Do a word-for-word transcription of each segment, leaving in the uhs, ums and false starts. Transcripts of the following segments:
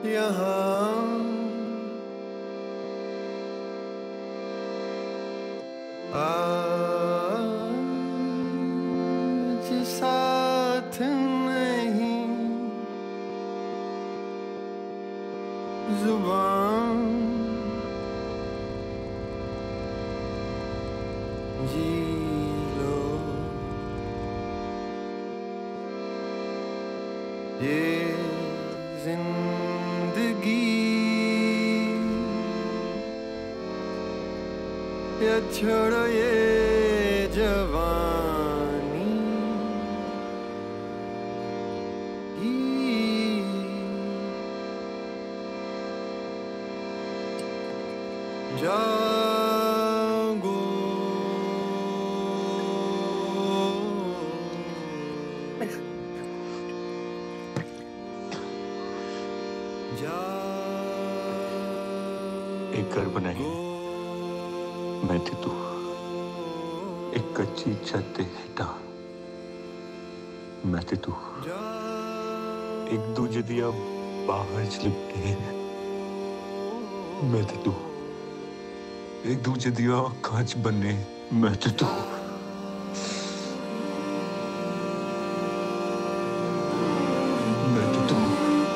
यहाँ आज साथ नहीं जुबान जी लो ये जिंदगी या छोड़ो ये जवानी जागो एक घर बनाएंगे मैं ते तू एक कच्ची छत हेठा मैं ते तू एक दूजे दिया बाहर चिपके मैं ते तू एक दूजे दिया कांच बने मैं ते तू मैं ते तू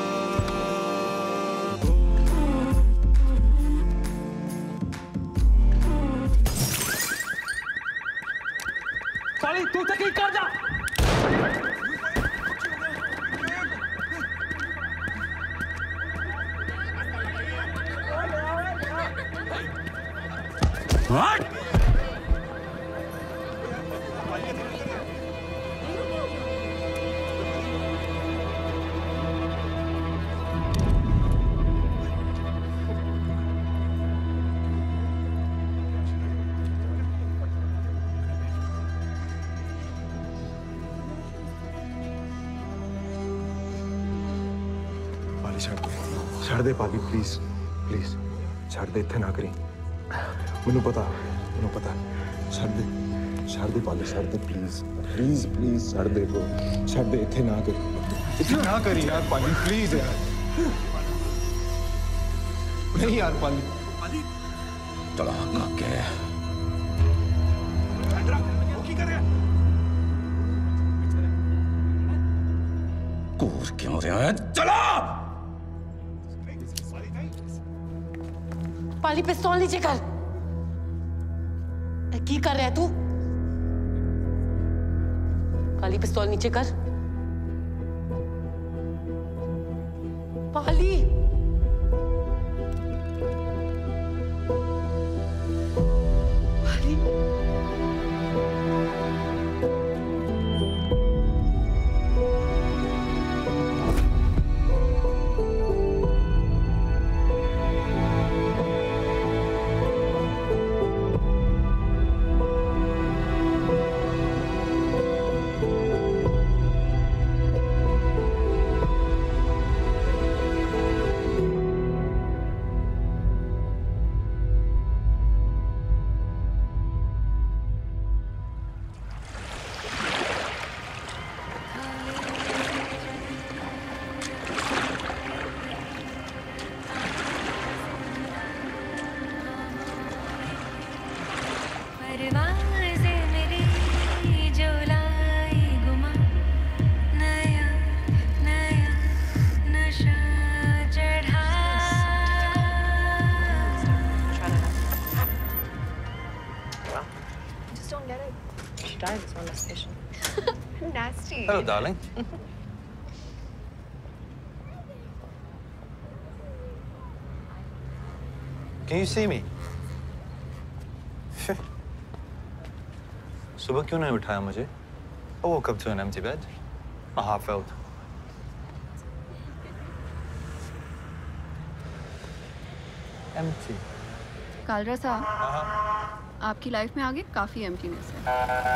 पाली तू तक ही कर जा What? पाली छड़ दे छड़ दे पाली प्लीज प्लीज छड़ दे इत्थे ना करी ਮੈਨੂੰ ਪਤਾ ਮੈਨੂੰ ਪਤਾ ਛੱਡ ਦੇ ਛੱਡ ਦੇ ਪਾਲੀ ਛੱਡ ਦੇ ਪਲੀਜ਼ ਪਲੀਜ਼ ਪਲੀਜ਼ ਛੱਡ ਦੇ ਬ్రో ਛੱਡ ਦੇ ਇੱਥੇ ਨਾ ਕਰੀ ਇੱਥੇ ਨਾ ਕਰੀ ਯਾਰ ਪਾਲੀ ਪਲੀਜ਼ ਯਾਰ ਨਹੀਂ ਯਾਰ ਪਾਲੀ ਪਾਲੀ तला काके ਕੀ ਕਰ ਰਿਹਾ कूर क्यों रहा है चला पाली पिस्तौल नीचे कर की कर रहा है तू पाली पिस्तौल नीचे कर पाली पाली Nasty. Hello, darling. Can you see me? सुबह क्यों नहीं उठाया मुझे? I woke up to an empty bed. My heart felt. Empty. Kalra साहब, आपकी लाइफ में आगे काफी एम्प्टीनेस है।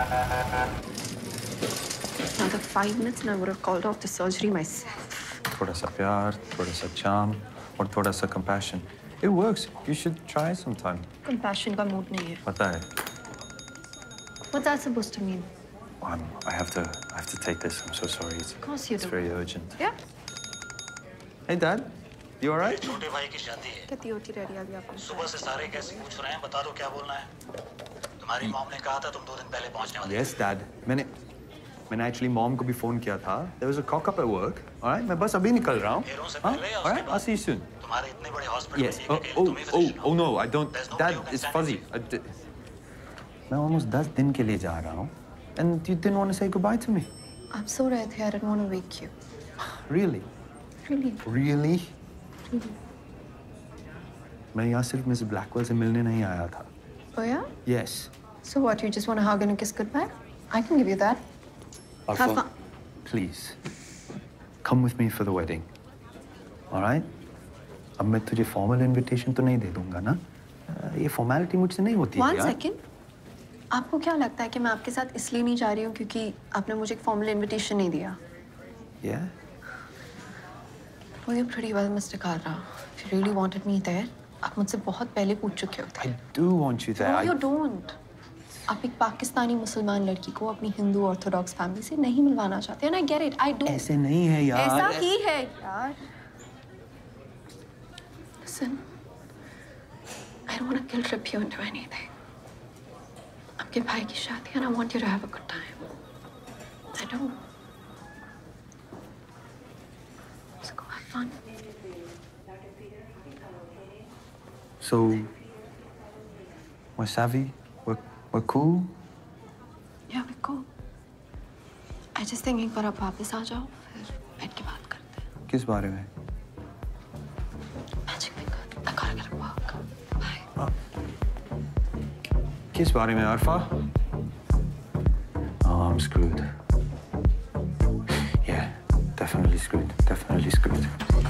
Another five minutes and I would have called off the surgery myself. थोड़ा सा प्यार, थोड़ा सा charm, और थोड़ा सा compassion. It works. You should try sometime. Compassion का mood नहीं है. पता है. What's that supposed to mean? I'm, I have to. I have to take this. I'm so sorry. It's, Of course you it's do. very urgent. Yeah. Hey, Dad. You all right? छोटे भाई की शादी है। कितनी होती रह रही है अभी आपको? सुबह से सारे कैसे पूछ रहे हैं, बता दो क्या बोलना है। तुम्हारी मॉम ने कहा था तुम दो दिन पहले पहुंचने वाले। Yes, Dad. मैंने मैंने actually mom को भी phone किया था. There was a cock up at work. All right, मैं बस अभी निकल रहा हूँ. फेरों से हाँ? पहले या All उसके right, बाद? I'll see you soon. तुम्हारे इतने बड़े हॉस्पिटल Yes. में Oh, एक अकेले oh, तुम ही oh, physician हो। oh no, I don't. There's nobody Dad, who can it's stand fuzzy. it. I di- मैं almost दस दिन के लिए जा रहा हूँ. And you didn't want to say goodbye to me. आप सो रहे थे, I didn't want to wake you. Really? Really? Really? Really? मैं यहाँ सिर्फ मिस ब्लैकवेल से मिलने नहीं आया था. Oh yeah? Yes. So what? You just want to hug and a kiss goodbye? I can give you that. Have Arfa, fun. please, come with me for the wedding. All right? अब मैं तुझे formal invitation तो नहीं दे दूँगा ना? ये formality मुझसे नहीं होती है One यार. second. आपको क्या लगता है कि मैं आपके साथ इसलिए नहीं जा रही हूँ क्योंकि आपने मुझे एक formal invitation नहीं दिया? Yeah? Well, you're pretty well, Mister Kalra. If you really wanted me there, आप मुझसे बहुत पहले पूछ चुके होते. I do want you there. No, I- you don't. आप एक पाकिस्तानी मुसलमान लड़की को अपनी हिंदू ऑर्थोडॉक्स फैमिली से नहीं मिलवाना चाहते हैं. And I get it. I do. ऐसे नहीं है यार. ऐसा ही है यार. Listen, I don't want to guilt trip you into anything. आपके भाई की शादी and I want you to have a good time. I do. So go have fun. So, we're savvy. We're we're cool. Yeah, we go. I just think एक बार आप वापस आ जाओ, फिर बैठ के बात करते हैं. किस बारे में? Magic finger. I gotta get a walk. Bye. किस बारे में, Arfa? Oh, I'm screwed. Yeah, definitely screwed. Definitely screwed.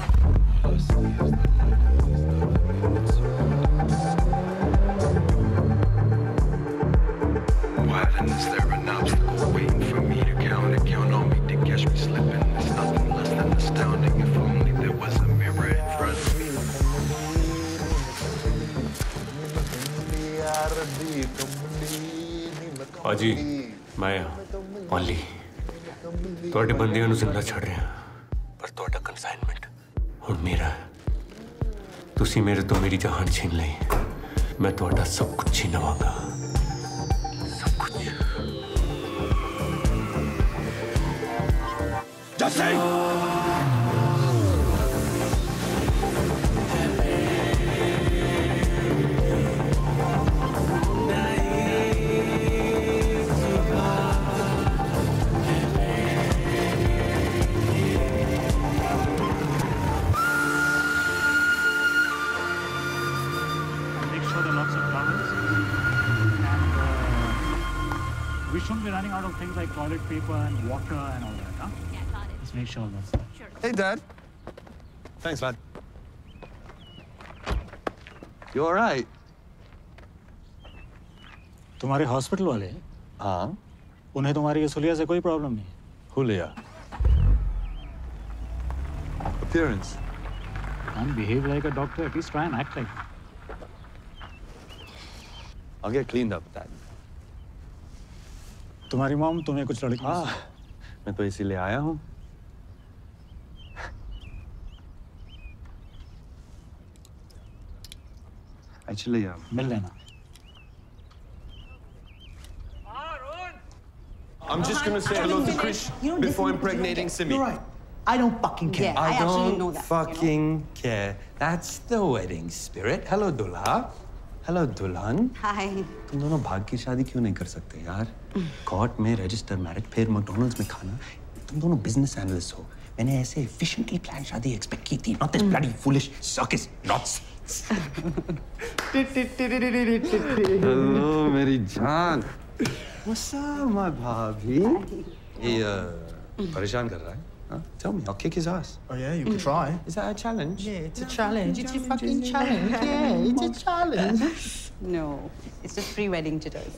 Why then is there an obstacle waiting for me to count it? Count on me to catch me slipping. It's nothing less than astounding. If only there was a mirror in front of me. ਭਾਜੀ ਮੈਂ ਆ ਪਾਲੀ ਤੁਹਾਡੇ ਬੰਦਿਆਂ ਨੂੰ ਜ਼ਿੰਦਾ ਛੱਡ ਰਿਹਾ ਪਰ ਤੁਹਾਡਾ ਕਨਸਾਈਨਮੈਂਟ ਹੁਣ ਮੇਰਾ ਹੈ ਤੁਸੀਂ ਮੇਰੇ ਤੋਂ ਮੇਰੀ ਜਾਨ ਛੀਨ ਲਈ ਮੈਂ ਤੁਹਾਡਾ ਸਭ ਕੁਝ ਛੀਨ ਲਵਾਂਗਾ ਸਭ ਕੁਝ ਜੱਸੇ Make sure there are lots of towels. And uh, we shouldn't be running out of things like toilet paper and water and all that, huh? Yeah, got it. Let's make sure that's there. Sure. Hey, Dad. Thanks, lad. You all right? तुम्हारे hospital वाले हाँ. उन्हें तुम्हारी ये सुलिया से कोई problem नहीं. Julia. Appearance. And behave like a doctor. At least try and act like. I'll get cleaned up, Dad. तुम्हारी मॉम तुम्हें कुछ लड़की. हाँ. मैं तो इसीलिए आया हूँ. Actually, um, मिल लेना. I'm just gonna say hello to Krish before impregnating Simi. You're right. I don't fucking care. Yeah, I, actually don't know that. fucking care. That's the wedding spirit. Hello, Dulha. Hello, Dulhan. Hi. तुम दोनों भाग की शादी क्यों नहीं कर सकते यार? कोर्ट में रजिस्टर मैरिज फिर मैकडॉनल्ड्स में खाना. तुम दोनों बिजनेस एनालिस्ट हो. मैंने ऐसे efficiently planned शादी एक्सपेक्ट की थी. Not this bloody foolish circus nonsense. Hello, मेरी जान. What's up, my भाभी? ये uh, परेशान कर रहा है? Huh? Tell me, I'll kick his ass. Oh yeah, you could try. Is that a challenge? Yeah, it's a challenge. It's a fucking challenge. Yeah, it's a challenge. No, it's just pre-wedding jitters.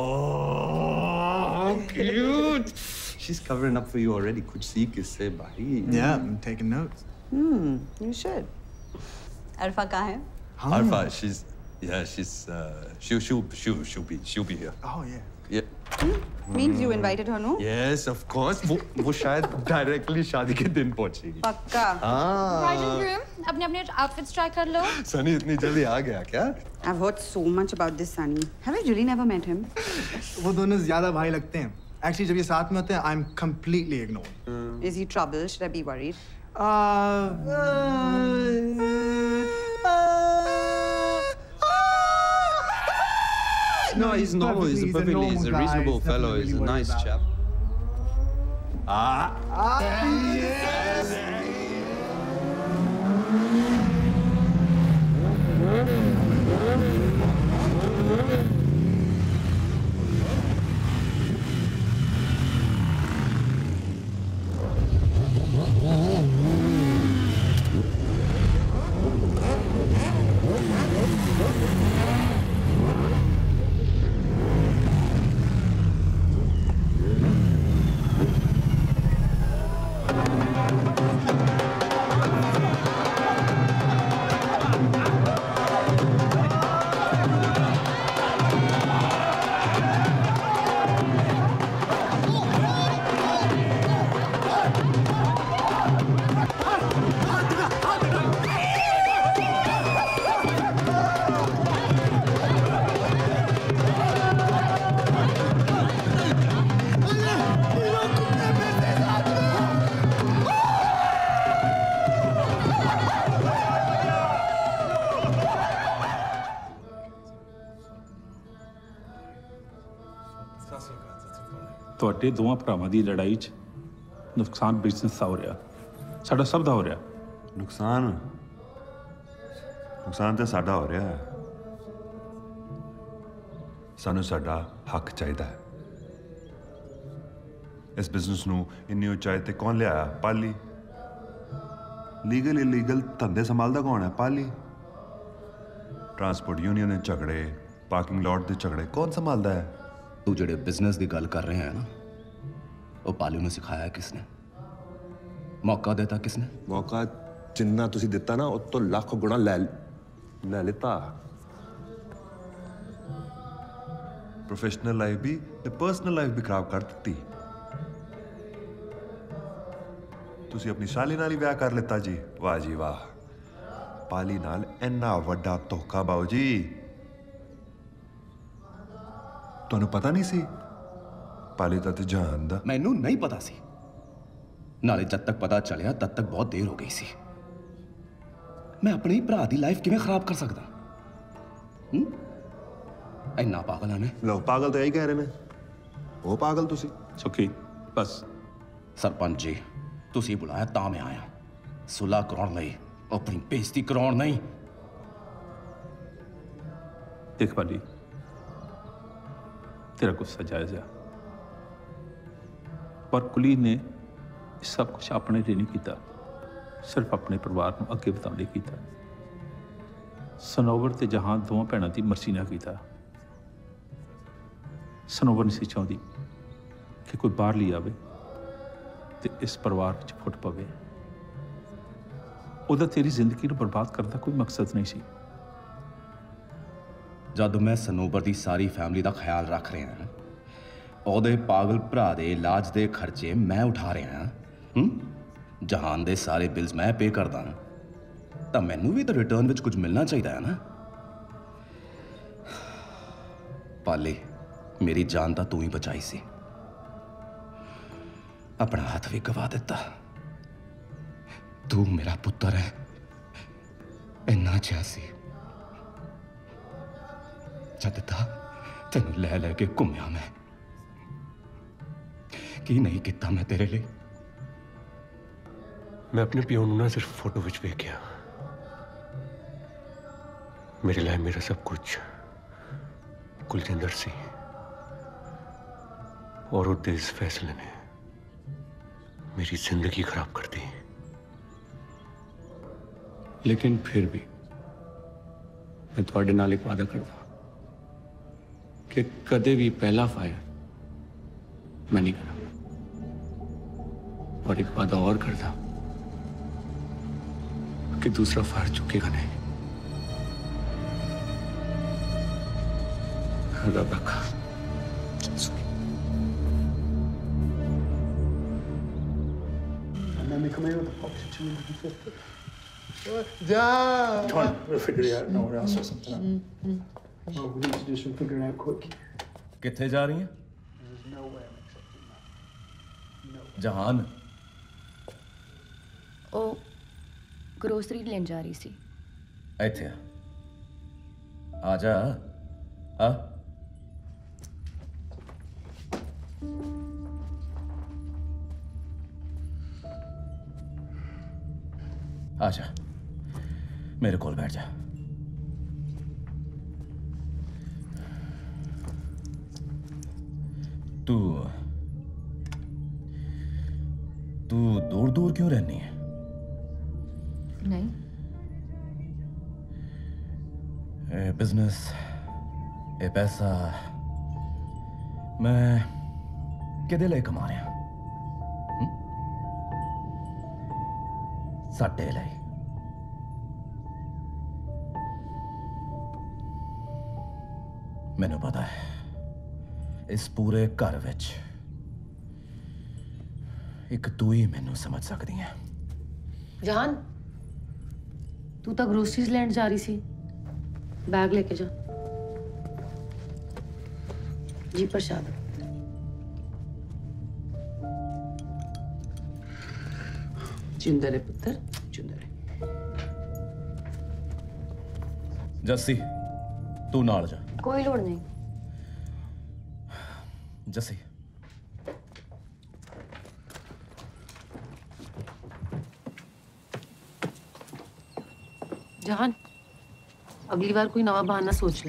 Oh, cute. She's covering up for you already. Kuch seek isse bhai. Yeah, I'm taking notes. Hmm, you should. Arfa kahan hai? Arfa, she's yeah, she's uh, she'll she'll she'll she'll be she'll be here. Oh yeah. Means you invited her, no? Yes, of course. वो वो शायद directly शादी के दिन पहुंचेगी। पक्का। हाँ। Bride and groom, अपने अपने outfits try कर लो। सनी इतनी जल्दी आ गया क्या? I've heard so much about this Sunny. Have you really never met him? वो दोनों ज्यादा भाई लगते हैं। Actually जब ये साथ में होते हैं, I'm completely ignored. Is he trouble? Should I be worried? Uh, No, he's normal. He's a perfectly, he's a reasonable fellow. He's a nice chap. Ah. Ah, yes. ਤੁਹਾਡੇ ਦੋਵਾਂ ਭਰਾਵਾਂ ਦੀ ਲੜਾਈ 'ਚ ਨੁਕਸਾਨ ਬਿਜ਼ਨਸ ਦਾ ਹੋ ਰਿਹਾ, ਸਾਡਾ ਸਭ ਦਾ ਹੋ ਰਿਹਾ। ਨੁਕਸਾਨ ਨੁਕਸਾਨ ਤਾਂ ਸਾਡਾ ਹੋ ਰਿਹਾ ਹੈ। ਸਾਨੂੰ ਸਾਡਾ ਹੱਕ ਚਾਹੀਦਾ ਹੈ। ਇਸ ਬਿਜ਼ਨਸ ਨੂੰ ਇੰਨੀ ਉਚਾਈ ਤੇ ਕੌਣ ਲਿਆਇਆ? ਪਾਲੀ। ਲੀਗਲ ਇਲੀਗਲ ਧੰਦੇ ਸੰਭਾਲਦਾ ਕੌਣ ਹੈ? ਪਾਲੀ। ਟਰਾਂਸਪੋਰਟ ਯੂਨੀਅਨ ਦੇ ਝਗੜੇ, ਪਾਰਕਿੰਗ ਲਾਟ ਦੇ ਝਗੜੇ ਕੌਣ ਸੰਭਾਲਦਾ ਹੈ? ਤੂੰ ਜਿਹੜੇ ਬਿਜ਼ਨਸ ਦੀ ਗੱਲ ਕਰ ਰਹੇ ਹੈ ਨਾ, ਉਹ ਪਾਲੂ ਨੂੰ ਸਿਖਾਇਆ ਕਿਸਨੇ? ਮੌਕਾ ਦਿੱਤਾ ਕਿਸਨੇ? ਮੌਕਾ ਜਿੰਨਾ ਤੁਸੀਂ ਦਿੱਤਾ ਨਾ, ਉਹ ਤੋਂ ਲੱਖ ਗੁਣਾ ਲੈ ਲੈ ਲਿੱਤਾ। ਪ੍ਰੋਫੈਸ਼ਨਲ ਲਾਈਫ ਵੀ ਤੇ ਪਰਸਨਲ ਲਾਈਫ ਵੀ ਖਰਾਬ ਕਰ ਦਿੱਤੀ। ਤੁਸੀਂ ਆਪਣੀ ਸਾਲੀ ਨਾਲ ਹੀ ਵਿਆਹ ਕਰ ਲਿੱਤਾ ਜੀ। ਵਾਹ ਜੀ ਵਾਹ। ਪਾਲੀ ਨਾਲ ਇੰਨਾ ਵੱਡਾ ਧੋਖਾ ਬਾਊ ਜੀ। ਤੁਹਾਨੂੰ ਪਤਾ ਨਹੀਂ ਸੀ? ਪਾਲੀ ਤਾਂ ਤੇ ਜਾਨ ਦਾ। ਮੈਨੂੰ ਨਹੀਂ ਪਤਾ ਸੀ। ਨਾਲੇ ਜਦ ਤੱਕ ਪਤਾ ਚੱਲਿਆ ਤਦ ਤੱਕ ਬਹੁਤ ਦੇਰ ਹੋ ਗਈ ਸੀ। ਮੈਂ ਆਪਣੇ ਭਰਾ ਦੀ ਲਾਈਫ ਕਿਵੇਂ ਖਰਾਬ ਕਰ ਸਕਦਾ? ਹੂੰ? ਇੰਨਾ ਪਾਗਲ ਹਾਂ ਮੈਂ? ਲੋਕ ਪਾਗਲ ਤਾਂ ਇਹੀ ਕਹਿ ਰਹੇ ਨੇ। ਉਹ ਪਾਗਲ ਤੁਸੀਂ। ਸੁਖੀ ਬਸ। ਸਰਪੰਚ ਜੀ, ਤੁਸੀਂ ਬੁਲਾਇਆ ਤਾਂ ਮੈਂ ਆਇਆ। ਸੁਲਾ ਕਰਾਉਣ ਲਈ, ਆਪਣੀ ਬੇਇੱਜ਼ਤੀ ਕਰਾਉਣ ਨਹੀਂ। ਦੇਖ ਪਾਲੀ, तेरा गुस्सा जायज है, पर कुली ने सब कुछ अपने लिए नहीं किया, सिर्फ अपने परिवार को अगे बढ़ाने किया। सनोवर ते जहां दोवां भैणां दी मर्जी ना किया। सनोवर नहीं सी चाहती कि कोई बाहर ली आवे ते इस परिवार विच फुट पवे। उहदा तेरी जिंदगी नूं बर्बाद करने का कोई मकसद नहीं सी। जब मैं सनोबर की सारी फैमिली का ख्याल रख रहा हाँ, ਉਹਦੇ पागल भरा के इलाज के खर्चे मैं उठा रहा हाँ, जहान के सारे बिल्स मैं पे करदा हाँ, तो मैनू भी तो रिटर्न में कुछ मिलना चाहिए है ना। पाले, मेरी जान तो तू ही बचाई सी, अपना हाथ भी गवा दिता। तू मेरा पुत्र है, इन्ना चासी जद था तेन लै लैके घूमया मैं। की नहीं किया मैं तेरे लिए? मैं अपने प्यो ना सिर्फ फोटो विच वेख्या। मेरे लिए मेरा सब कुछ कुलजिंदर सी, और उसके इस फैसले ने मेरी जिंदगी खराब कर दी। लेकिन फिर भी मैं थोड़े नाल एक वादा करता कि कदे भी पहला फायर मैं नहीं करा, और एक वादा और करता कि दूसरा फायर चुकेगा नहीं। रब रखा। they come in with the box at two hundred fifty. John! Come on, we'll figure it out. No, we're also something out. Well, we need to do some figuring out quick. कित्थे जा रही हैं? There's no way I'm accepting that. No. जहान ਉਹ grocery ਲੈਣ ਜਾ ਰਹੀ ਸੀ। ਇੱਥੇ ਆ ਆ ਜਾ ਆ आ जा मेरे कोल बैठ जा। तू तू दूर दूर क्यों रहनी है? नहीं ए बिजनेस ए पैसा मैं किदे लिए कमा रहा साडे लिए। मैनू पता है इस पूरे घर विच एक तू ही मैनू समझ सकती है। जहान तू तो ग्रोसरीज लैंड जा रही सी, बैग लेके जा। जी प्रसाद जिंदा रहे पुत्र, जिंदा रहे। जस्सी तू नाल जा। कोई लोड़ नहीं। जस्सी जहान अगली बार कोई नवा बहाना सोच ले।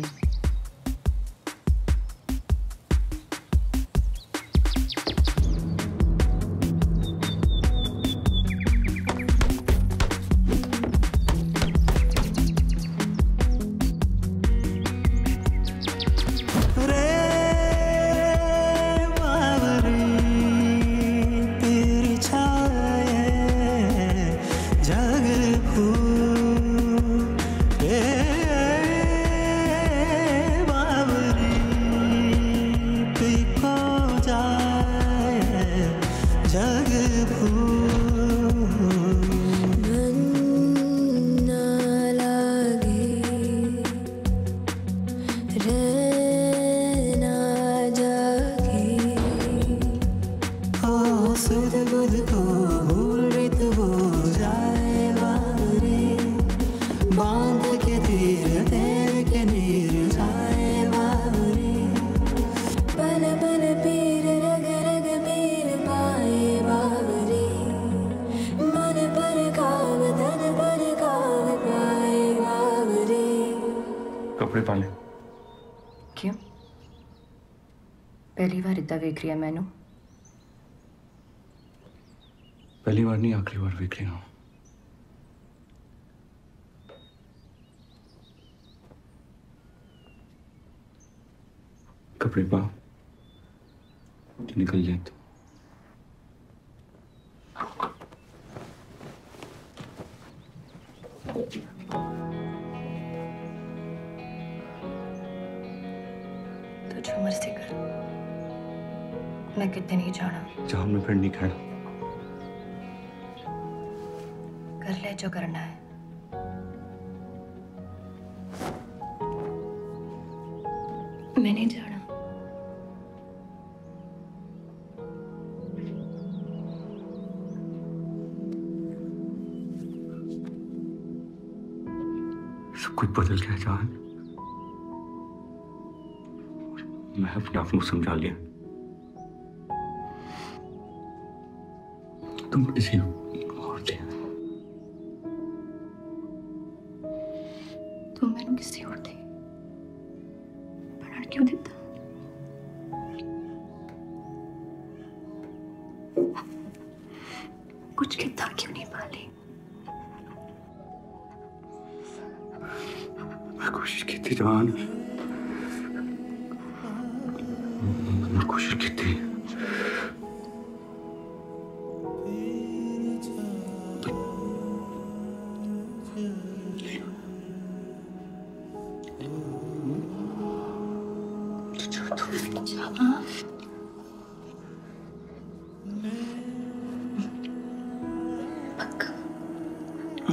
पहली बार इतना वेख रही है मैनू? पहली बार नहीं, आखिरी बार वेख रही हूं। कपड़े पा निकल जाए तो तो जो मर्जी कर, मैं कितने नहीं जाना। जहां में फिर नहीं खड़ा। कर ले जो करना है। मैं नहीं जाना। सब कुछ बदल गया जान। मैं अपने आप को समझा लिया। तुम किसी और थे। तुम मैंने किसी और थे बनाने क्यों देता? कुछ कितना क्यों नहीं पाली? मैं कोशिश की थी जान, मैं कोशिश की थी।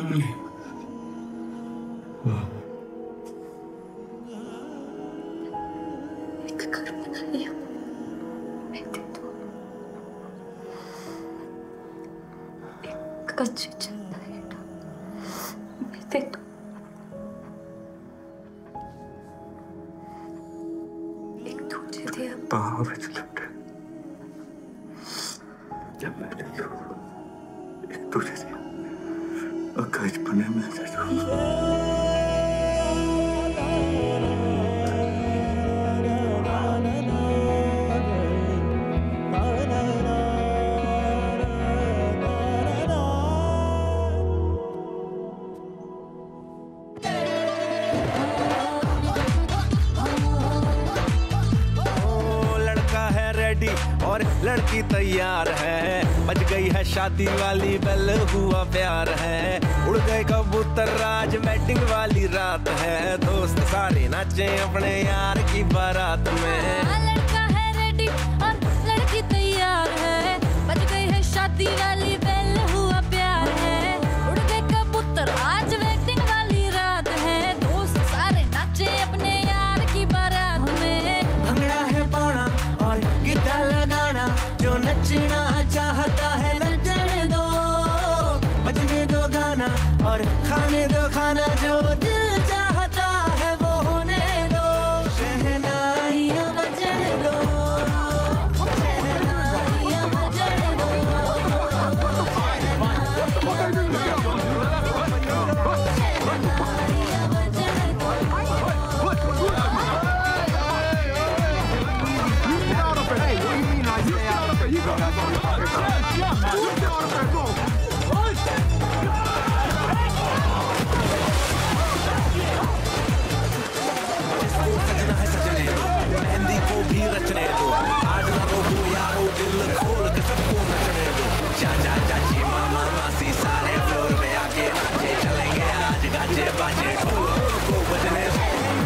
एक घर बनाइए, मैं दे दूँ। एक कच्ची छत है, मैं दे दूँ। एक तुझे दिया। पावच लुट। जब मैंने तो एक तुझे दिया, और कच पने में दे दूँ। और लड़की तैयार है, बज गई है शादी वाली बेल, हुआ प्यार है, उड़ गए कबूतर राज, वेडिंग वाली रात है, दोस्त सारे नाचे अपने यार की बारात में। लड़का है रेडी और लड़की तैयार है, बज गई है शादी वाली बेल, हुआ प्यार है, उड़ गए कबूतर आज वेडिंग वाली रात है, दोस्त सारे नाचे अपने यार की बारात में। भंगड़ा है पाना और गिटार लगाना, जो नचना चाहता है नचने दो, बजने दो गाना और खाने दो खाना, जो दिल चाहता है वो होने दो, शहनाइयाँ बजने दो, शहनाइयाँ बजने दो, मेहंदी को भी रचने दो, आज ना रोको यारो, दिल खोल के सबको नचने दो, जा जा चाची मामा मासी सारे फ्लोर में आके नाचे, चलेंगे आज गाजे बाजे ढोल को बजने दो।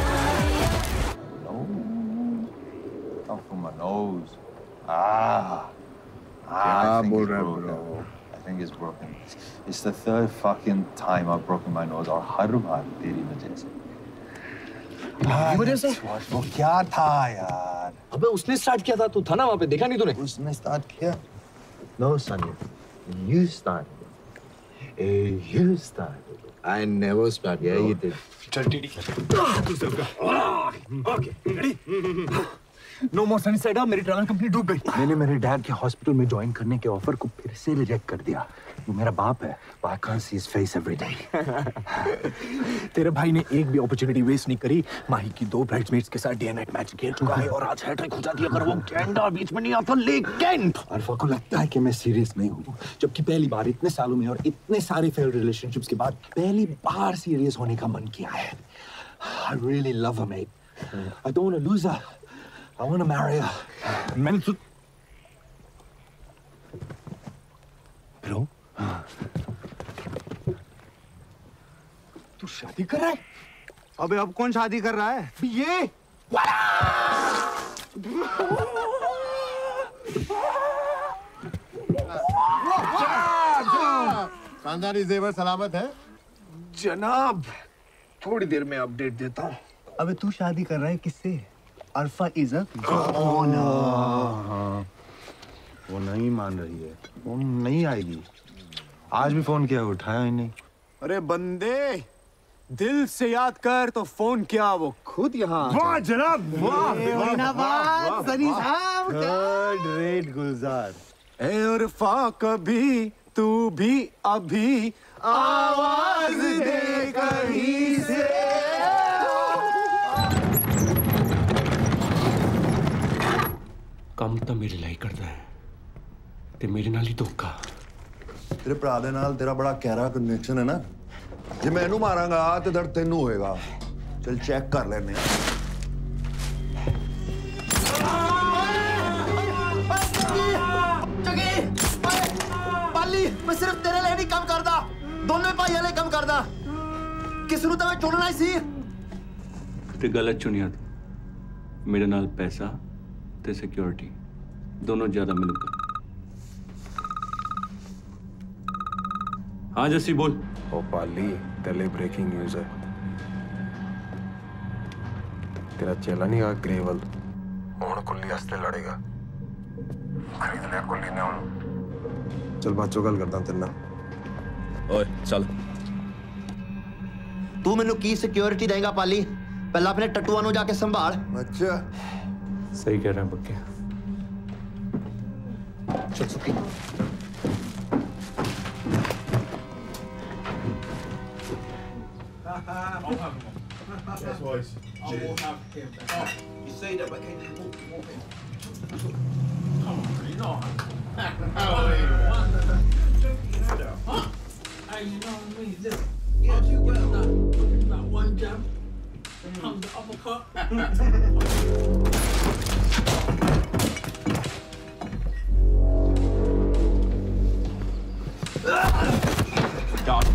Off from my nose. Ah. Ah, I think it's broken. I think it's broken. It's the third fucking time I've broken my nose, और हर बार तेरी वजह से। मेरी वजह से? वो क्या था यार? अबे उसने स्टार्ट किया था, तू था ना वहाँ पे, देखा नहीं तूने? उसने स्टार्ट किया? No, Sunny. You started. Hey, you started. I never started. Yeah, you did. चल टीटी okay ready no more sunny side up, मेरी ट्रैवल कंपनी डूब गई। मैंने मेरे डैड के हॉस्पिटल में ज्वाइन करने के ऑफर को फिर से रिजेक्ट कर दिया। वो मेरा बाप है, but I can't see his face every day. तेरे भाई ने एक भी अपॉर्चुनिटी वेस्ट नहीं करी। माही की दो ब्राइड्समेड्स के साथ डे नाइट मैच खेल चुका है और आज हैट्रिक हो जाती है अगर वो कैंडा बीच में नहीं आता। लेकिन अरफा को लगता है कि मैं सीरियस नहीं हूँ, जबकि पहली बार इतने सालों में और इतने सारे फेल्ड रिलेशनशिप्स के बाद पहली बार सीरियस होने का मन किया है। I really love her, mate. I don't want to lose her. I want to marry her. मैंने तो ब्रो, तू शादी कर रहा है? अबे अब कौन शादी कर रहा है? ये खानदानी जेवर सलामत है? जनाब, थोड़ी देर में अपडेट देता हूँ। अबे तू शादी कर रहा है किससे? अल्फा इज अ हाँ, वो नहीं मान रही है, वो नहीं आएगी। आज भी फोन किया, उठाया ही नहीं। अरे बंदे, दिल से याद कर तो फोन किया, वो खुद यहाँ। वाह जनाब, वाह सनी साहब, ग्रेट गुलजार। ए उर्फा कभी तू भी अभी आवाज दे कहीं से। ਕੰਮ ਤਾਂ ਮੇਰੇ ਲਈ ਕਰਦਾ ਹੈ ਤੇ ਮੇਰੇ ਨਾਲ ਹੀ ਧੋਖਾ। तेरे भरा दे नाल तेरा बड़ा गहरा कनेक्शन है ना, जे मैं इनू मारांगा ते दर्द तेनू होएगा। चल चेक कर लेने। पाली, मैं सिर्फ तेरे लिए नहीं कम करदा, दोनों भाइयों लिए कम करदा। किस नूं तां मैं चुनना ही सी। ਤੇ ਗਲਤ ਚੁਣਿਆ ਤੂੰ। ਮੇਰੇ ਨਾਲ ਪੈਸਾ ਤੇ ਸਿਕਿਉਰਿਟੀ ਦੋਨੋਂ ਜ਼ਿਆਦਾ ਮਿਲੂਗਾ। हाँ जस्सी बोल। ओ पाली तेरे ब्रेकिंग न्यूज़ है। तेरा चेला नहीं आ ग्रेवल हुण कुल्ली वास्ते लड़ेगा। खरीद लिया कुल्ली ने हुण। चल बाचो गल करदा तेरे नाल। ओए चल। तू मैनू की सिक्योरिटी देगा पाली? पहला अपने टट्टुआ नु जाके संभाल। अच्छा सही कह रहे हैं बक्के। चल सुखी। Yes, boys. I will have him. Oh, you say that, but can you move, move him? Come on, you know. Oh, huh? Hey, you know what I mean? Listen, yeah, you get that, that one jab, comes the uppercut. God.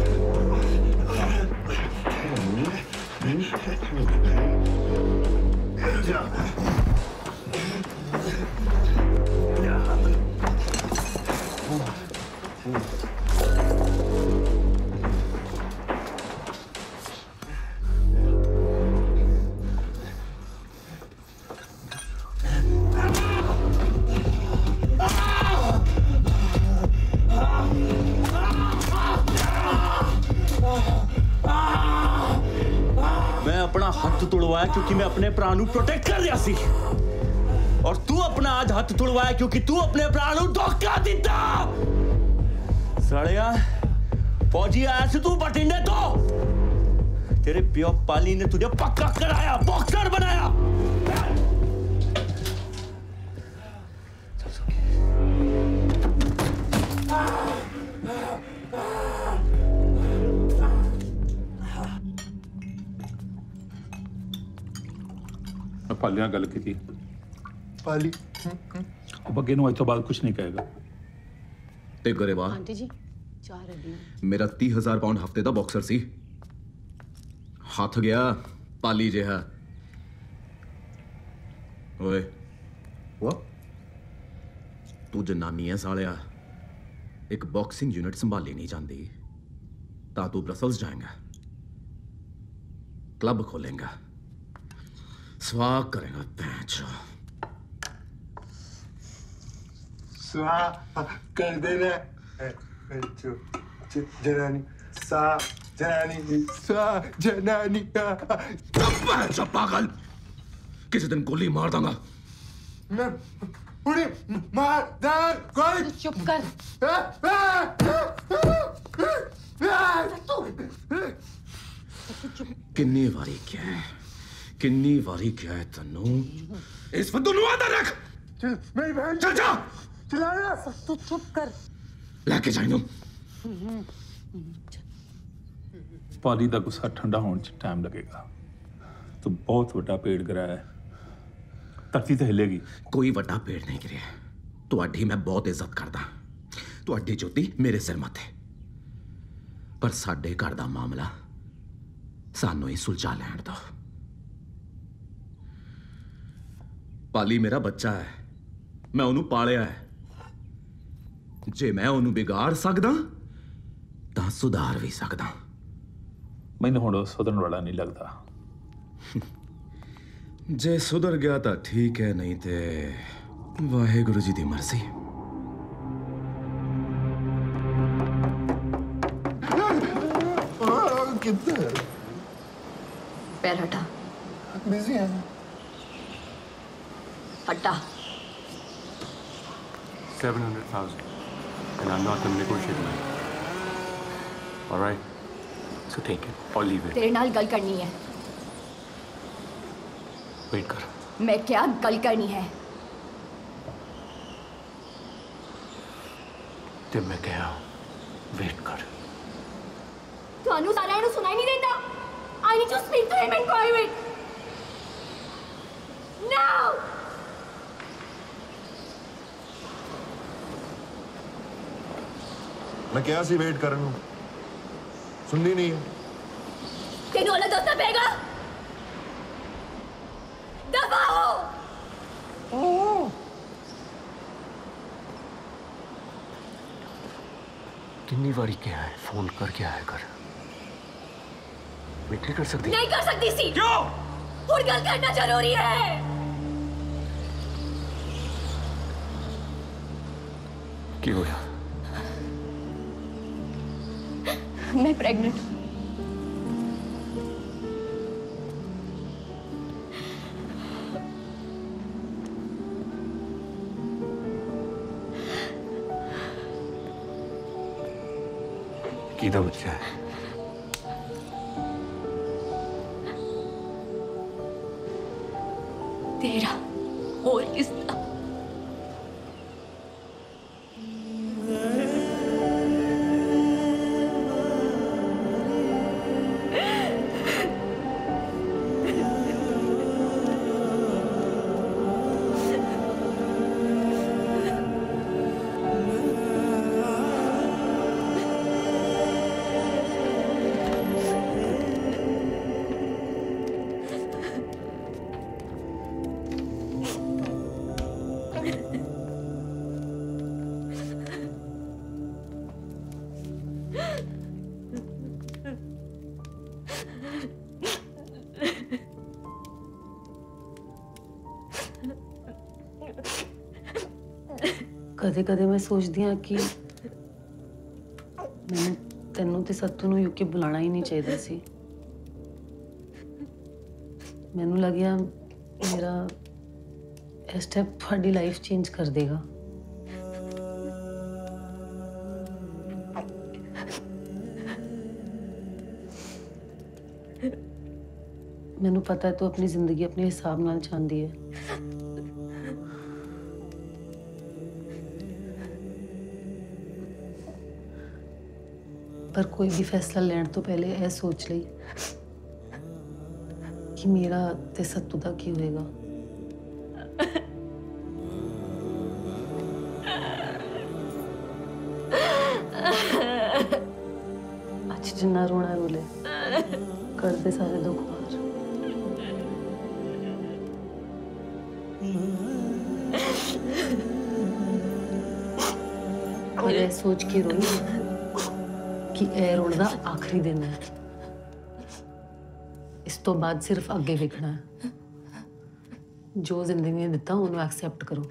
मैं अपना हाथ तुड़वाया क्योंकि मैं अपने भरा नू protect कर रहा सी और तू अपना आज हाथ तुड़वाया क्योंकि तू अपने भरा नू धोखा दिता। सालिया फौजी आया सी तू बठिंडे तो तेरे प्यो पाली ने तुझे पक्का कराया, बॉक्सर बनाया। पाली ਨਾਲ ਗੱਲ ਕੀਤੀ ਪਾਲੀ ਉਹ ਬੱਗੇ ਨੂੰ ਅੱਜ ਤੋਂ ਬਾਅਦ ਕੁਝ ਨਹੀਂ ਕਹੇਗਾ ਤੇ ਗਰੇਵਾ आंटी जी चार अभी मेरा तीह हजार पाउंड हफ्ते ਦਾ ਬਾਕਸਰ ਸੀ ਹੱਥ ਗਿਆ ਪਾਲੀ ਜਿਹਾ ਓਏ what ਤੂੰ ਜਨਾਨੀ ਹੈ ਸਾਲਿਆ ਇੱਕ ਬਾਕਸਿੰਗ ਯੂਨਿਟ ਸੰਭਾਲੀ ਨਹੀਂ ਜਾਂਦੀ ਤਾਂ ਤੂੰ ਬ੍ਰਸਲਸ ਜਾਏਗਾ क्लब खोलेगा स्वाग करेगा पैंचो स्वाग कर देना पैंचो जनानी सा जनानी सा जनानी पैंचो पागल किसी दिन गोली मार दूंगा मैं उन्हें मार दार गोली चुप कर किन्नी वारी क्या है किन्नी वारी क्या है तन्नू इस फद्दू नु आदर रख मेरी बहन चल जा चलाना तू चुप कर लेके जाइनो ਪਾਲੀ ਦਾ ਗੁੱਸਾ ਠੰਡਾ ਹੋਣ 'ਚ ਟਾਈਮ ਲੱਗੇਗਾ ਤੂੰ ਬਹੁਤ ਵੱਡਾ ਪੇੜ ਗਿਰਾਇਆ ਹੈ ਧਰਤੀ ਤੇ ਹਿੱਲੇਗੀ ਕੋਈ ਵੱਡਾ ਪੇੜ ਨਹੀਂ ਗਿਰਿਆ ਤੁਹਾਡੀ ਮੈਂ ਬਹੁਤ ਇੱਜ਼ਤ ਕਰਦਾ ਤੁਹਾਡੀ ਜੋਤੀ ਮੇਰੇ ਸਿਰ ਮੱਥੇ ਪਰ ਸਾਡੇ ਘਰ ਦਾ ਮਾਮਲਾ ਸਾਨੂੰ ਹੀ ਸੁਲਝਾ ਲੈਣ ਦੋ ਪਾਲੀ ਮੇਰਾ ਬੱਚਾ ਹੈ ਮੈਂ ਉਹਨੂੰ ਪਾਲਿਆ ਹੈ ਜੇ ਮੈਂ ਉਹਨੂੰ ਵਿਗਾੜ ਸਕਦਾ ਤਾਂ ਸੁਧਾਰ ਵੀ ਸਕਦਾ ਮੈਨੂੰ ਹੁਣ ਉਹ ਸੁਧਰਨ ਵਾਲਾ ਨਹੀਂ ਲੱਗਦਾ ਜੇ ਸੁਧਰ ਗਿਆ ਤਾਂ ਠੀਕ ਹੈ ਨਹੀਂ ਤੇ ਵਾਹਿਗੁਰੂ ਜੀ ਦੀ ਮਰਜ਼ੀ कितना पैर हटा बिजी है हटा seven hundred thousand and I'm not going to negotiate man. All right, so take it or leave it. तेरे नाल गल करनी है Wait कर मैं क्या गल करनी है ते मैं क्या वेट कर ਤੁਹਾਨੂੰ ਸਾਰਿਆਂ ਨੂੰ ਸੁਣਾਈ ਨਹੀਂ ਦਿੰਦਾ I need to speak to him in private now मैं क्या सी वेट करन ਨੂੰ सुननी नहीं है ਤੈਨੂੰ अलग दोस्ता पेगा दबाओ कितनी बारी क्या है फोन कर क्या है कर वेट नहीं कर सकती नहीं कर सकती सी क्यों और गल करना जरूरी है क्यों होया मैं प्रेग्नेंट हूँ किधर बच्चा है तेरा और किसका कदे कदे मैं सोचती हाँ कि मैंने तेनों ते सत्तू नूं यूके बुलाना ही नहीं चाहिए सी मैनू लग्या मेरा यह स्टेप थोड़ी लाइफ चेंज कर देगा मैनू पता है तू अपनी जिंदगी अपने हिसाब नाल चाहती है पर कोई भी फैसला लेने तो पहले यह सोच ली कि मेरा ते सत्तू दा की होएगा आज जिन्ना रोना रोले कर दे सारे दुख बाहर और यह सोच के रोई कि ए रोने का आखिरी दिन है इस तो बाद सिर्फ अगे वेखना है जो जिंदगी ने दिता उन्हें एक्सेप्ट करो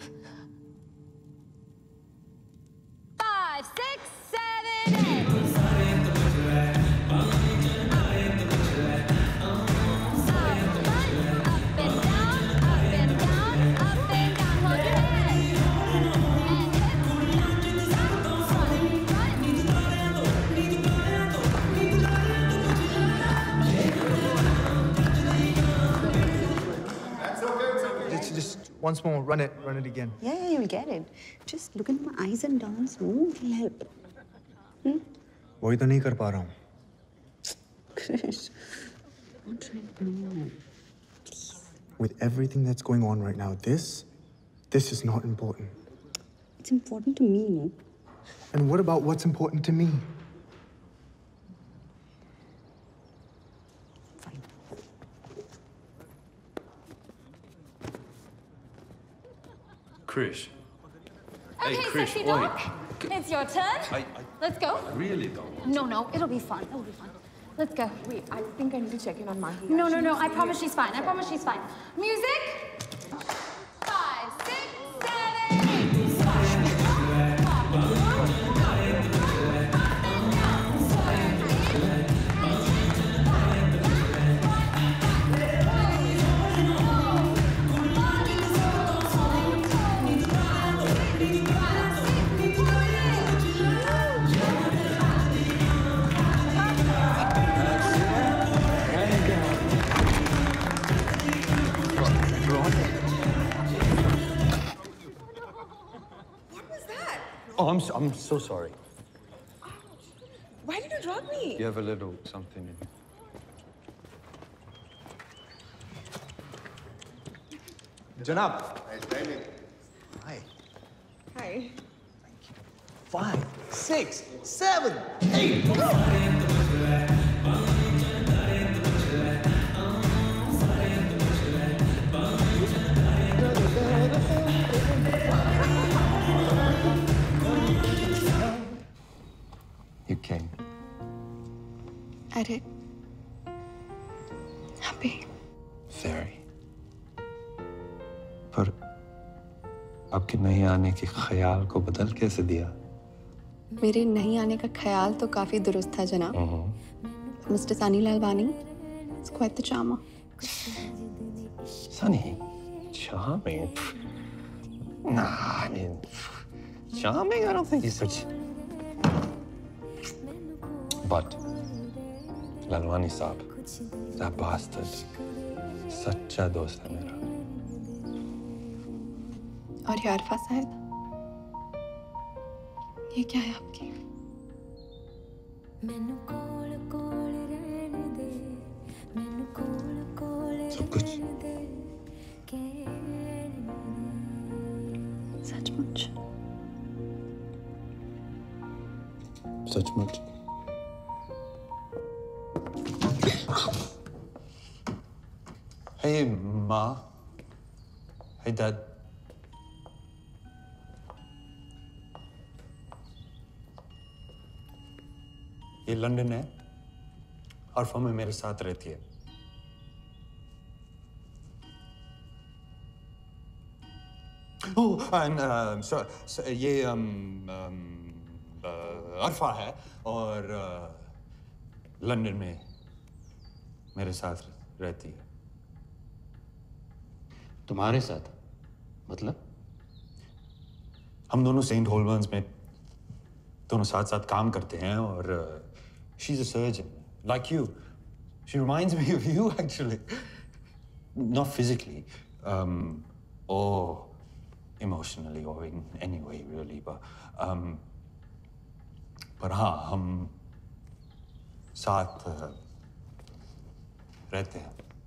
Once more, run it, run it again. Yeah, yeah, you'll get it. Just look into my eyes and dance. No, it'll help. Hmm? वही तो नहीं कर पा रहा हूँ. Krish, don't try to no. Please. With everything that's going on right now, this, this is not important. It's important to me, no? And what about what's important to me? Krish. Okay, Hey, Krish, sexy oi. dog. It's your turn. I, I Let's go. really don't. No, no, it'll be fun. It'll be fun. Let's go. Wait, I think I need to check in on Mahi. No, no, no. I promise she's fine. I promise she's fine. Music. Five, six, seven, eight. Oh, I'm so, I'm so sorry. Why did you drop me? You have a little something in you. Janab. Hi. Hi. Five, six, seven, eight. You came. I did. Happy. Very. पर आपके नहीं आने के ख्याल को बदल कैसे दिया? मेरे नहीं आने का ख्याल तो काफी दुरुस्त था जनाब। Mister Sunny Lalwani, it's quite the charmer. Sunny, charming. Nah, I mean, charming. I don't think he's such. But Lalwani साहब, that bastard, सच्चा दोस्त है मेरा। और ये अरफा साहब, ये क्या है आपकी? सब कुछ। सचमुच। सचमुच। Hey, Ma. Hey, Dad. ये लंदन है और फॉर्म में मेरे साथ रहती है। ओह, एंड सो ये um, um, uh, अरफा है और uh, लंदन में मेरे साथ रहती है। तुम्हारे साथ? मतलब? हम दोनों सेंट होलबर्न्स में दोनों साथ साथ काम करते हैं और she is a surgeon like you. She reminds me of you actually, not physically or emotionally or in any way really, पर हाँ हम साथ uh, रहते हैं।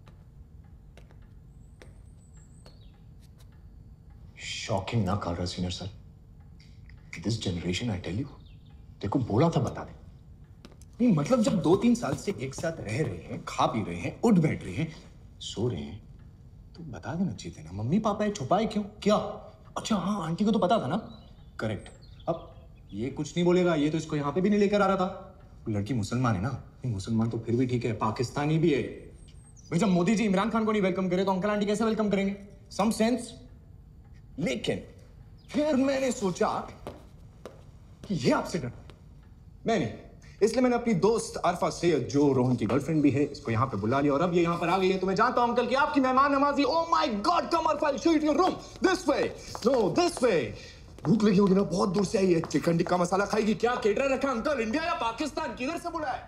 शॉकिंग ना कर रहा senior sir. This generation, I tell you, देखो बोला था बता दे। नहीं मतलब जब दो तीन साल से एक साथ रह रहे हैं, खा पी रहे हैं, उठ बैठ रहे हैं, सो रहे हैं, तो बता देना चाहिए ना। मम्मी पापा है, छुपाए क्यों? क्या? अच्छा हाँ, आंटी को तो पता था ना। करेक्ट। अब ये कुछ नहीं बोलेगा, ये तो इसको यहाँ पे भी नहीं लेकर आ रहा था। लड़की मुसलमान है ना। नहीं मुसलमान तो फिर भी ठीक है, पाकिस्तानी भी है भाई। जब मोदी जी इमरान खान को नहीं वेलकम करे तो अंकल आंटी कैसे वेलकम करेंगे? Some sense. लेकिन फिर मैंने सोचा कि ये आपसे डर मैं नहीं, इसलिए मैंने अपनी दोस्त अरफा सैयद, जो रोहन की गर्लफ्रेंड भी है, इसको यहाँ पे बुला लिया और अब ये यहाँ पर आ गई है। तो मैं जानता हूँ अंकल कि आपकी मेहमान नवाजी। Oh my god, come Arfa, show you your room. This way, no this way. भूख लगी होगी ना, बहुत दूर से आई है, चिकन टिक्का मसाला खाएगी। क्या केटरर रखा अंकल? इंडिया या पाकिस्तान, किधर से बुलाया?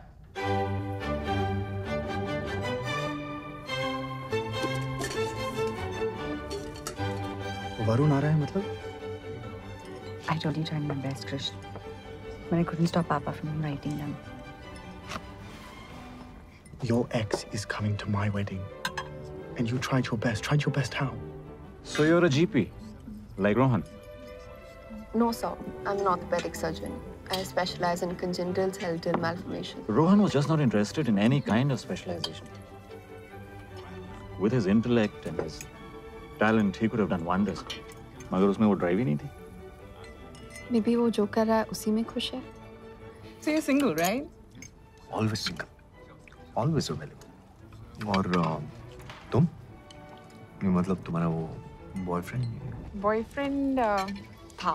वरुण आ रहा है मतलब? I totally tried my best, Krish, but I couldn't stop Papa from inviting them. Your ex is coming to my wedding, and you tried your best. Tried your best how? So you're a G P, like Rohan? No, sir. I'm an orthopedic surgeon. I specialize in congenital skeletal malformation. Rohan was just not interested in any kind of specialization. With his intellect and his talent, he could have done wonders. मगर उसमें वो drive ही नहीं थी। Maybe वो जो कर रहा है उसी में खुश है। So you're single, right? Always single, always available. और uh, तुम? नहीं मतलब तुम्हारा वो बॉयफ्रेंड? Boyfriend uh, था।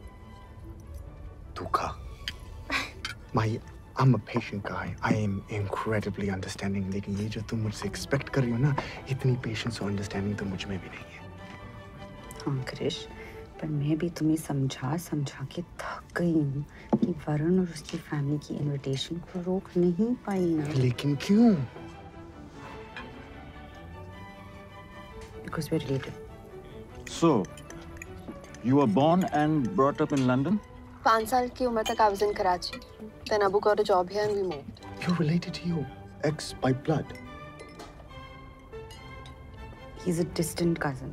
Dukkha. Mahi, I'm a patient guy. I am incredibly understanding. लेकिन ये जो तुम मुझसे expect कर रही हो ना, इतनी patience और understanding तो मुझ में भी नहीं है। हाँ क्रिश, पर मैं भी तुम्हें समझा समझा के थक गई हूँ कि वरुण और उसकी फैमिली की इनविटेशन को रोक नहीं पाई ना। लेकिन क्यों? Because we're related. So, you were born and brought up in London? पाँच साल की उम्र तक I was in Karachi. Then Abu got a job here and we moved. You're related to your ex by blood? He's a distant cousin.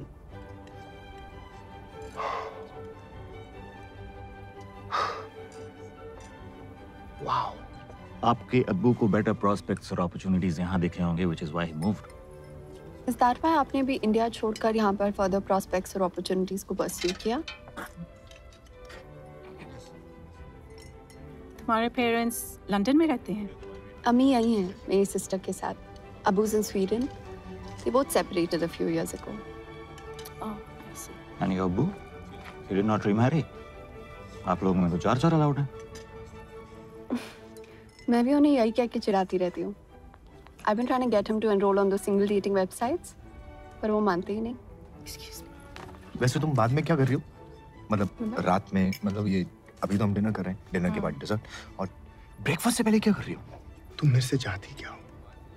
Wow. आपके अब्बू को better prospects और opportunities यहाँ दिखे होंगे, which is why he moved. Is that why आपने भी India छोड़कर यहाँ पर further prospects और opportunities को pursue किया? तुम्हारे पेरेंट्स लंदन में रहते हैं? अम्मी यही हैं मेरी सिस्टर के साथ. Abu's in Sweden. They both separated a few years ago. Oh, I see. And your Abu? He did not remarry. आप लोगों में तो चार चार अलाउड हैं. मैं भी उन्हें यही कह के चिढ़ाती रहती हूँ. I've been trying to get him to enroll on those single dating websites, पर वो मानते ही नहीं. Excuse me. वैसे तुम बाद में क्या कर रही हो? मतलब रात में, मतलब ये अभी तो हम डिनर कर रहे हैं, डिनर के बाद डिजर्ट, और ब्रेकफास्ट से पहले क्या कर रही हो? तुम मेरे से चाहती क्या हो?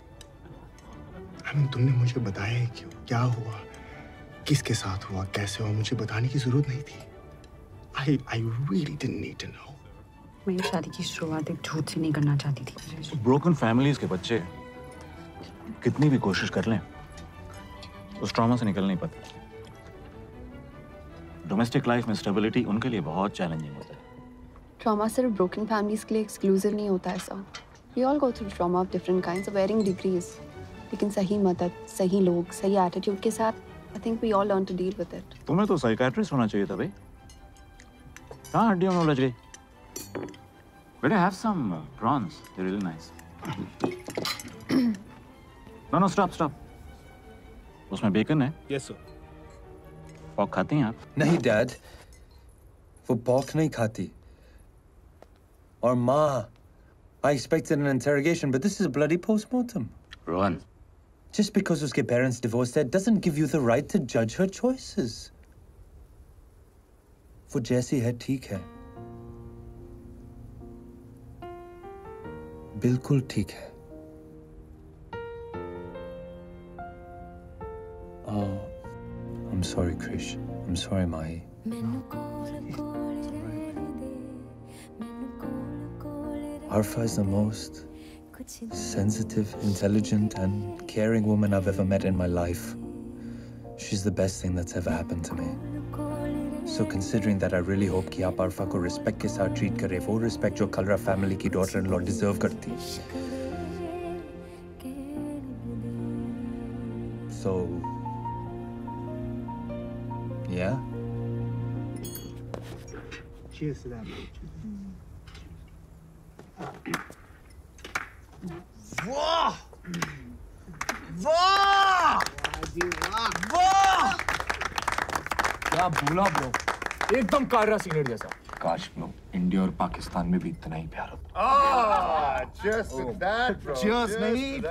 I mean, तुमने मुझे बताया क्यों? क्या हुआ? किसके साथ हुआ? कैसे हुआ? मुझे बताने की जरूरत नहीं थी. I I really didn't need to know. मैं शादी की शुरुआत एक झूठ से नहीं करना चाहती थी. ब्रोकन फैमिलीज के बच्चे कितनी भी कोशिश कर लें, उस ट्रॉमा से निकल नहीं पाते. डोमेस्टिक लाइफ में स्टेबिलिटी उनके लिए बहुत चैलेंजिंग होता है. ट्रॉमा सिर्फ ब्रोकन फैमिलीज के लिए एक्सक्लूसिव नहीं होता है sir. We all go through trauma of different kinds of varying degrees. लेकिन सही मदद, सही लोग, सही एटीट्यूड के साथ, I think we all learn to deal with it. तुम्हें तो साइकियाट्रिस्ट होना चाहिए था भाई. कहाँ हड्डियों में उलझ गई? Better have some uh, prawns. They're really nice. No, no, stop, stop. उसमें बेकन है? Yes, sir. Pork खाते हैं आप? नहीं, Dad. वो pork नहीं खाती. और माँ, I expected an interrogation, but this is a bloody postmortem. Rohan. Just because उसके parents divorced her doesn't give you the right to judge her choices. वो जैसी है ठीक है. बिल्कुल ठीक है. Oh, I'm sorry, Krish. I'm sorry, Mahi. Arfa is the most sensitive, intelligent, and caring woman I've ever met in my life. She's the best thing that's ever happened to me. So considering that, I really hope कि आप Arfa को respect के साथ treat करें, वो respect जो Kalra family की daughter-in-law deserve करती. So, yeah. Cheers to that. वाह! वाह! वाह! क्या बोला ब्रो? एकदम कायरा सीनियर जैसा. काश ब्रो, इंडिया और पाकिस्तान में भी इतना ही प्यार होता. Ah, just oh. that, bro. Just नहीं.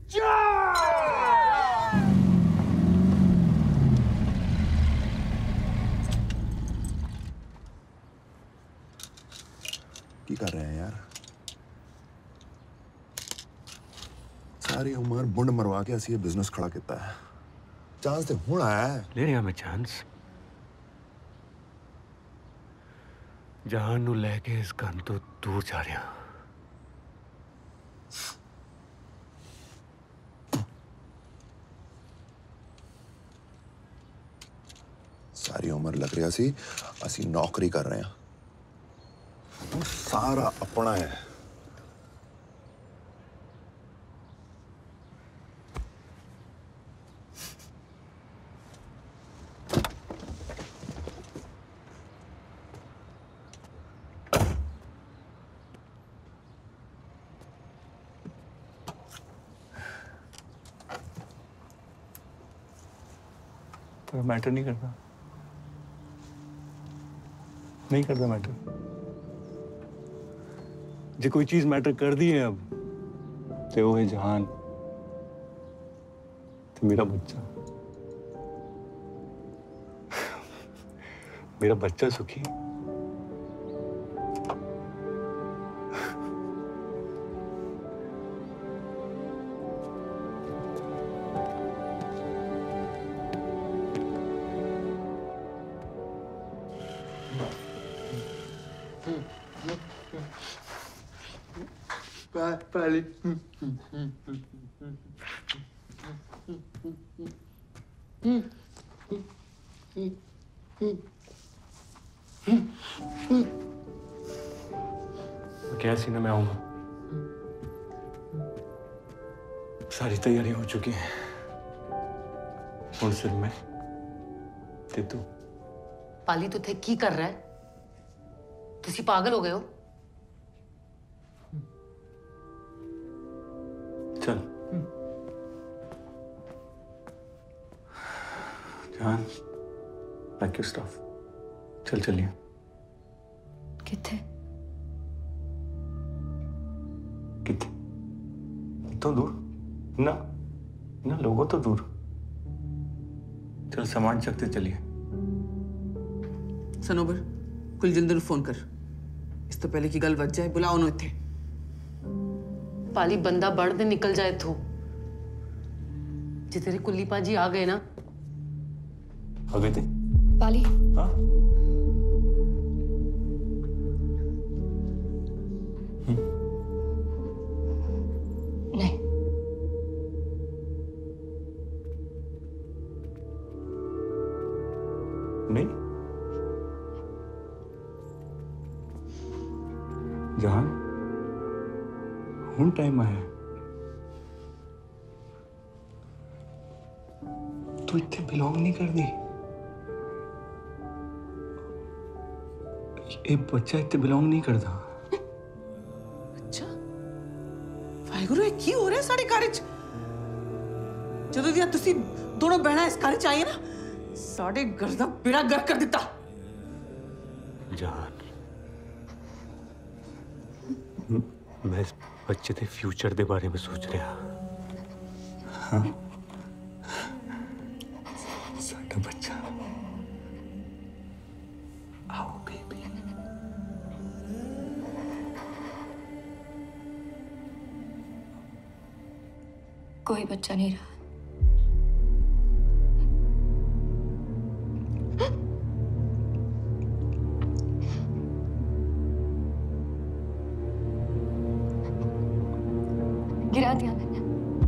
की कर रहे हैं यार? सारी उम्र बुंड मरवा के ऐसी ये बिजनेस खड़ा किया है. चांस ते हुण आया है. ले रहा मैं चांस. जहान नू लेके इस गन तो दूर जा रहा. सारी उम्र लग रही सी असी नौकरी कर रहे हैं. तू सारा अपना है. तो मैटर नहीं करता. नहीं करता मैटर. जो कोई चीज मैटर कर दी है अब, तो वो है जहान, तो मेरा बच्चा. मेरा बच्चा सुखी. Pali. क्या सीना में आऊंगा. सारी तैयारी हो चुकी है. और सिर्फ मैं ते तू. पाली तू थे की कर रहा है? तुसी पागल हो गए हो? चल जान, पैक योर स्टफ, चल चलिए। किथे किथे तो दूर ना ना लोगों तो दूर। चल सामान चकते चलिए। सनोबर कुलजिंदर ਨੂੰ फोन कर, इस तो पहले की गल वज जाए, बुलाओ ਉਹਨੂੰ ਇੱਥੇ। पाली बंदा बढ़ दे निकल जाए इथों। जे तेरे कुल्ली पाजी आ गए ना। आ गए थे पाली। हाँ नहीं नहीं जहान हूं टाइम आया तू इतने बिलोंग नहीं कर दी। ये बच्चा इतने बिलोंग नहीं करता। अच्छा वाहिगुरु ये की हो रहा है साडे घर च? ਜਦੋਂ ਦੀਆਂ ਤੁਸੀਂ ਦੋਨੋਂ ਬਹਿਣਾ ਇਸ ਘਰ ਚ ਆਏ ਨਾ, ਸਾਡੇ ਘਰ ਦਾ ਬੇੜਾ ਗਰਕ ਕਰ ਦਿੱਤਾ। जान मैं इस बच्चे के फ्यूचर के बारे में सोच रहा। हाँ साडा बच्चा आओ बेबी। कोई बच्चा नहीं रहा। गिरा दिया मैंने।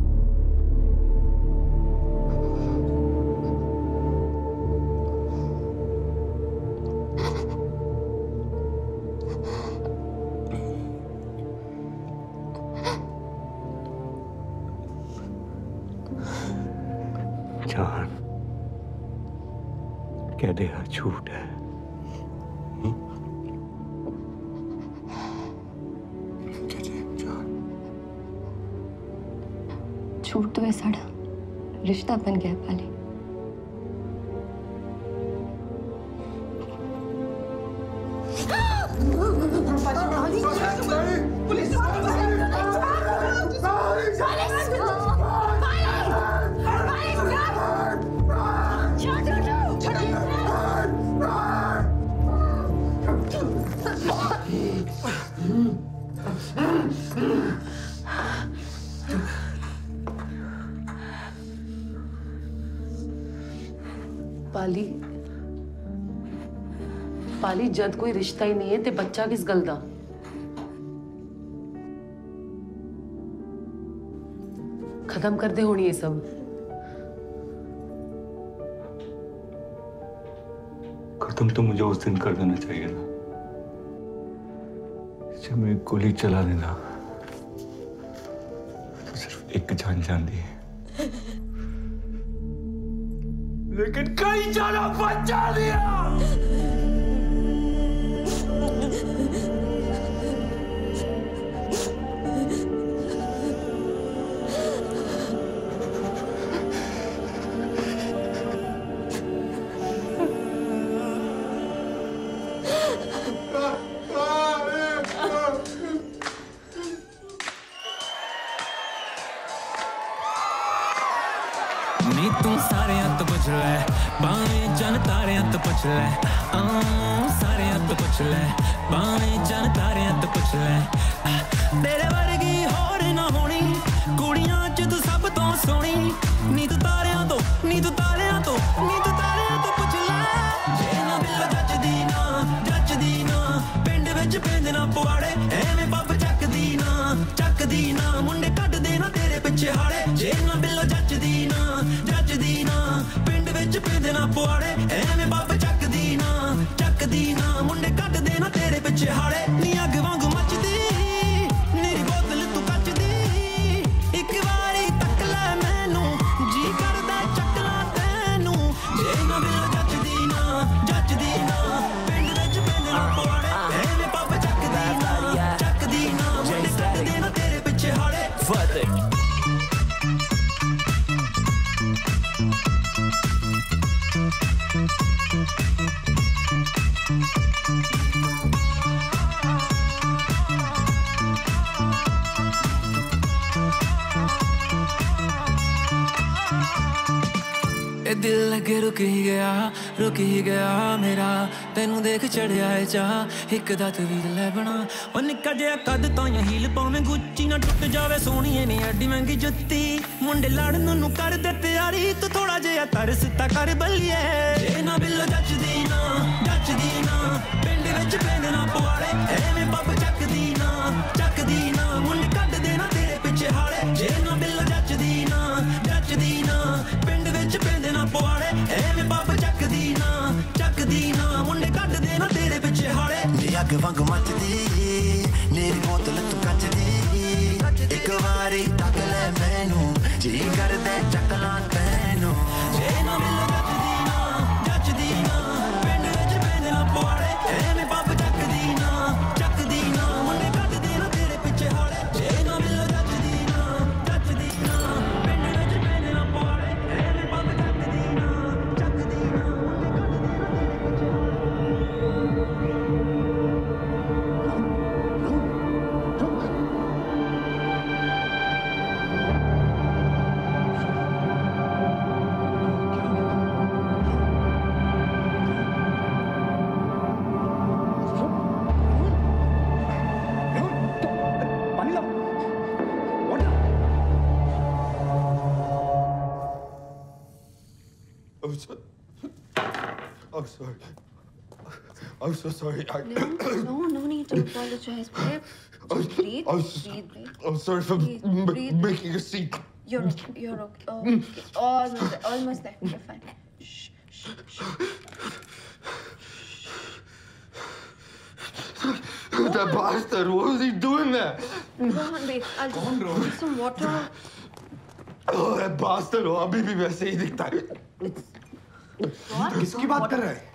जान कह दे झूठ है। छूट तो है साड़ा रिश्ता बन गया पाली। पाली पाली जद कोई रिश्ता ही नहीं है ते बच्चा किस गल दा? खत्म कर दे होनी ये सब। खत्म तो मुझे उस दिन कर देना चाहिए ना जब मैं गोली चला देना तो सिर्फ एक जान जाती है, लेकिन कई जाना बचा दिया। नी तू सारे हत्थ पुछ ले, बावें जन तारे हत्थ पुछ ले। आ सारे हत्थ पुछ ले, बावें जन तारे हत्थ पुछ ले। तेरे वर्गी होर ना होनी कुड़ियां च तू सब तो सोहनी। नी तू तारियां तो नी तू तारियां तो नी तू तारियां तो पुछ ले। जे ना दिल जचदी ना जचदी ना पिंड विच पेंद ना पवाड़े, एवें पब चकदी ना चकदी ना मुंडे कट देना तेरे पिछे हाड़े। जे ना बिल्लो जचदी ना जचदी ना पिंड विच पेंद ना पवाड़े, एवें पब चकदी ना चकदी ना मुंडे कट देना तेरे पिछे हाड़े। नी अग वांग मचदी निरी ए दिल लगे रुक ही गया रुक ही गया मेरा तेनू देख चढ़िया है चाह एक दा तवीर लै बना ओ निक्का जिहा कद तो या हील पावें गुच्ची ना टुट जावे सोहणीए नी एडी महंगी जुत्ती मुंडे लड़न नू कर दे तैयारी तू थोड़ा जिहा तरस ता कर बल्लिए ए ना बिल्लो जचदी ना जचदी ना पिंड विच पेंद ना पवाड़े एवें पब चकदी ना चकदी ना मुंडे कड देना तेरे पिछे हाले जे ना बिल्लो जचदी ना जचदी ना पिंड विच पेंद ना पवाड़े एवें पब चकदी ना चकदी ना मुंडे कड देना तेरे पिछे हाले नी अग वांग मचदी नीरी बोतल तू कचदी एक वारी तक ले मैनू जी कर दे चकला तैनू जे ना मिलो जचदी ना जचदी ना पिंड विच पेंद ना पवाड़े एवें पब चकदी ना चकदी ना मुंडे कड देना तेरे पिछे हाले जे ना मिलो जचदी ना जचदी ना पिंड विच पेंद ना पवाड़े एवें पब चकदी ना चकदी ना I'm so, I'm sorry. I'm so sorry. I, No, no, no need to apologize, babe. Just breathe, I'm, breathe, breathe. I'm sorry for Breathe, m- breathe. making a scene. You're okay, you're okay. Oh, okay. Almost there, almost there. You're fine. Shh, shh, shh. That bastard, what was he doing there? Go on, babe. I'll just put some water. Oh, that bastard, वो अभी भी वैसे ही दिखता है. What? किसकी बात कर रहा है?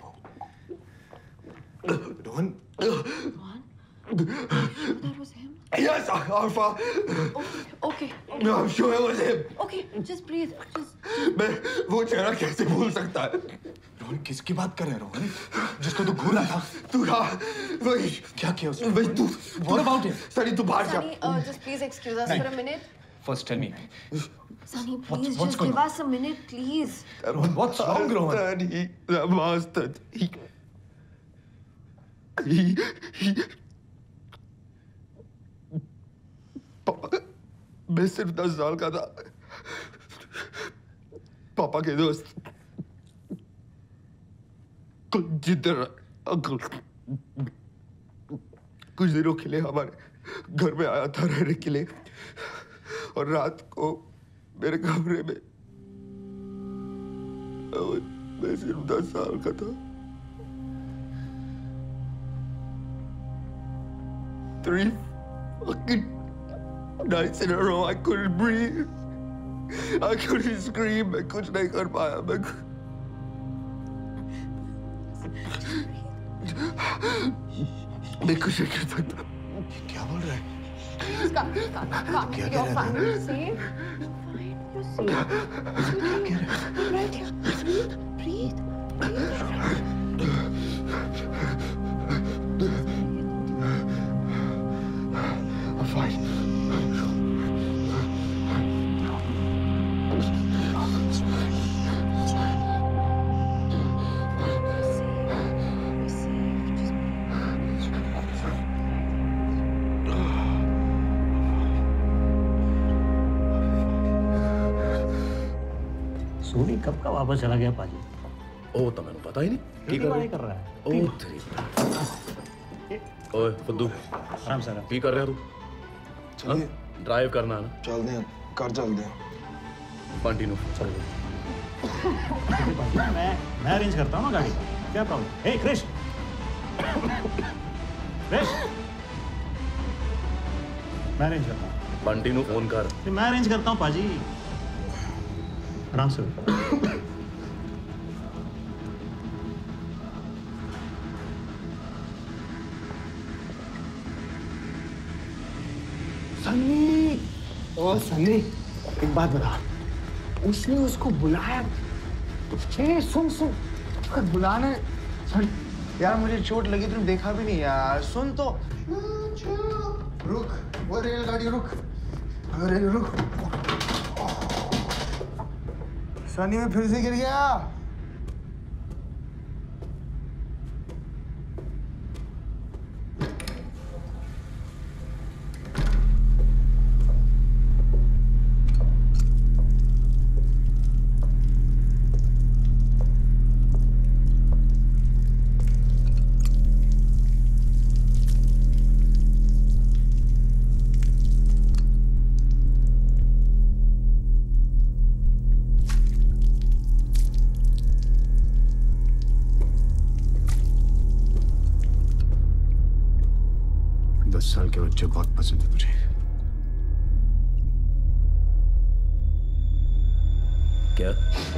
Rohan. That was him. Yes, Alpha. Okay, okay. No, I'm sure it was him. Okay, just breathe. Just. मैं वो चेहरा कैसे भूल सकता है? रोहन किसकी बात कर रहा है रोहन? जिसको तू घूर रहा था. तू हाँ, वही. क्या किया उसने? वही तू. What about him? सनी तू बाहर जा. Sunny, uh, just please excuse us for a minute. First tell me. Sunny, What's- please what's just going give on? us a minute, please. Rohan, what's wrong, Rohan? He, that bastard. He, he, he. पापा, मैं सिर्फ दस साल का था. पापा के दोस्त. जिधर अंकल कुछ दिनों के लिए हमारे घर में आया था रहने के लिए और रात को मेरे कमरे में मैं सिर्फ दस साल का था. Three fucking nights in a row I couldn't breathe. I couldn't scream. मैं कुछ नहीं कर पाया. मैं मैं कुछ नहीं कर सकता. क्या बोल रहा है? Calm, calm, calm. क्या You're कह रहा fine. है? You're safe. You're fine. You're safe. I'm right here. Breathe, breathe, breathe. I'm fine. Soni कब का वापस चला गया पाजी? ओ तो मैंने पता ही नहीं की कर रहा कर रहा है। ओ तेरी ओए फुद्दू आराम से की कर रहा तू? चलिए ड्राइव करना है ना? चलते हैं कर चलते हैं. बंटी नु चल मैं मैं अरेंज करता हूँ ना गाड़ी का. क्या प्रॉब्लम? हे क्रिश, क्रिश, मैं अरेंज करता हूँ. बंटी नु फोन कर. मैं अरेंज करता हूँ पाजी. आराम से. सनी, ओ सनी, एक बात बता. उसने उसको बुलाया. ए सुन सुन, उसको बुलाना है. सुन यार मुझे चोट लगी तुमने देखा भी नहीं यार. सुन तो. रुक, वो रेलगाड़ी रुक. अरे रुक. सनी में फिर से गिर गया। दस साल के बच्चे बहुत पसंद है मुझे। क्या?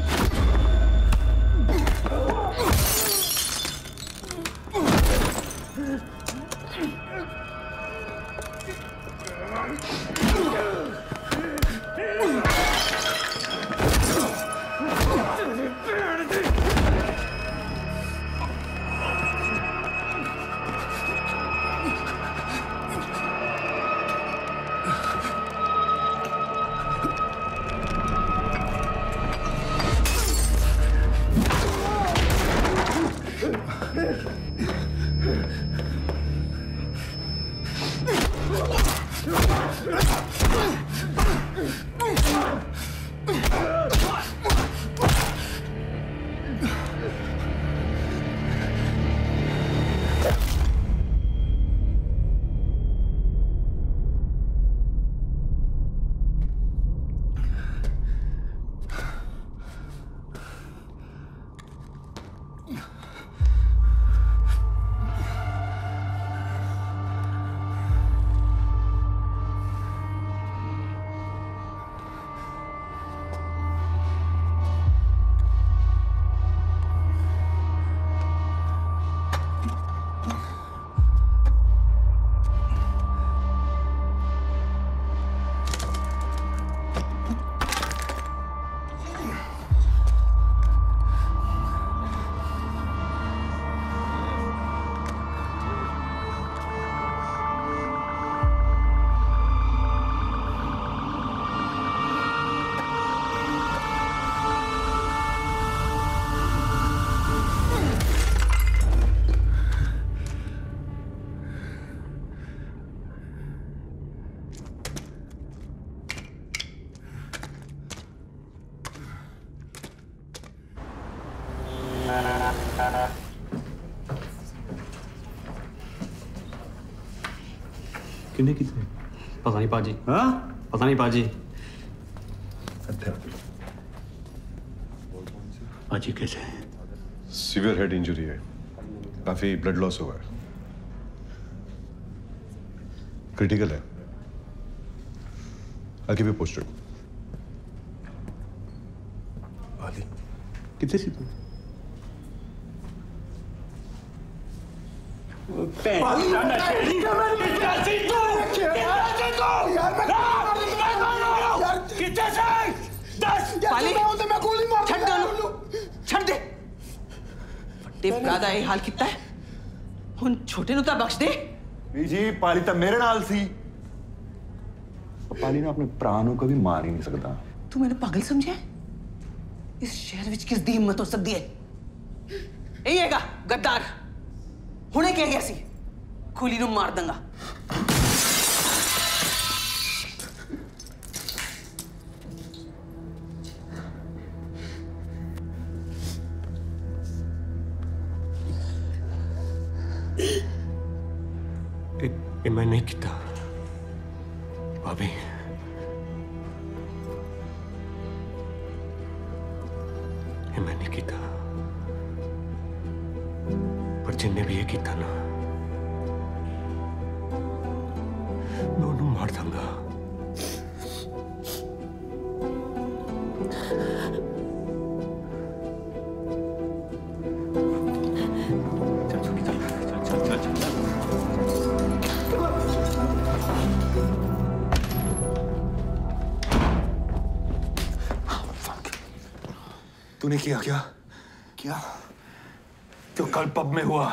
किन्ने कितने? पता नहीं पाजी। हाँ? पता नहीं पाजी। पाजी कैसे है? सीवियर हेड इंजरी है, काफी ब्लड लॉस हुआ है, क्रिटिकल है। I'll give you posted. पाली कितने सी तू? छੱਡ ਦੇ ਉਹਨੂੰ ਛੱਡ ਦੇ ਵੱਡੇ ਭਰਾ ਦਾ ਇਹ ਹਾਲ ਕੀਤਾ ਹੈ ਹੁਣ ਛੋਟੇ ਨੂੰ ਤਾਂ ਬਖਸ਼ ਦੇ ਵੀ ਜੀ ਪਾਲੀ ਤਾਂ ਮੇਰੇ ਨਾਲ ਸੀ ਪਾਲੀ ਨੂੰ ਆਪਣੇ ਭਰਾ ਨੂੰ ਕਦੀ ਮਾਰ ਹੀ ਨਹੀਂ ਸਕਦਾ ਤੂੰ ਮੈਨੂੰ ਪਾਗਲ ਸਮਝਿਆ ਇਸ ਸ਼ਹਿਰ ਵਿੱਚ ਕਿਸ ਦੀ ਹਿੰਮਤ ਹੋ ਸਕਦੀ ਹੈ ਇਹ ਹੈਗਾ ਗੱਦਾਰ ਹੁਣੇ ਕਹਿ ਗਿਆ ਸੀ ਖੂਲੀ ਨੂੰ ਮਾਰ ਦਾਂਗਾ ये मैं नहीं किया भाभी ये मैं नहीं किया पर जिन्ने भी ये किया ना मैं उन्हें मार दूंगा तूने किया क्या? क्या? जो कल पब में हुआ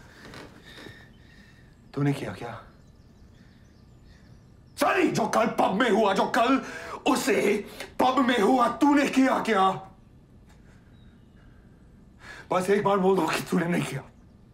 तूने किया क्या? सॉरी जो कल पब में हुआ जो कल उसे पब में हुआ तूने किया क्या? बस एक बार बोल दो कि तूने नहीं किया।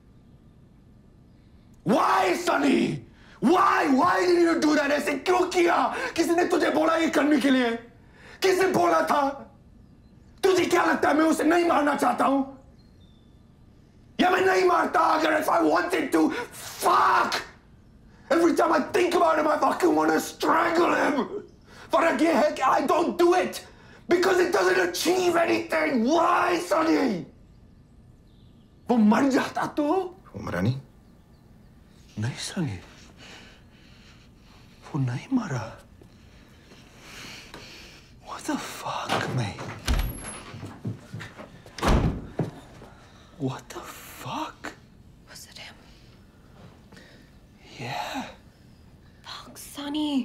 Why, Sunny? Why? Why did you do that? ऐसे क्यों किया? किसने तुझे बोला ये करने के लिए? किसने बोला था? तुझे क्या लगता है मैं उसे नहीं मारना चाहता हूं? या मैं नहीं मारता अगर if I wanted to? Fuck! Every time I think about him, I fucking want to strangle him. फर्क ये है कि I don't do it because it doesn't achieve anything. Why, Sunny? वो मर जाता तो? वो मरा नहीं? नहीं सनी, वो नहीं मरा। What the fuck, mate? What the fuck? Was it him? Yeah. Fuck, Sunny.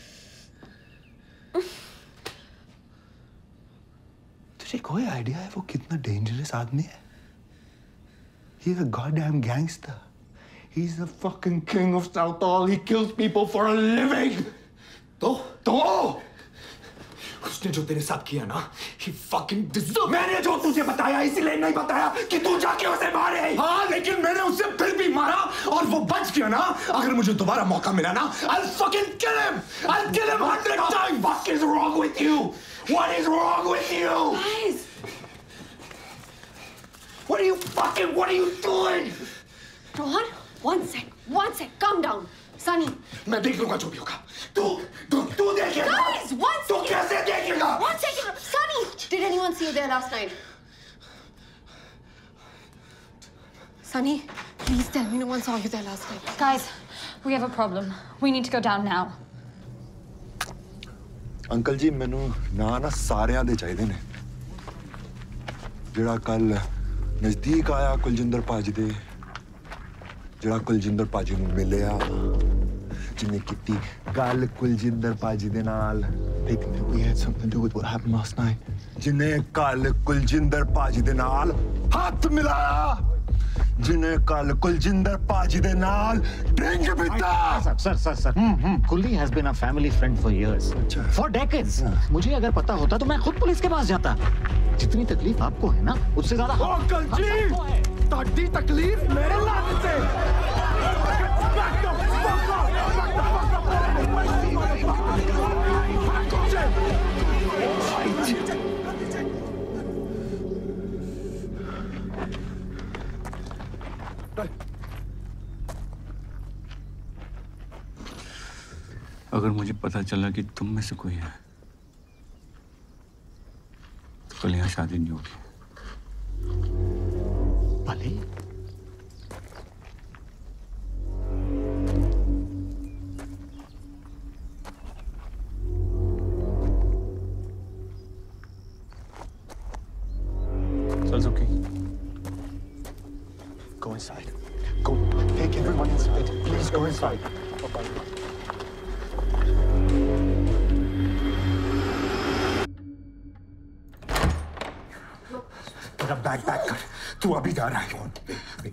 तुझे कोई आइडिया है वो कितना डेंजरस आदमी है? He's a goddamn gangster. He's the fucking king of Southall. He kills people for a living. तो तो उसने जो तेरे साथ किया ना, he fucking deserves. मैंने जो तुझे बताया इसीलिए नहीं बताया कि तू जाके उसे मारे। हाँ, लेकिन मैंने उसे फिर भी मारा और वो बच गया ना। अगर मुझे दोबारा मौका मिला ना, I'll fucking kill him. I'll kill him hundred times. What is wrong with you? What is wrong with you? Guys. What are you fucking? What are you doing? Rohan, one sec, one sec, calm down. Sunny. मैं देख लूँगा जो भी होगा। तू तू तू देखेगा। Guys, one second. तू कैसे देखेगा? One second. Sunny, did anyone see you there last night? Sunny, please tell me no one saw you there last night. Guys, we have a problem. We need to go down now. Uncle ji मैनू ना ना सारियां दे चाहिए ने। ਜਿਹੜਾ ਕੱਲ ਨਜ਼ਦੀਕ ਆਇਆ ਕੁਲਜਿੰਦਰ ਭਾਜੀ ਦੇ, ਜਿਹੜਾ ਕੁਲਜਿੰਦਰ ਭਾਜੀ ਨੂੰ ਮਿਲਿਆ, ਜਿਹਨੇ ਕੀਤੀ ਗੱਲ ਕੁਲਜਿੰਦਰ ਭਾਜੀ ਦੇ ਨਾਲ, thinking that we had something to do with what happened last night, ਜਿਹਨੇ ਕੱਲ ਕੁਲਜਿੰਦਰ ਭਾਜੀ ਦੇ ਨਾਲ ਹੱਥ ਮਿਲਾਇਆ, ਜਿਹਨੇ ਕੱਲ ਕੁਲਜਿੰਦਰ ਭਾਜੀ ਦੇ ਨਾਲ ਡਰਿੰਕ ਪੀਤਾ। Sir sir sir Kulli has been a family friend for years, for decades. मुझे अगर पता होता तो मैं खुद पुलिस के पास जाता। जितनी तकलीफ आपको है ना, उससे ज्यादा अंकल जी, ताड़ी तकलीफ मेरे लाने से। अगर मुझे पता चला कि तुम में से कोई है तो कल यहाँ शादी नहीं होगी। Pali, It's okay. Go inside. Go. Take everyone inside. Please go inside. तेरा बैग पैक कर। तू अभी जा रहा है।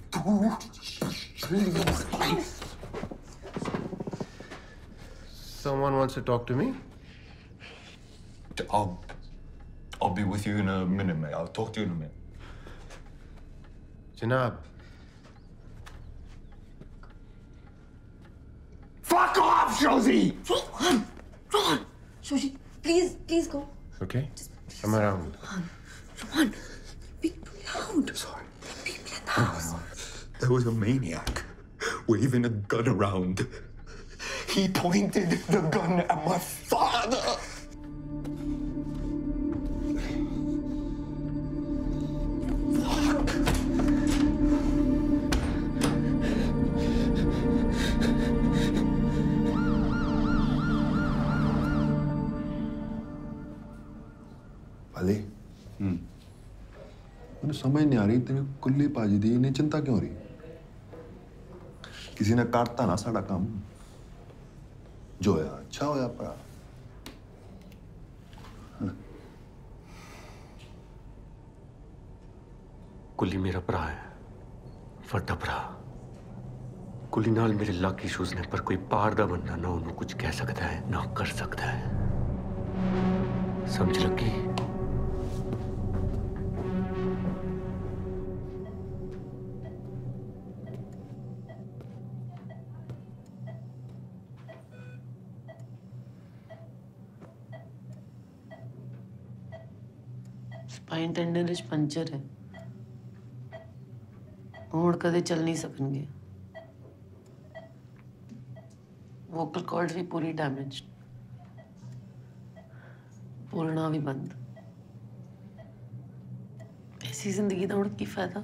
तू Someone wants to talk to me? I'll, I'll be with you in a minute, mate. I'll talk to you in a minute. Janab. Fuck off, Shoji! Rohan, Rohan, Shoji, please, please go. Okay? I'm around. Rohan, be loud. Sorry. People in the house. There was a maniac waving a gun around. He pointed the gun at my father. पाली, मुझे समझ नहीं आ रही तेरी कुल्ली पाजी दी इतनी चिंता क्यों हो रही? किसी ने काटता ना साड़ा काम, जो है अच्छा होया पड़ा। कुली मेरा भरा है, वड्डा भरा। कुली नाल मेरे लक इशूज ने, पर कोई पार दा बंदा ना उन्होंने कुछ कह सकता है ना कर सकता है। समझ लगी? स्पाइन टेंडन विच पंचर है, हुण कदे चल नहीं सकणगे। वोकल कॉर्ड भी पूरी डैमेज, बोलना भी बंद। ऐसी जिंदगी दा हुण की फायदा?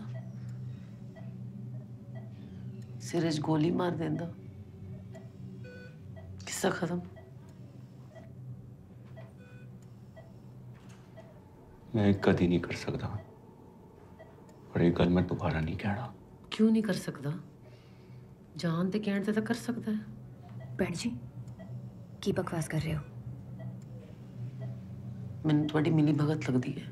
सिर च गोली मार देंदा, किस्सा खत्म। मैं कदी नहीं कर सकता, और ये गल मैं दोबारा नहीं कहना। क्यों नहीं कर सकता? जान ते कहण ते तां कर सकदा है। भैन जी की बकवास कर रहे हो? मैंने थोड़ी मिली भगत लगती है।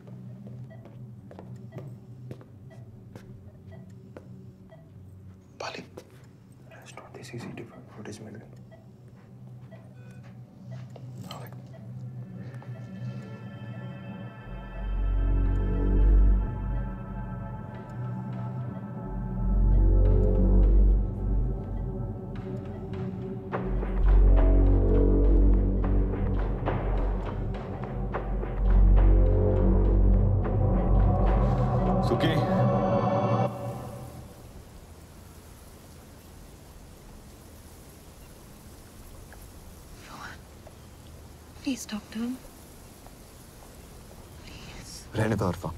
पाली, it's not this easy to find what is missing. सुखी, Please, doctor. रहने दो अरफा।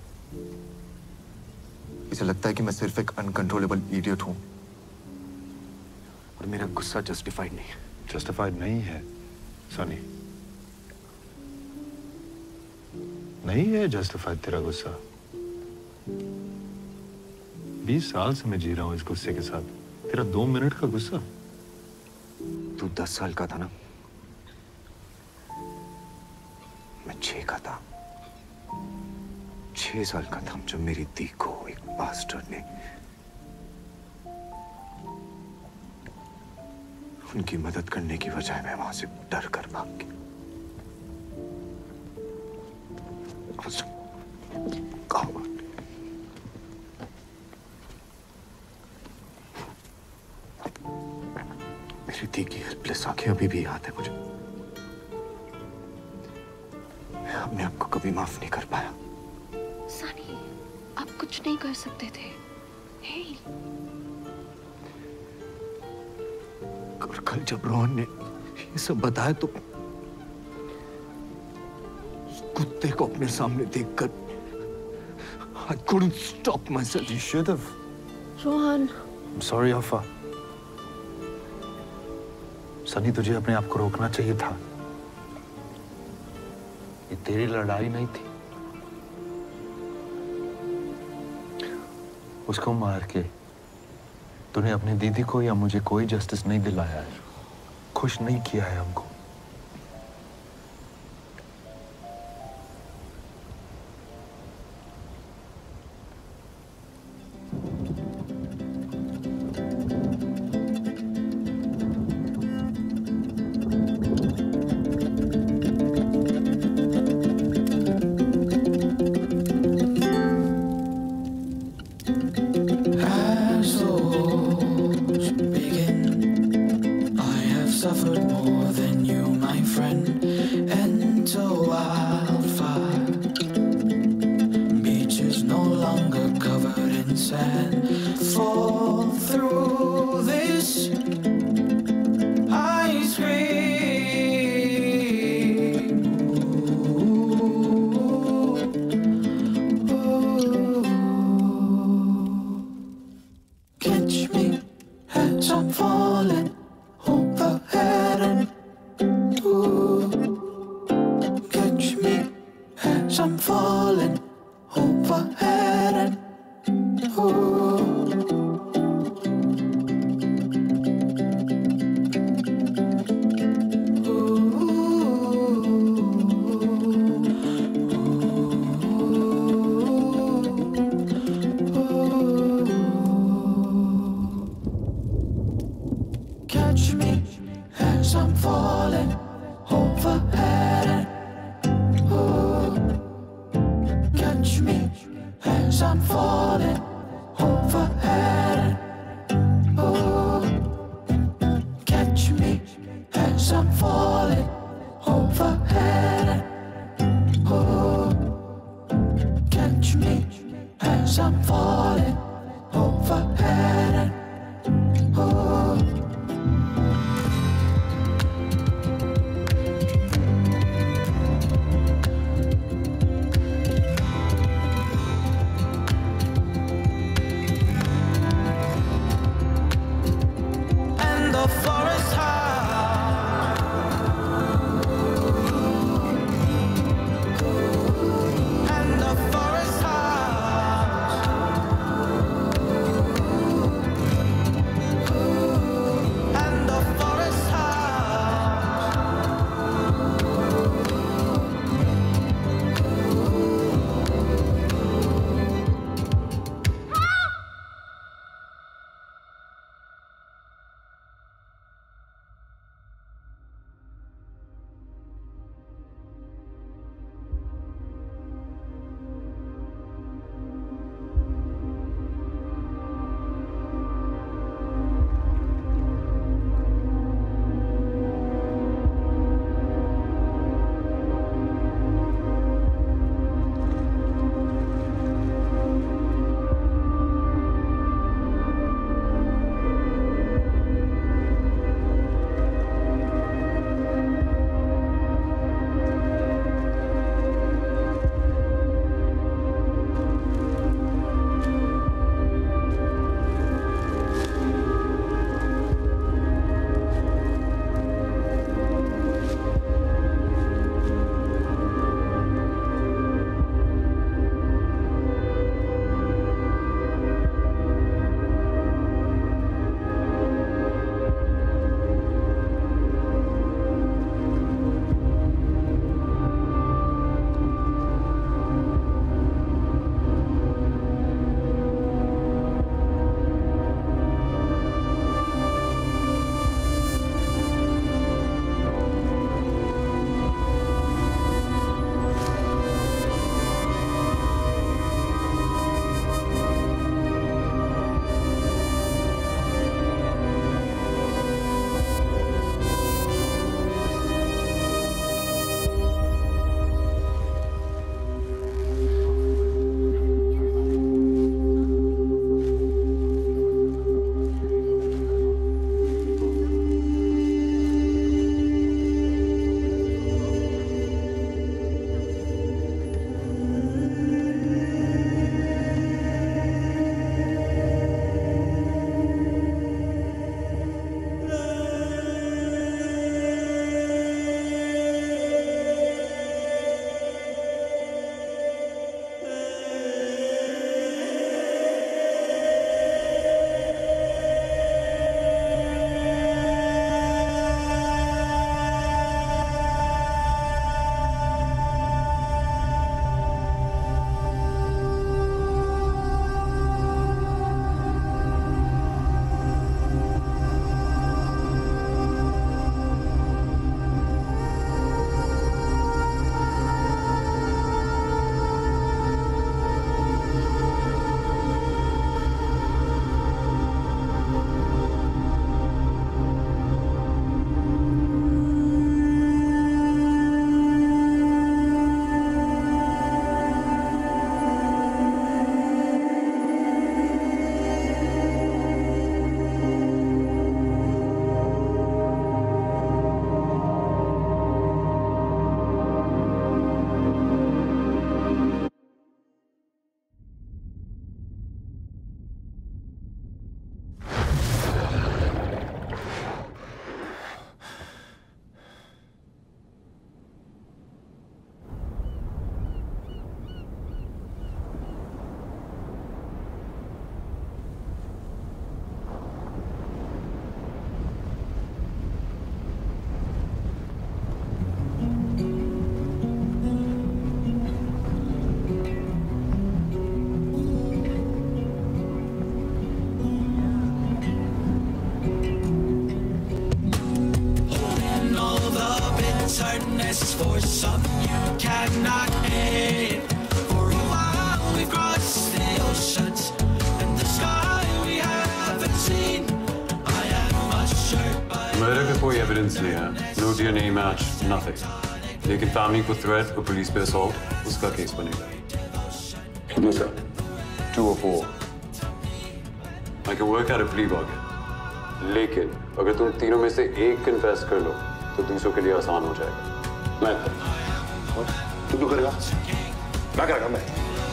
इसे लगता है कि मैं सिर्फ एक अनकंट्रोलेबल इडियट हूं, और मेरा गुस्सा जस्टिफाइड नहीं है। जस्टिफाइड नहीं है सनी, नहीं है जस्टिफाइड तेरा गुस्सा। बीस साल से मैं जी रहा हूं इस गुस्से के साथ, तेरा दो मिनट का गुस्सा। तू दस साल का था ना, मैं छह का था। छह साल का था जब मेरी दी को एक बास्टर्ड ने उनकी मदद करने की बजाय मैं वहां से डर कर भाग गया। मेरी दी की हेल्पलेस आंखें अभी भी याद है मुझे। मैं अपने आप को कभी माफ नहीं कर पाया। सनी, आप कुछ नहीं कर सकते थे। हे। और कल जब रोहन ने ये सब बताया तो उस कुत्ते को अपने सामने देखकर I couldn't stop myself. You should have. Rohan. I'm sorry, Alpha. Sunny, तुझे अपने आप को रोकना चाहिए था। ये तेरी लड़ाई नहीं थी। उसको मार के तूने अपनी दीदी को या मुझे कोई जस्टिस नहीं दिलाया है, खुश नहीं किया है हमको। As those begin, I have suffered more than you, my friend. Enter wildfire. Beaches no longer covered in sand. Fall through this ice cream. Catch me as I'm falling overhead and ooh. hardness for some you cannot end. For a while we've crossed the oceans and the sky we haven't seen. I am assured by murder का कोई evidence नहीं है, no DNA match, nothing. लेकिन family को threat और police पे assault, उसका case बनेगा। कितने सर? टू और four. I can work out a plea bargain. लेकिन अगर तुम तीनों में से एक कन्फेस कर लो, तो दूसरों के लिए आसान हो जाएगा। मैं तू क्यों करेगा? मैं करेगा मैं।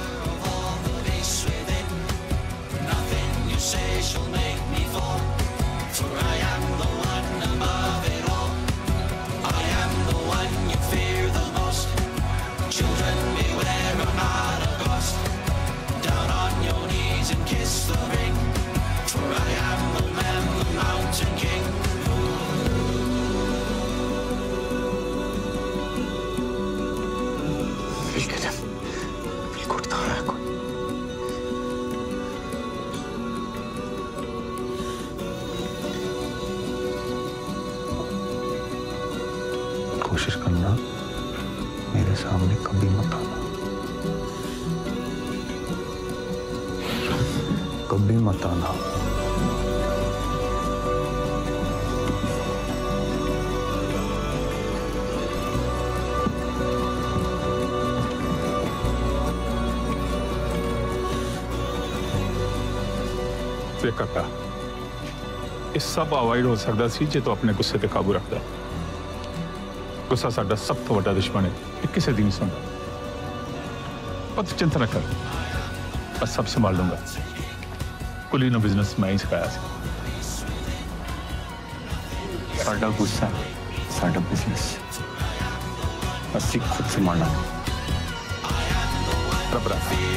कोशिश करना मेरे सामने कभी मत आना, कभी मत आना। काका इस सब अवॉइड हो सकता सी जे तो अपने गुस्से पे काबू रखता। गुस्सा साडा सब तो बड़ा दुश्मन है, ये किसी दी नहीं सुनता। पर तू चिंता न कर, बस सब संभाल लूंगा। कुली नो बिजनेस मैं ही सिखाया सी। साडा गुस्सा, साडा बिजनेस, असि खुद संभालना। रब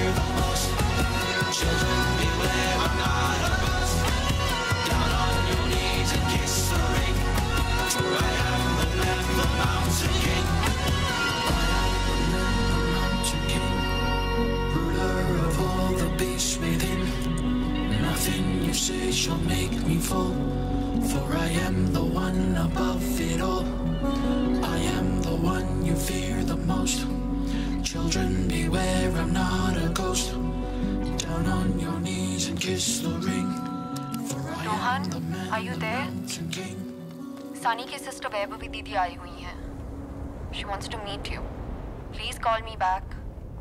shall make me fall, for I am the one above it all. I am the one you fear the most. Children beware, I'm not a ghost. Down on your knees and kiss the ring, for I Rohan, am the man, are you the there? mountain king. Sani की sister Vaibhavi दीदी आई हुई हैं. She wants to meet you. Please call me back.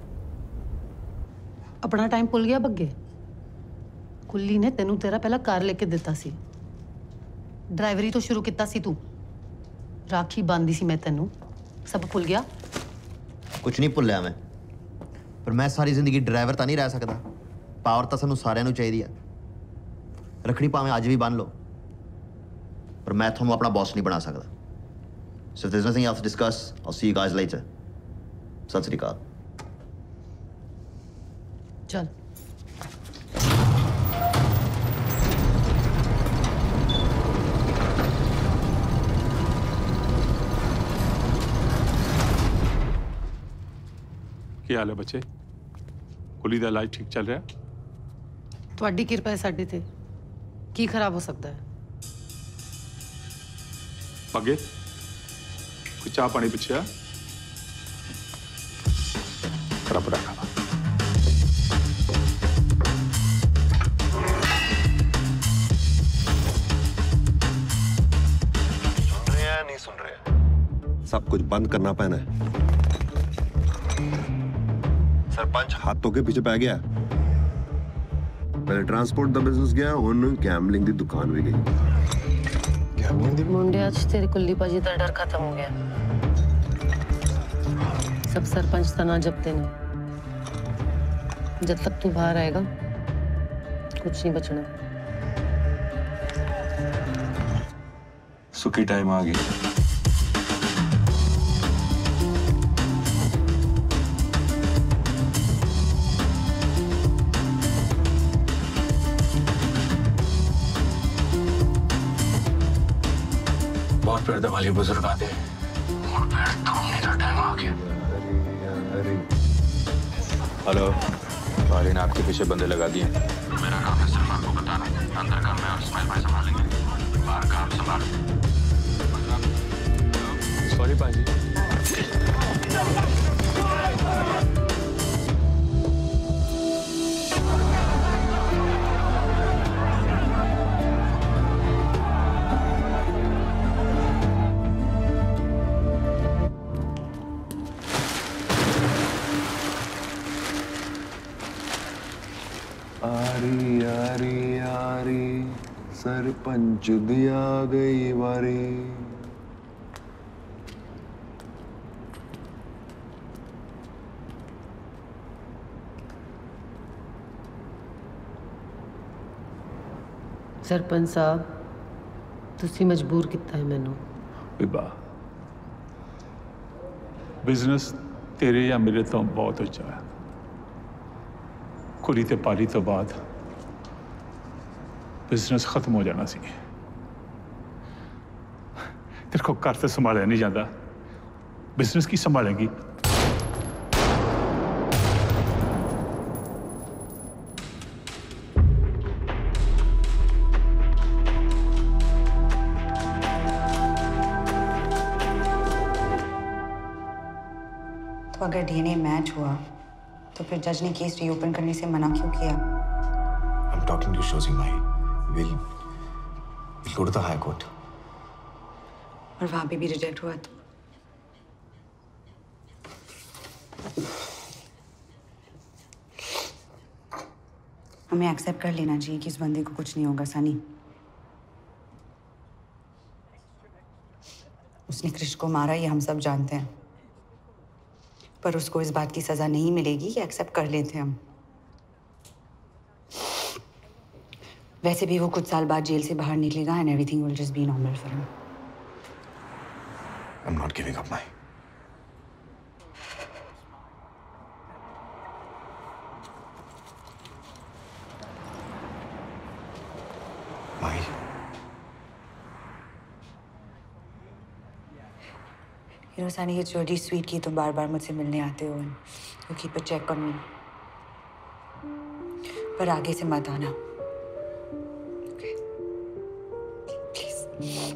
अपना time भुल गया बग्गे। कुल्ली ने तेनू तेरा पहला कार लेके दिता सी, ड्राइवरी तो शुरू किता सी तू, राखी बांधी सी मैं तेनू, सब भुल गया? कुछ नहीं भुलिया मैं, पर मैं सारी जिंदगी ड्राइवर तो नहीं रह सकता। पावर तो सानू सारिਆਂ ਨੂੰ ਚਾਹੀਦੀ ਆ। रखड़ी भावें अज भी बन लो, पर मैं ਤੁਹਾਨੂੰ अपना बॉस नहीं बना सकता। So if there's nothing else to discuss, I'll see you guys later. सत श्री अकाल। चल। ਕੀ ਹਾਲ ਹੈ ਬੱਚੇ? ਕੁਲੀ ਦਾ ਇਲਾਜ ਠੀਕ ਚੱਲ ਰਿਹਾ? ਤੁਹਾਡੀ ਕਿਰਪਾ ਹੈ ਸਾਡੇ ਤੇ, ਕੀ ਖਰਾਬ ਹੋ ਸਕਦਾ ਹੈ? ਅੱਗੇ ਕੋਈ ਚਾਹ ਪਾਣੀ ਪੁੱਛਿਆ? ਖਰਾਬ ਰੱਖਾ सुन रहे हैं नहीं सुन रहे हैं? सब कुछ बंद करना पैना है। सरपंच हाथों के पीछे पै गया। पहले ट्रांसपोर्ट का बिजनेस गया, हुन गैम्बलिंग की दुकान भी गई। गैम्बलिंग दी मुंडे आज तेरे कुल्ली पाजी का डर खत्म हो गया। सब सरपंच तना जपते ने। जब तक तू बाहर आएगा कुछ नहीं बचना। सुखी टाइम आ गई। बहुत पैर दबा लिए बुजुर्ग आते, और पैर थमने का टाइम आ गया। हेलो, वाली ने आपके पीछे बंदे लगा दिए। मेरा काम है सिर्फ आपको बताना, अंदर का मैं और इस्माइल भाई संभालेंगे, बाहर काम संभाल। सॉरी पाजी। सरपंच दिया गई बारी। सरपंच साहब ਤੁਸੀਂ ਮਜਬੂਰ ਕੀਤਾ ਹੈ ਮੈਨੂੰ। विभा बिजनेस तेरे या मेरे तो बहुत अच्छा है। कुली ते पाली तो बाद बिजनेस खत्म हो जाना सी। तेरे को घर से संभाला नहीं जाता, बिजनेस की संभालेगी? तो अगर डीएनए मैच हुआ तो फिर जज ने केस रीओपन करने से मना क्यों किया? I'm talking to Shozi Mahi. We'll we'll go to the High Court. और वहां पे भी रिजेक्ट हुआ तो? हमें एक्सेप्ट कर लेना चाहिए कि इस बंदे को कुछ नहीं होगा। सनी, उसने क्रिश को मारा, ये हम सब जानते हैं, पर उसको इस बात की सजा नहीं मिलेगी कि एक्सेप्ट कर लेते हम। वैसे भी वो कुछ साल बाद जेल से बाहर निकलेगा and everything will just be normal for him. I'm not giving up, Mahi. Mahi. You know, Sunny, it's really sweet कि तुम बार-बार मुझसे मिलने आते हो and you keep a check on me. पर आगे से मत आना। Okay? Please.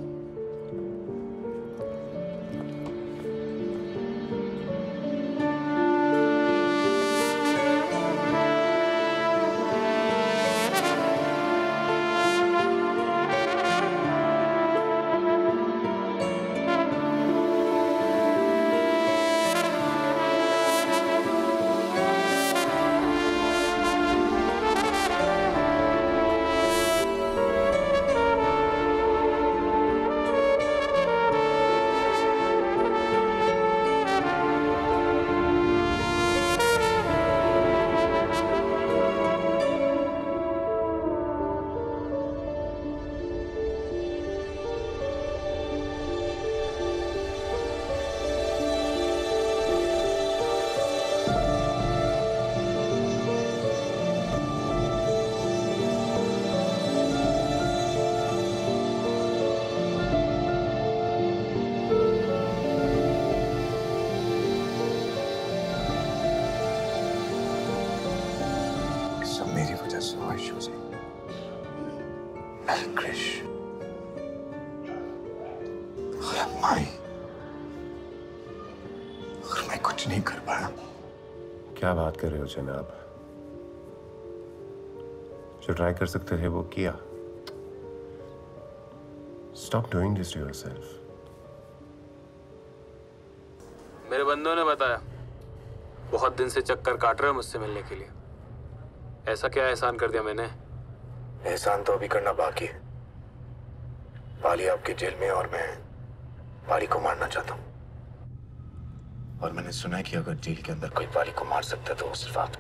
सब मेरी वजह से हुआ Shozi. मैं क्रिश और माही, और मैं कुछ नहीं कर पाया। क्या बात कर रहे हो जनाब? जो ट्राई कर सकते थे वो किया। Stop doing this to yourself. मेरे बंदों ने बताया बहुत दिन से चक्कर काट रहे हो मुझसे मिलने के लिए। ऐसा क्या एहसान कर दिया मैंने? एहसान तो अभी करना बाकी है। पाली आपके जेल में और मैं पाली को मारना चाहता हूँ। और मैंने सुना है कि अगर जेल के अंदर कोई पाली को मार सकता है तो वो सिर्फ आप।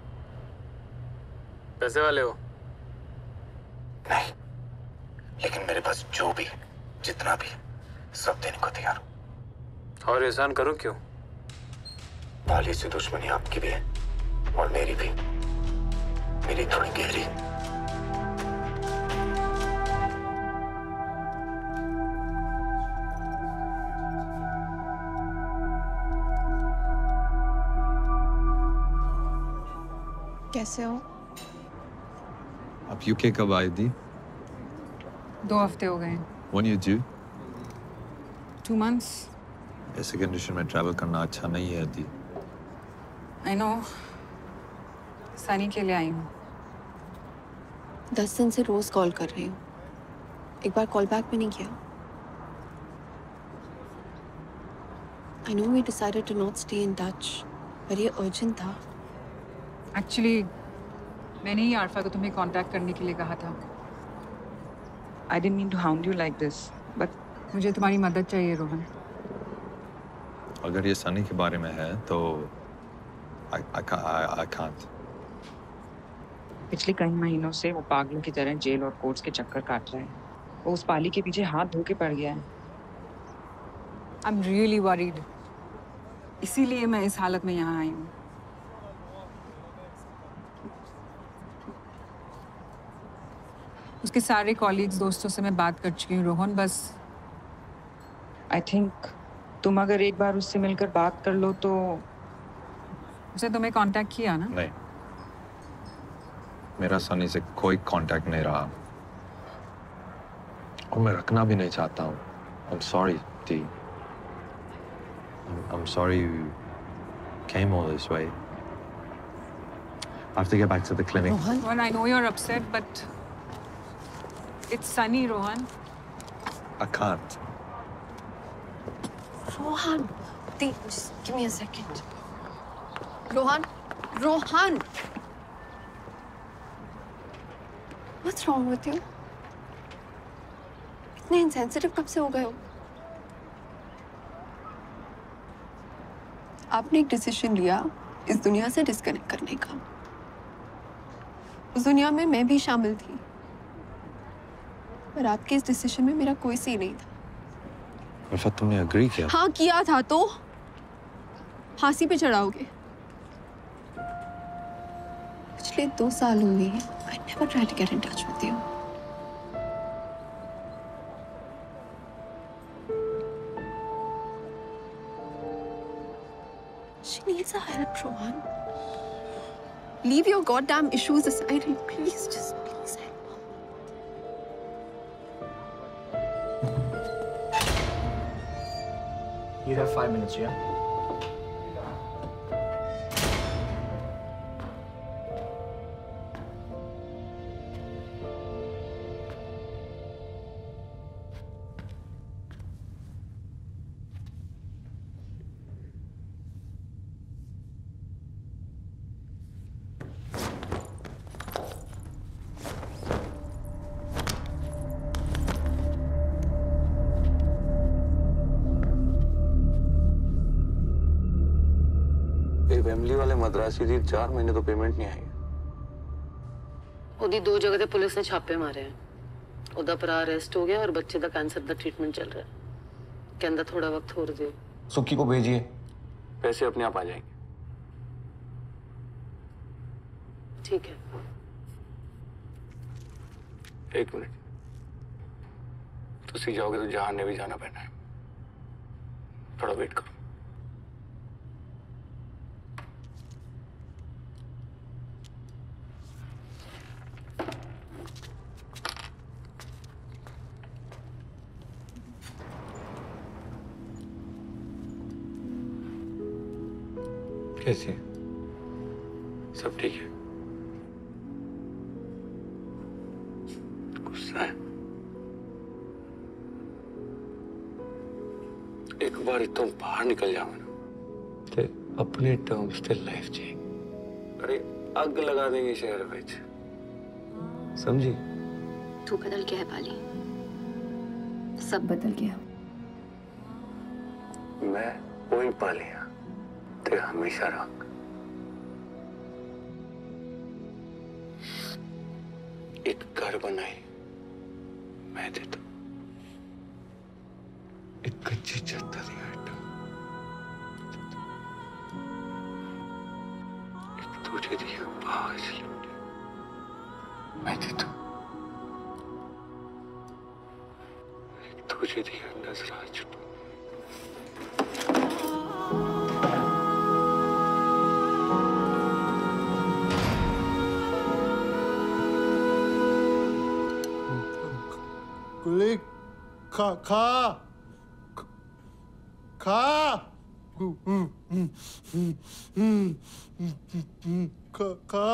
पैसे वाले हो? नहीं, लेकिन मेरे पास जो भी जितना भी सब देने को तैयार हूँ। और एहसान करूँ क्यों? पाली से दुश्मनी आपकी भी है और मेरी भी, मेरी थोड़ी गहरी। कैसे हो? आप यूके कब आई थी? दो हफ्ते हो गए। When you do? Two months. ऐसे कंडीशन में ट्रैवल करना अच्छा नहीं है दी। आई नो, सनी के लिए आई हूँ। दस दिन से रोज कॉल कर रही हूँ, एक बार कॉल बैक भी नहीं किया। I know we decided to not stay in touch, पर ये अर्जेंट था। एक्चुअली मैंने ही आरफा को तुम्हें कांटेक्ट करने के लिए कहा था। I didn't mean to hound you like this, but मुझे तुम्हारी मदद चाहिए रोहन। अगर ये सनी के बारे में है तो I, I, I, I can't. पिछले कई महीनों से वो पागलों की तरह जेल और कोर्ट्स के चक्कर काट रहा है। वो उस पाली के पीछे हाथ धो के पड़ गया है। I'm really worried. इसीलिए मैं इस हालत में यहाँ आई हूँ। उसके सारे कॉलीग्स दोस्तों से मैं बात कर चुकी हूँ रोहन। बस आई थिंक तुम अगर एक बार उससे मिलकर बात कर लो तो। उसने तुम्हें कांटेक्ट किया ना? नहीं, मेरा सनी से कोई कांटेक्ट नहीं रहा और मैं रखना भी नहीं चाहता हूँ। I'm sorry, T. I'm, I'm sorry you came all this way. I have to get back to the clinic. Rohan, well, I know you're upset, but it's Sunny, Rohan. I can't. Rohan, T, just give me a second. Rohan, Rohan. What's wrong with you? इतने insensitive कब से हो गए हो? आपने एक decision लिया इस दुनिया से डिस्कनेक्ट करने का। उस दुनिया में मैं भी शामिल थी, पर आपके इस डिसीजन में मेरा कोई सी नहीं था। अल्फा, तुमने अग्री किया? हाँ किया था तो फांसी पे चढ़ाओगे। पिछले दो साल हुए I never tried to get in touch with you. She needs a help, Rohan. Leave your goddamn issues aside and please, just please help her. You have five minutes, yeah? Family वाले मद्रासी जी चार महीने तो payment नहीं आई। ਉਹਦੀ ਦੋ ਜਗ੍ਹਾ ਤੇ police ਨੇ ਛਾਪੇ ਮਾਰੇ ਆ। ਉਹਦਾ ਭਰਾ ਅਰੈਸਟ ਹੋ ਗਿਆ और बच्चे ਦਾ कैंसर ਦਾ ट्रीटमेंट चल रहा है। कहंदा थोड़ा वक्त और दे। सुक्की को भेजिए, पैसे अपने आप आ जाएंगे। ठीक है। एक मिनट, तुसी जाओगे तो जहान ने भी जाना पैना है। थोड़ा वेट करो। कैसी है? सब ठीक है? गुस्सा है? एक बार तुम बाहर निकल जाओ ना तो अपने टर्म्स पे लाइफ जिएगी। अरे आग लगा देंगे शहर में, समझी? तू बदल गया है पाली, सब बदल गया। मैं कोई पालिया ते हमेशा रंग। एक घर बनाई मैं दे दू, एक कच्ची छत दी आइटम, एक तुझे दी आवाज मैं दे दू, एक तुझे दी नजरा छुपा। कुली खा खा खा खा खा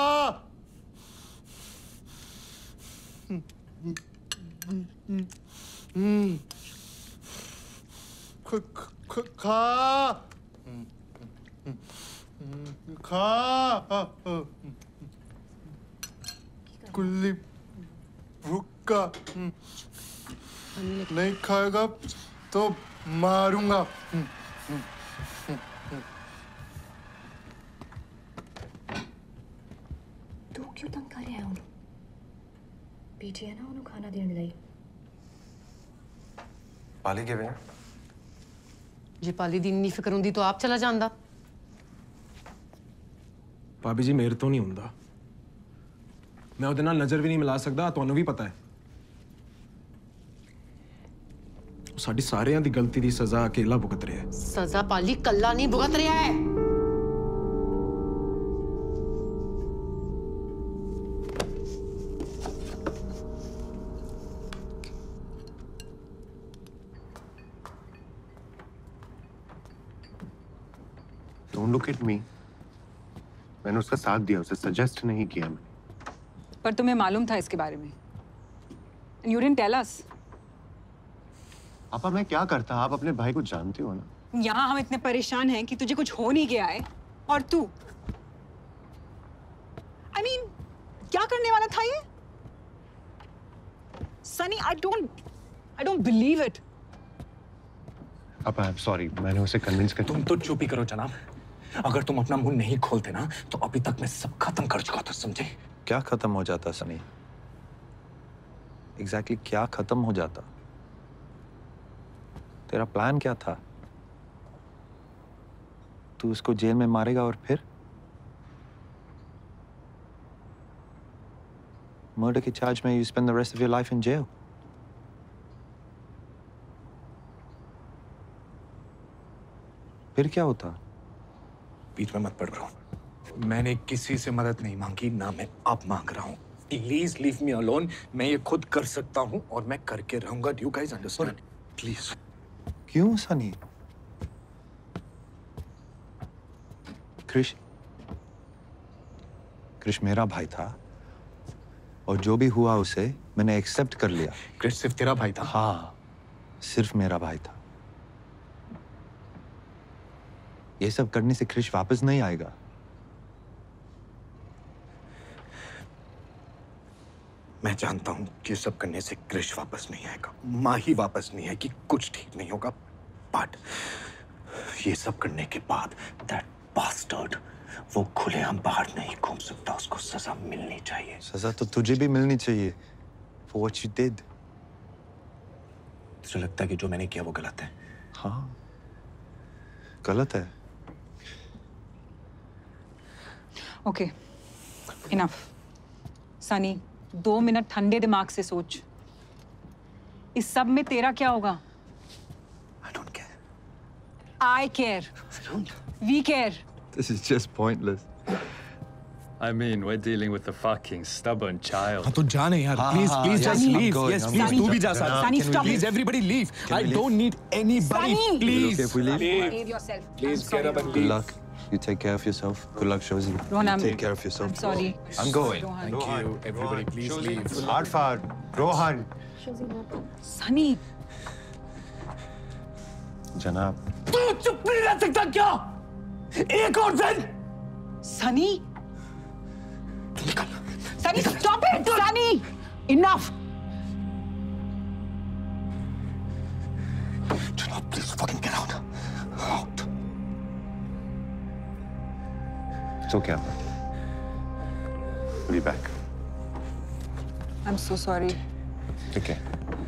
खा खा कुली का नहीं खाएगा तो मारूंगा। तू क्यों तंग कर रहा है उन्हें? पीछे है ना उन्हें खाना देने लाई। पाली किवें है? जे पाली दी इन्नी फिक्र हुंदी तो आप चला जांदा। भाभी जी मेरे तो नहीं हुंदा। मैं ਉਹਦੇ ਨਾਲ ਨਜ਼ਰ ਵੀ ਨਹੀਂ ਮਿਲਾ ਸਕਦਾ, ਤੁਹਾਨੂੰ ਵੀ ਪਤਾ ਹੈ। ਸਾਡੀ ਸਾਰਿਆਂ ਦੀ ਗਲਤੀ ਦੀ ਸਜ਼ਾ ਅਕੇਲਾ ਭੁਗਤ ਰਿਹਾ ਹੈ। सजा पाली कल्ला नहीं भुगत रहा है। Don't look at me. मैंने उसका साथ दिया, उसे सजेस्ट नहीं किया मैं। पर तुम्हें मालूम था इसके बारे में। And you didn't tell us. पापा मैं क्या करता? आप अपने भाई को जानते हो ना। यहाँ हम इतने परेशान हैं कि तुझे कुछ हो नहीं गया है और तू I mean, क्या करने वाला था ये? Sunny, I don't I don't believe it. पापा I'm sorry, मैंने उसे कन्विंस कर। तुम तो चुप ही करो जनाब। अगर तुम अपना मुंह नहीं खोलते ना तो अभी तक मैं सब खत्म कर चुका था, समझे? क्या खत्म हो जाता सनी? एग्जैक्टली exactly क्या खत्म हो जाता? तेरा प्लान क्या था? तू उसको जेल में मारेगा और फिर मर्डर के चार्ज में you spend the rest of your life in jail. फिर क्या होता? बीच में मत पड़ रहा हूं। मैंने किसी से मदद नहीं मांगी, ना मैं अब मांग रहा हूं। Please leave me alone. मैं ये खुद कर सकता हूं और मैं करके रहूंगा। Do you guys understand? Please. क्यों सनी? क्रिश क्रिश मेरा भाई था और जो भी हुआ उसे मैंने एक्सेप्ट कर लिया। क्रिश सिर्फ तेरा भाई था? हाँ, सिर्फ मेरा भाई था। ये सब करने से क्रिश वापस नहीं आएगा। मैं जानता हूं कि सब करने से क्रिश वापस नहीं आएगा, माँ ही वापस नहीं आएगी, कुछ ठीक नहीं होगा। बट ये सब करने के बाद दैट बास्टर्ड वो खुलेआम बाहर नहीं घूम सकता। उसको सजा मिलनी चाहिए। सजा तो तुझे भी मिलनी चाहिए for what you did। तुझे लगता है कि जो मैंने किया वो गलत है? हाँ, गलत है। Okay, enough. सनी, दो मिनट ठंडे दिमाग से सोच। इस सब में तेरा क्या होगा? I don't care. I care. We care. This is just pointless। I mean, we're dealing with a fucking stubborn child. हाँ तो जाने यार, please, please just leave. Yes, please, तू भी जा सकता। Sunny, stop. Please, everybody leave. I don't need anybody. Please. Okay if we leave? Behave yourself. Please get up and Good leave. luck। You take care of yourself. Good luck, Shozi. Rohan, I'm- Take care of yourself. I'm sorry. I'm going। Thank you. Everybody, please leave. Arfan, Rohan। Sunny, जनाब। तू चुप नहीं रह सकता क्या? एक और दिन। Sunny. Sunny, stop it, Sunny. Enough. Janab, please fucking get out. Out. It's okay, Arfan। We'll be back। I'm so sorry. Take care।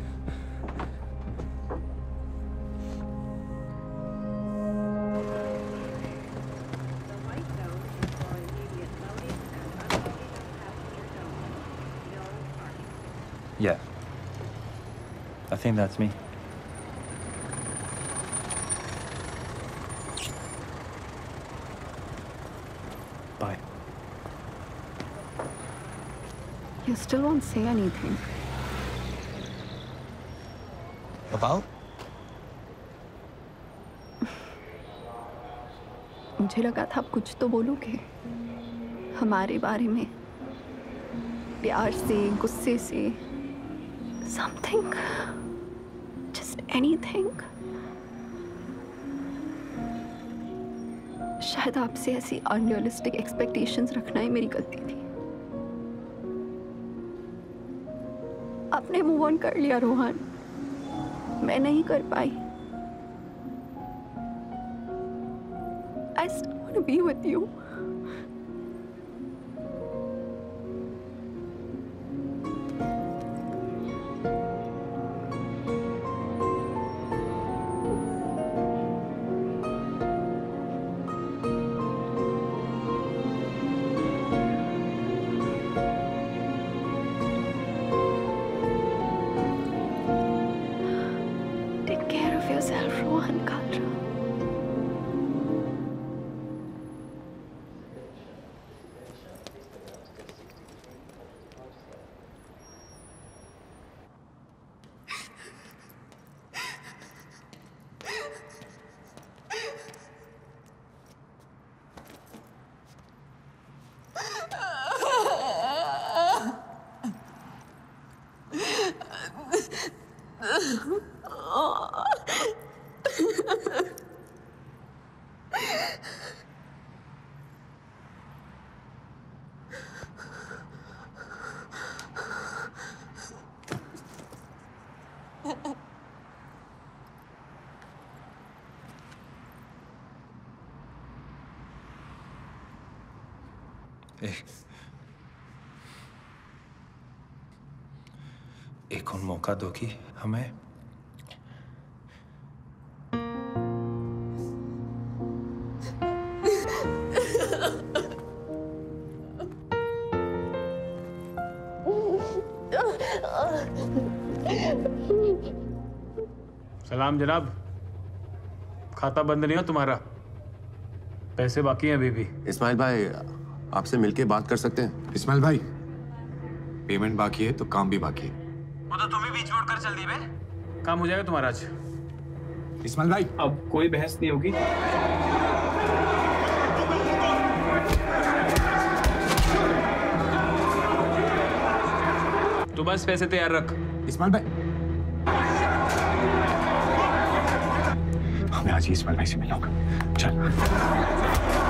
Yeah. I think that's me. Bye. You still won't say anything. About? मुझे लगा था आप कुछ तो बोलोगे हमारे बारे में, प्यार से, गुस्से से, something, just anything। शायद आपसे ऐसी अनरियलिस्टिक एक्सपेक्टेशंस रखना ही मेरी गलती थी। आप आपने मूव ऑन कर लिया रोहन, मैं नहीं कर पाई। I still want to be with you. Take care of yourself, Rohan Kalra. एक एक और मौका दोगी हमें? सलाम जनाब, खाता बंद नहीं हो तुम्हारा, पैसे बाकी हैं अभी भी। इस्माइल भाई आपसे मिलके बात कर सकते हैं? इस्माइल भाई, पेमेंट बाकी है तो काम भी बाकी है। वो तो तुम ही बीच में उठकर चल दी बे। काम हो जाएगा तुम्हारा आज। इस्माइल भाई, अब कोई बहस नहीं होगी। तू बस पैसे तैयार रख। इस्माइल भाई, हमें आज ही इस्माइल भाई से मिलना होगा। चल।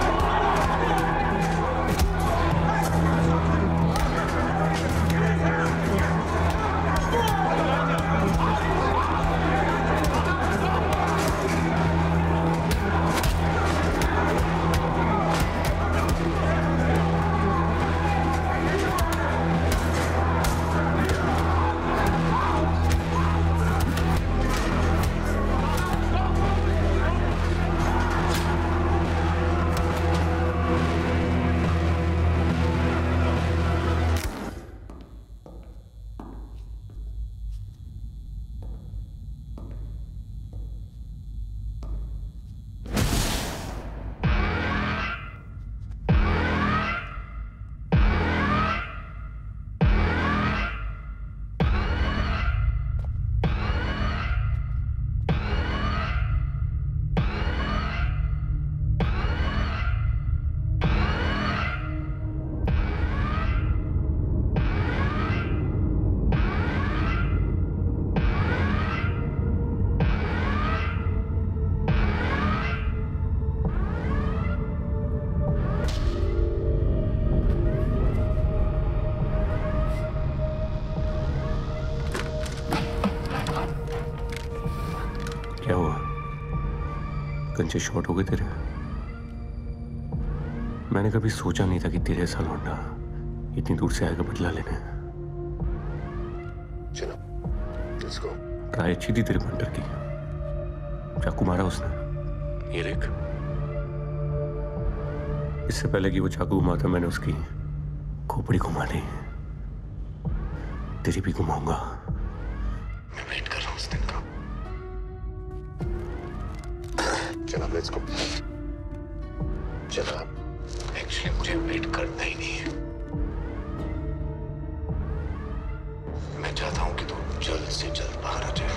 क्या हुआ? कंचे शॉर्ट हो गए तेरे? मैंने कभी सोचा नहीं था कि तेरे सा लौंडा इतनी दूर से आएगा बदला लेने। चलो, let's go. ट्राई अच्छी थी तेरे पंटर की। चाकू मारा उसने, ये देख। इससे पहले कि वो चाकू घुमाता मैंने उसकी खोपड़ी घुमा दी। तेरी भी घुमाऊंगा। मैं वेट कर रहा हूँ उस दिन का। जनाब, लेट्स गो। जनाब, एक्चुअली मुझे वेट करना ही नहीं है। मैं चाहता हूँ कि तू जल्द से जल्द बाहर आ जाए।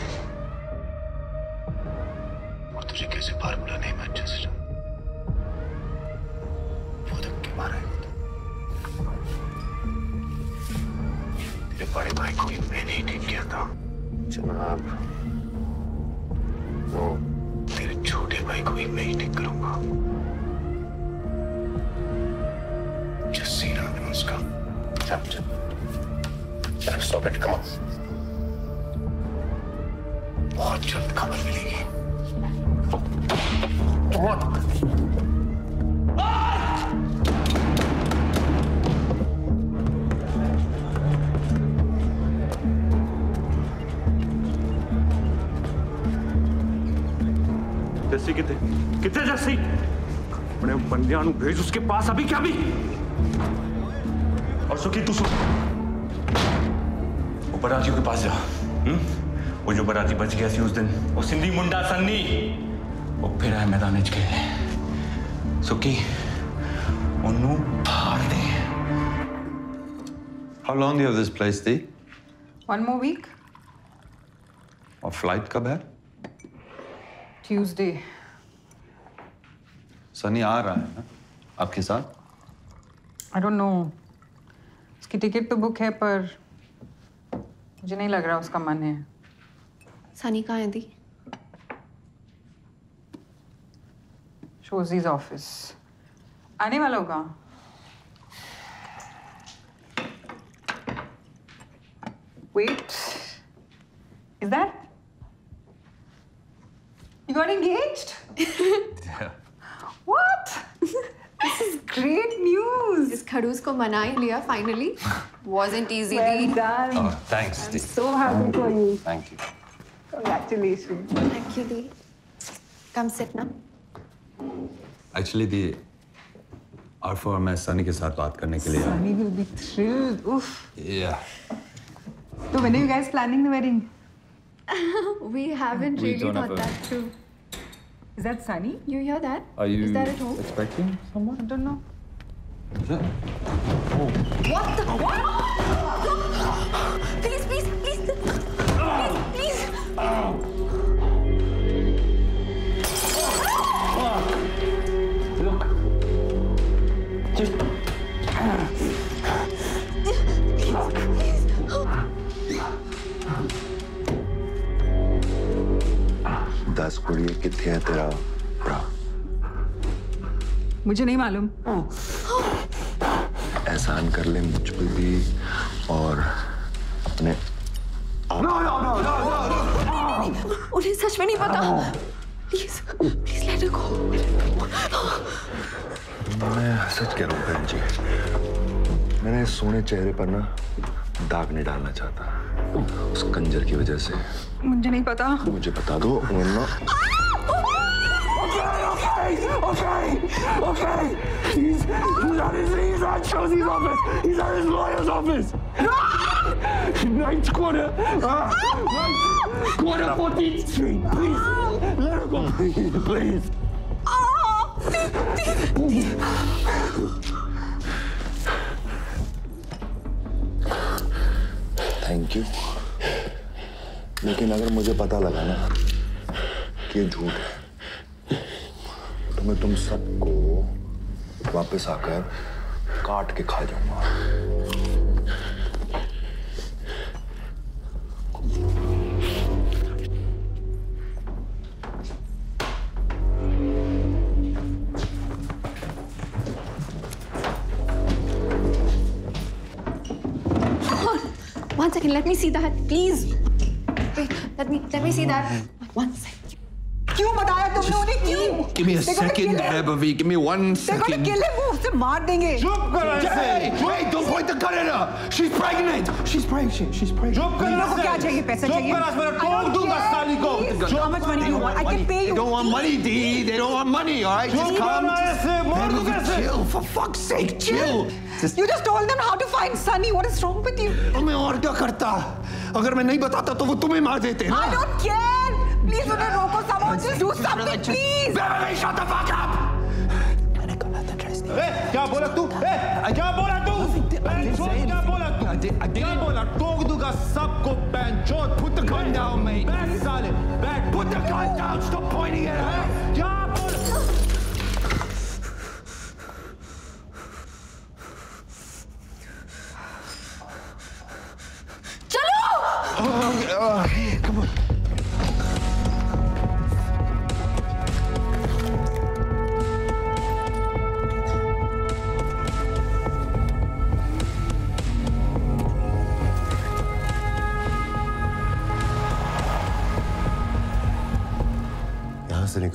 और तुझे कैसे बाहर बुलाना है मैं अच्छे से जानूं। वो धक्के मारा है तेरे बड़े भाई को ही मैंने ही ठीक किया था। जनाब, वो तेरे छोटे भाई को ही मैं ही ठीक करूंगा। जस्सी नाम है उसका। चल चल चल, स्टॉप इट, कम ऑन। पागल मिलेगी। बहुत। जस्सी कितने कितने जस्सी अपने बंदियां नु भेज उसके पास अभी क्या भी। और सुखी तू सुन, वो बरातियों के पास जा। हम्म वो जो बराती बच गया सी उस दिन, वो सिंधी मुंडा सन्नी वो फिर है मैदान च खेलने। सुखी उन्नू फाड़ दे। How long do you have this place, Dee? One more week. और फ्लाइट कब है? Tuesday. सनी आ रहा है ना आपके साथ? I don't know. उसकी टिकट तो बुक है पर मुझे नहीं लग रहा उसका मन है। सनी कहाँ है दी? शोजीज ऑफिस। आने वाला होगा। Wait, is that? You got engaged? Yeah. What? This is great news. इस खड़ूस को मना ही लिया finally. Wasn't easy. Well Dee. done. Oh, thanks, I'm Dee. so happy for you. Thank you. Congratulations. Thank you, Dee. Come sit now. Actually, Dee, Arfa और मैं सनी के साथ बात करने के लिए आया। Sunny will be thrilled. Oof. Yeah. So when are you guys planning the wedding? We haven't We really don't thought have a- that through. Is that Sunny? You hear that? Are you Is that at home? expecting someone? I don't know. Is it? What the? What? Please, please, please, please, please. Look. Just. दस कुड़िए कितने है तेरा भरा? मुझे नहीं मालूम। एहसान कर ले मुझ पे भी और अपने। No, no, no, no, no, no. उन्हें सच में नहीं पता। Please, please let her go. मैं सच कह रहा हूँ बहन जी, मैंने इस सोने चेहरे पर ना दाग नहीं डालना चाहता उस कंजर की वजह से। मुझे नहीं पता। मुझे बता दो वरना। Okay, okay, okay. He's, he's at his, he's at Chelsea's office. He's at his lawyer's office. Ninth quarter. Uh, ninth quarter, fourteenth Street. Please, let her go. Please. Thank you. लेकिन अगर मुझे पता लगा ना कि ये झूठ है तो मैं तुम सबको वापस आकर काट के खा जाऊंगा। One second, let me see that, please. Wait, let me let me see that. One second. क्यों बताया तुमने उन्हें क्यों? Give me a second, Beverly. Give me one They're gonna second. kill him. वो उसे मार देंगे. चुप करो ऐसे. Wait, don't point the gun at her. She's pregnant. She's pregnant. She's pregnant. चुप करो ऐसे. क्या चाहिए? पैसा चाहिए? चुप करो ऐसे. मैं ठोक दूंगा साली को. How much money do you want? I can pay you. They don't want money, Dee. They don't want money. All right, just calm. Beverly, chill. For fuck's sake, chill. You just told them how to find Sunny. What is wrong with you? मैं और क्या करता? अगर मैं नहीं बताता तो वो तुम्हें मार देते ना? I don't care. Please उन्हें रोको. Someone just do something, please. Beverly, shut the fuck up. ए, क्या बोला तू? ए, क्या बोला तू? क्या बोला तू? क्या बोला? ठोक दूंगा सबको बैंचोद. Put the gun down, mate. Back, साले. Back. Put the gun down. Stop pointing at her. क्या बोला? Okay, okay, come on.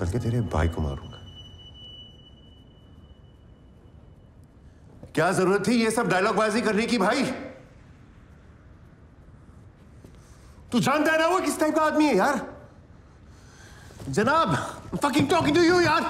निकल के तेरे भाई को मारूंगा। क्या जरूरत थी ये सब डायलॉगबाजी करने की भाई? तू जानता है ना वो किस टाइप का आदमी है यार? जनाब, fucking talking to you यार।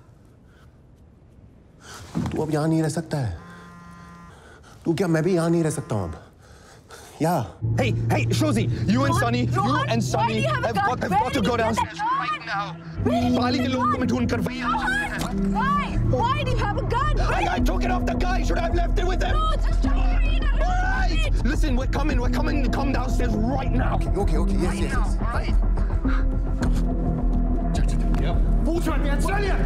तू अब यहां नहीं रह सकता है। तू क्या मैं भी यहां नहीं रह सकता हूं अब? Yeah. Hey, hey, Shozi, you and Sunny, you and Sunny have got, have got to go downstairs right now. पाली के लोगों को मैं ढूंढ कर वही Why? Why do you have a gun? I, I took it off the guy. Should I have left it with him? No, just tell me. All right. Listen, we're coming. We're coming. Come downstairs right now. Okay, okay, okay. Yes, yes, yes. Right. पूछ रहा है चलिए।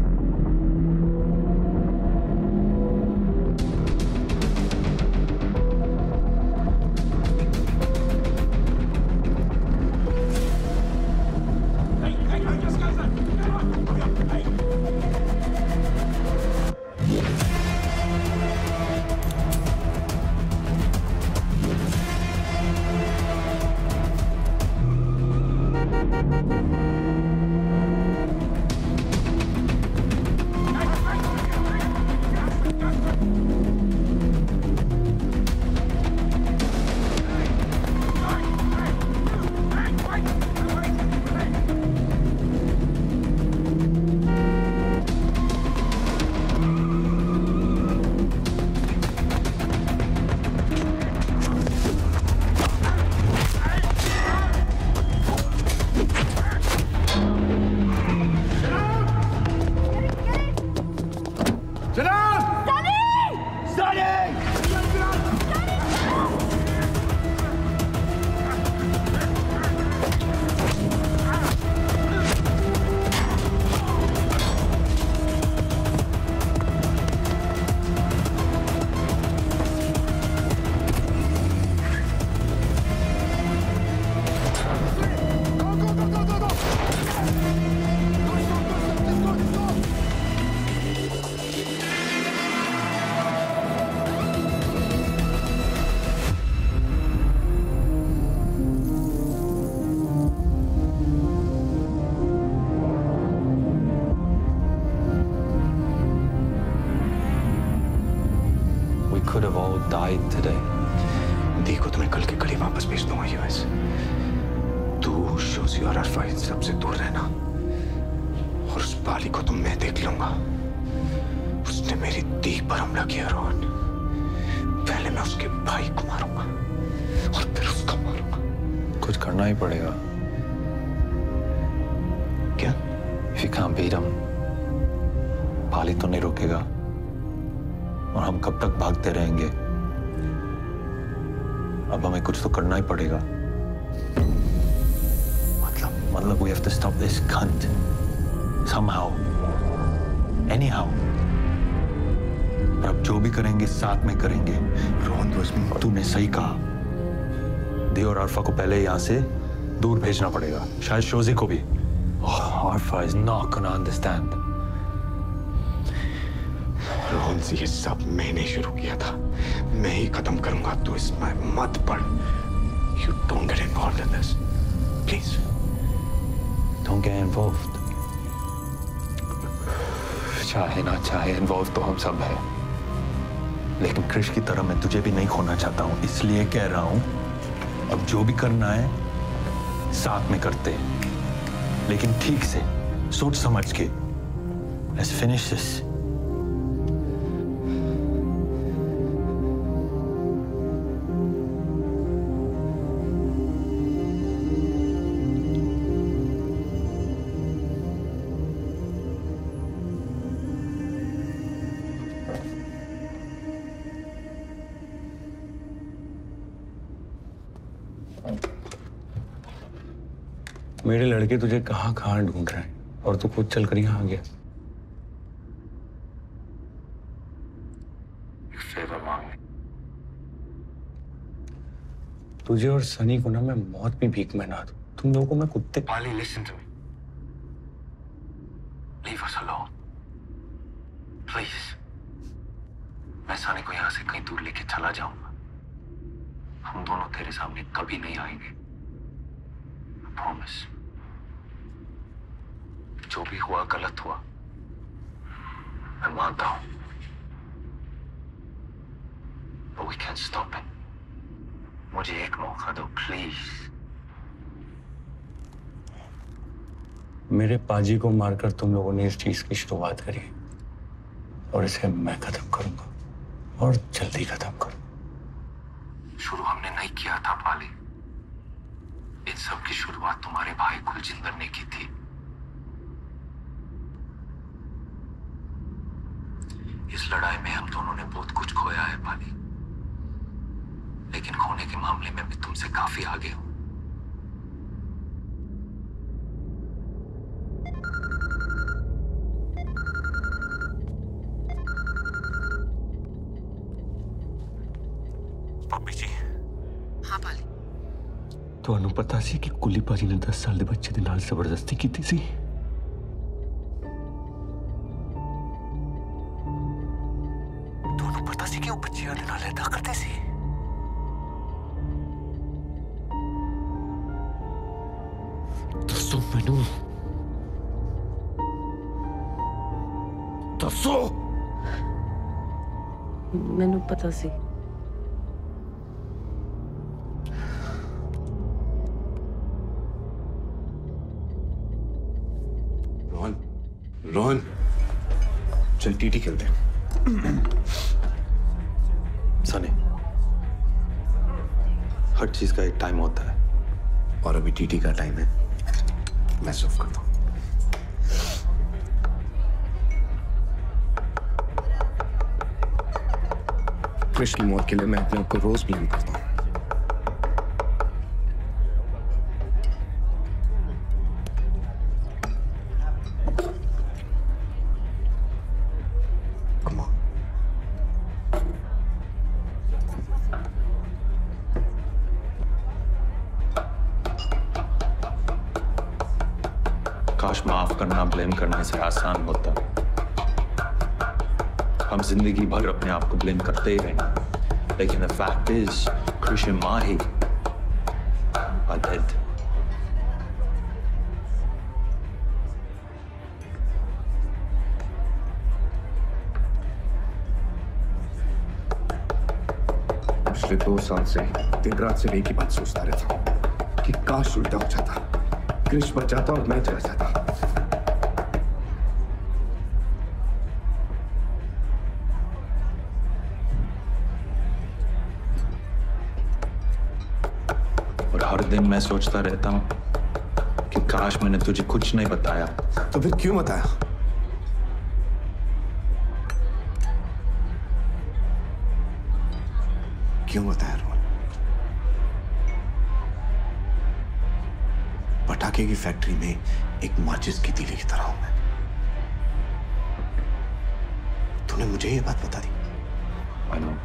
could have all died today. दी को तुम्हें कल के कल ही वापस भेज दूंगा यूएस। तू शोजी और अरफा इन सबसे दूर रहना और उस बाली को तो मैं देख लूंगा। उसने मेरी दी पर हमला किया रोहन। पहले मैं उसके भाई को मारूंगा और फिर उसको मारूंगा। कुछ करना ही पड़ेगा। क्या? If you can't beat him, बाली तो नहीं रुकेगा और हम कब तक भागते रहेंगे? अब हमें कुछ तो करना ही पड़ेगा। मतलब मतलब we have to stop this cunt somehow, anyhow. और अब जो भी करेंगे साथ में करेंगे। रोहन दोस्त, तूने सही कहा। दे और अरफा को पहले यहाँ से दूर भेजना पड़ेगा। शायद शोजी को भी। Oh, Arfa is not gonna understand. Rohan से ये सब मैंने शुरू किया था। मैं ही खत्म करूंगा। तू इसमें मत पड़। You don't get involved in this, please. Don't get involved. चाहे ना चाहे involved तो हम सब हैं। लेकिन क्रिश की तरह मैं तुझे भी नहीं खोना चाहता हूँ। इसलिए कह रहा हूँ, अब जो भी करना है साथ में करते हैं। लेकिन ठीक से, सोच समझ के। Let's finish this. मेरे लड़के तुझे कहां कहां ढूंढ रहे हैं और तू खुद चल कर यहां आ गया। फेवर मांग। तुझे और सनी को ना मैं मौत में भीख मना दूं। तुम लोगों को मैं कुत्ते पाली। Listen to me, leave us alone please. मैं सनी को यहां से कहीं दूर लेके चला जाऊंगा। हम दोनों तेरे सामने कभी नहीं आएंगे। प्रॉमिस। जो भी हुआ गलत हुआ, मैं मानता हूं, but we can't stop it. मुझे एक मौका दो प्लीज। मेरे पाजी को मारकर तुम लोगों ने इस चीज की शुरुआत करी और इसे मैं खत्म करूंगा और जल्दी खत्म करूंगा। शुरू हमने नहीं किया था पाली, इन सब की शुरुआत तुम्हारे भाई कुलजिंदर ने की थी। इस लड़ाई में हम दोनों ने बहुत कुछ खोया है पाली, लेकिन खोने के मामले में मैं तुमसे काफी आगे हूं। भाभी जी, हाँ पाली, ਤੁਹਾਨੂੰ ਪਤਾ ਸੀ ਕਿ ਕੁੱਲੀ ਭਾਜੀ ਨੇ दस ਸਾਲ ਦੇ ਬੱਚੇ ਦੇ ਨਾਲ ਜ਼ਬਰਦਸਤੀ ਕੀਤੀ ਸੀ? ਤੁਹਾਨੂੰ ਪਤਾ ਸੀ ਕਿ ਉਹ ਬੱਚਿਆਂ ਦੇ ਨਾਲ ਏਦਾਂ ਕਰਦੇ ਸੀ? ਦੱਸੋ ਮੈਨੂੰ, ਦੱਸੋ। ਮੈਨੂੰ ਪਤਾ ਸੀ। रोहन, रोहन, चल टीटी खेलते हैं। सनी, हर चीज का एक टाइम होता है, और अभी टीटी का टाइम है। मैं सर्व करता हूँ। क्रिश की मौत के लिए मैं अपने आप को रोज ब्लेम करता हूँ। काश माफ करना ब्लेम करने से आसान होता। हम जिंदगी भर अपने आप को ब्लेम करते ही रहेंगे, लेकिन the fact is, Krish and Mahi are dead. पिछले दो साल से दिन रात से एक ही बात सोचता रहता हूँ कि काश उल्टा हो जाता, क्रिश बच जाता और मैं चला जाता। और हर दिन मैं सोचता रहता हूँ कि काश मैंने तुझे कुछ नहीं बताया। तो फिर क्यों बताया? क्यों बताया रोहन? पटाखे की फैक्ट्री में एक माचिस की तीली की तरह हूं मैं। तूने मुझे ये बात बता दी। I know.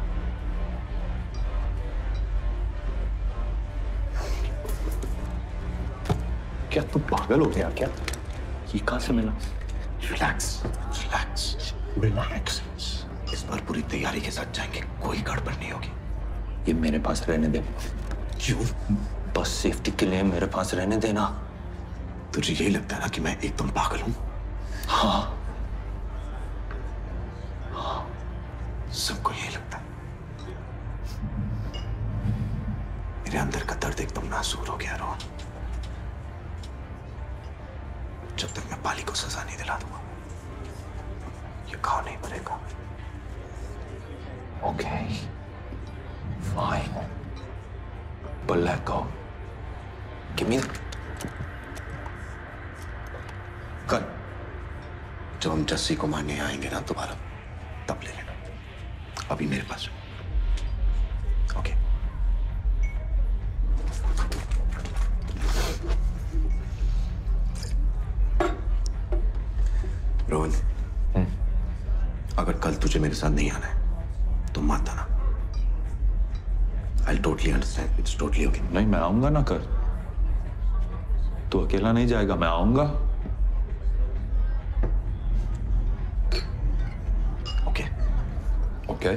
क्या तू पागल हो गया क्या? ये कहां से मिला? Relax, relax, relax. इस बार पूरी तैयारी के साथ जाएंगे, कोई गड़बड़ नहीं होगी। ये मेरे पास रहने दे। क्यों? बस सेफ्टी के लिए मेरे पास रहने देना। तुझे यही लगता है ना कि मैं एकदम पागल हूं? हाँ, हाँ, सबको यही लगता है। मेरे अंदर का दर्द एकदम नासूर हो गया रोहन। जब तक मैं पाली को सजा नहीं दिला दूंगा, ये घाव नहीं भरेगा। Okay, fine, but let go. Give me. कल जब हम जस्सी को मारने आएंगे ना दोबारा, तब ले लेना। अभी मेरे पास ओके। रोहन, अगर कल तुझे मेरे साथ नहीं आना है तो मत आना। I'll totally understand. It's totally okay. नहीं, मैं आऊंगा ना कर। तू अकेला नहीं जाएगा, मैं आऊंगा। Okay, okay.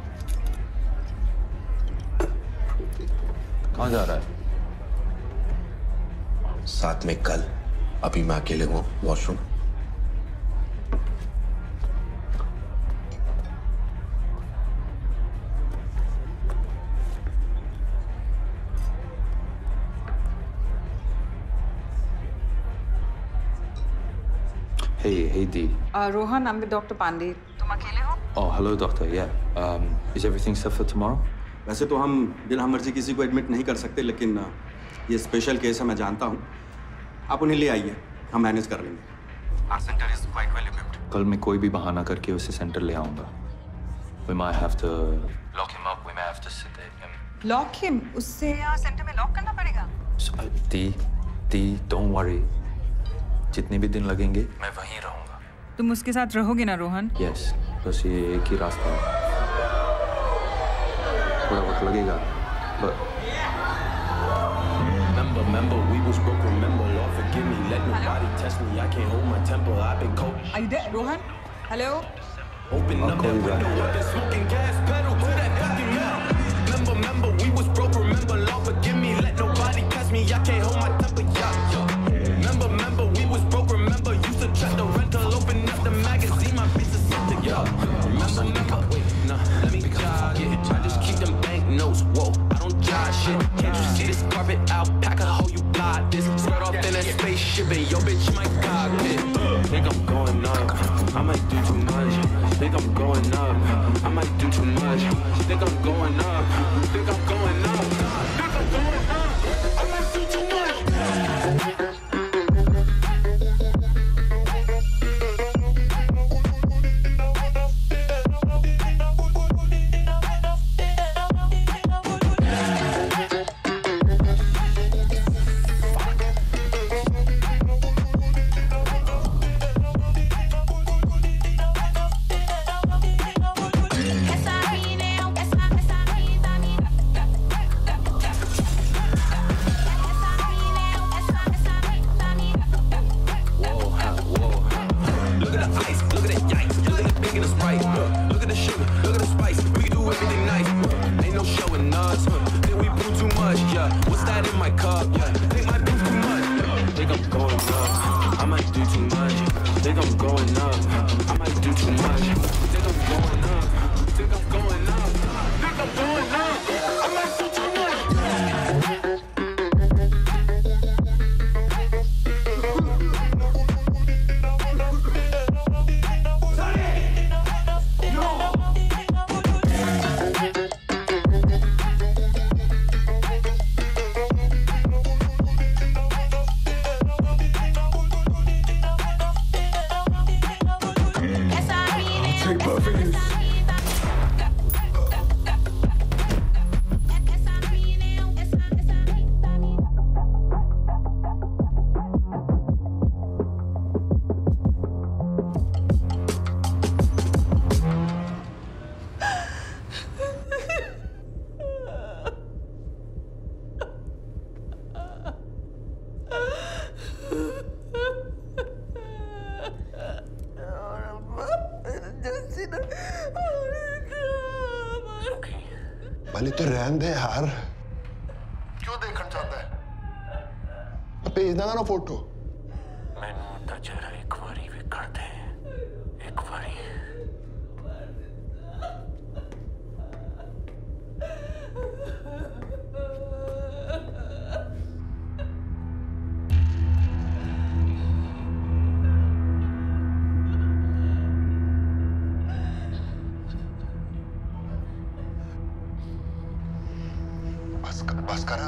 कहाँ जा रहा है? साथ में कल। अभी मैं अकेले हूँ washroom. Hey, hey Dee. Uh, Rohan, I'm with Doctor Pandey. तुम अकेले हो? Oh, hello doctor. Yeah. Um, is everything set for tomorrow? वैसे तो हम बिना मर्जी किसी को एडमिट नहीं कर सकते, लेकिन ये स्पेशल केस है, मैं जानता हूँ। आप उन्हें ले आइए, हम मैनेज कर लेंगे। Our center is quite well equipped. कल मैं कोई भी बहाना करके उसे सेंटर ले आऊँगा। We might have to lock him up. We may have to sedate him. Lock him? उससे यहाँ सेंटर में लॉक करना पड़ेगा? Dee, Dee, don't worry. जितने भी दिन लगेंगे, मैं वहीं रहूँगा। तुम उसके साथ रहोगे ना रोहन? Yes, बस ये एक ही रास्ता है। थोड़ा वक्त लगेगा, but Remember, remember, we was broke, remember, Lord forgive me, let nobody test me, I can't hold my temper, I've been coached. Are you there, Rohan? Hello? Open up that window, I've been smoking gas pedal to that fucking metal. Remember, remember, we was broke, remember, Lord forgive me, let nobody test me, I can't hold my temper, yeah, yeah. Remember, remember, we was broke, remember, used to check the rental, open up the magazine, my bitch is sent to yo. Remember, remember, wait, nah, let me jog it, I just keep them bank notes, whoa, I don't judge shit, can't you see this carpet alpaca, how you blind this, spread off in a spaceship, and yo bitch might cockpit, think I'm going up, I might do too much, think I'm going up, I might do too much, think I'm going up, think I'm going up, think I'm going up, I might do too much. भले तो रहन दे यार, क्यों देखना चाहता है? भेज देना ना फोटो। मैनू ता जरा एक बारी विखर दे, एक बारी। बस करा,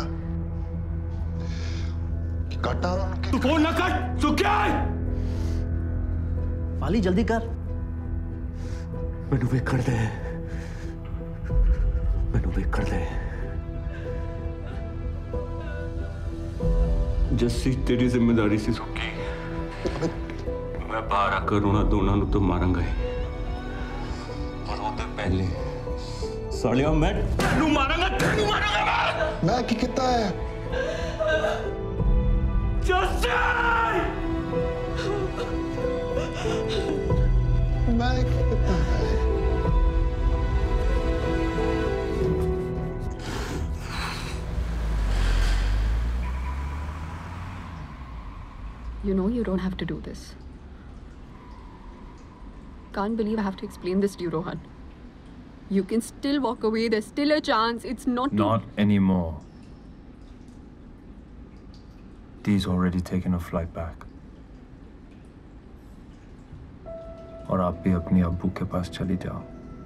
काटा उनके। तू फोन ना काट, तू क्या है? पाली जल्दी कर। मैनू विखर दे, मैनू विखर दे। जस्सी तेरी जिम्मेदारी सी सुखी। मैं बाहर आकर उन्होंने दोनों ਨੂੰ तो मारांगा ही, पर ਉਹਦੇ पहले सालिया मैं तेनू मारांगा, तेनू मारांगा मैं। मैं की कितना है? जस्सी! मैं की कितना है? You know you don't have to do this. Can't believe I have to explain this to you, Rohan. You can still walk away. There's still a chance. It's not. Not anymore. Dee's already taken a flight back. आप भी अपनी अब्बू के पास चली जाओ।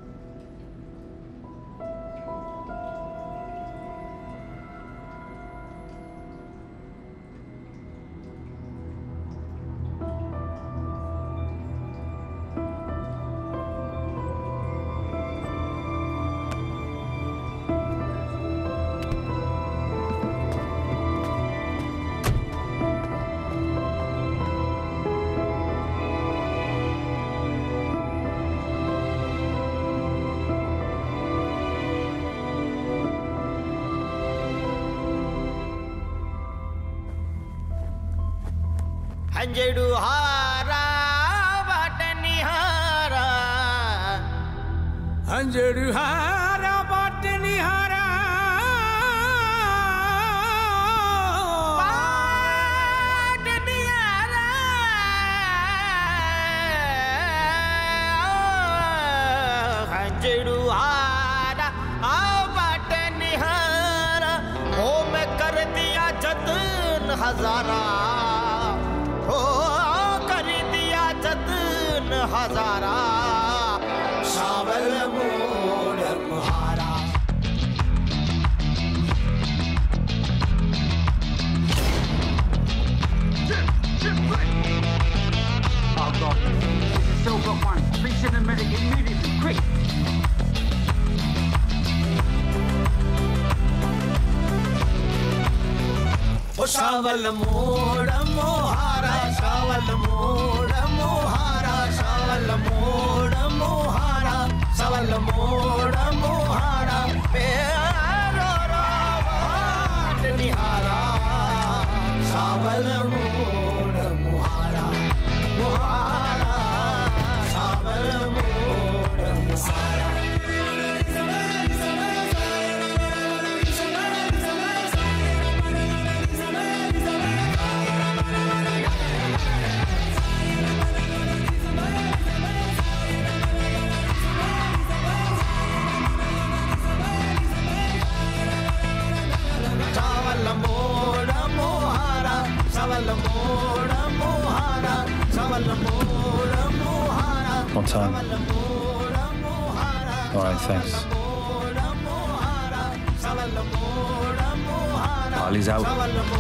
अंजड़ू हारा बटनिहारा अंजड़ू हारा बटनिहारा बटनिहारा अंजड़ू हारा बटनिहारा ओ मैं कर दिया जतन हजारा हजारा शावल मोड़ मुहारा I'll go. Still got one. Please send a medic immediately. Quick. ओ शावल मोड़ मुहारा शावल मोड़ मुहारा शावल मोड़ मुहारा शावल मोड़ मुहारा प्यारो रावट निहारा शावल मोड़ मुहारा मुहारा शावल मोड़ मुहारा On time. All right, thanks. Ali's out.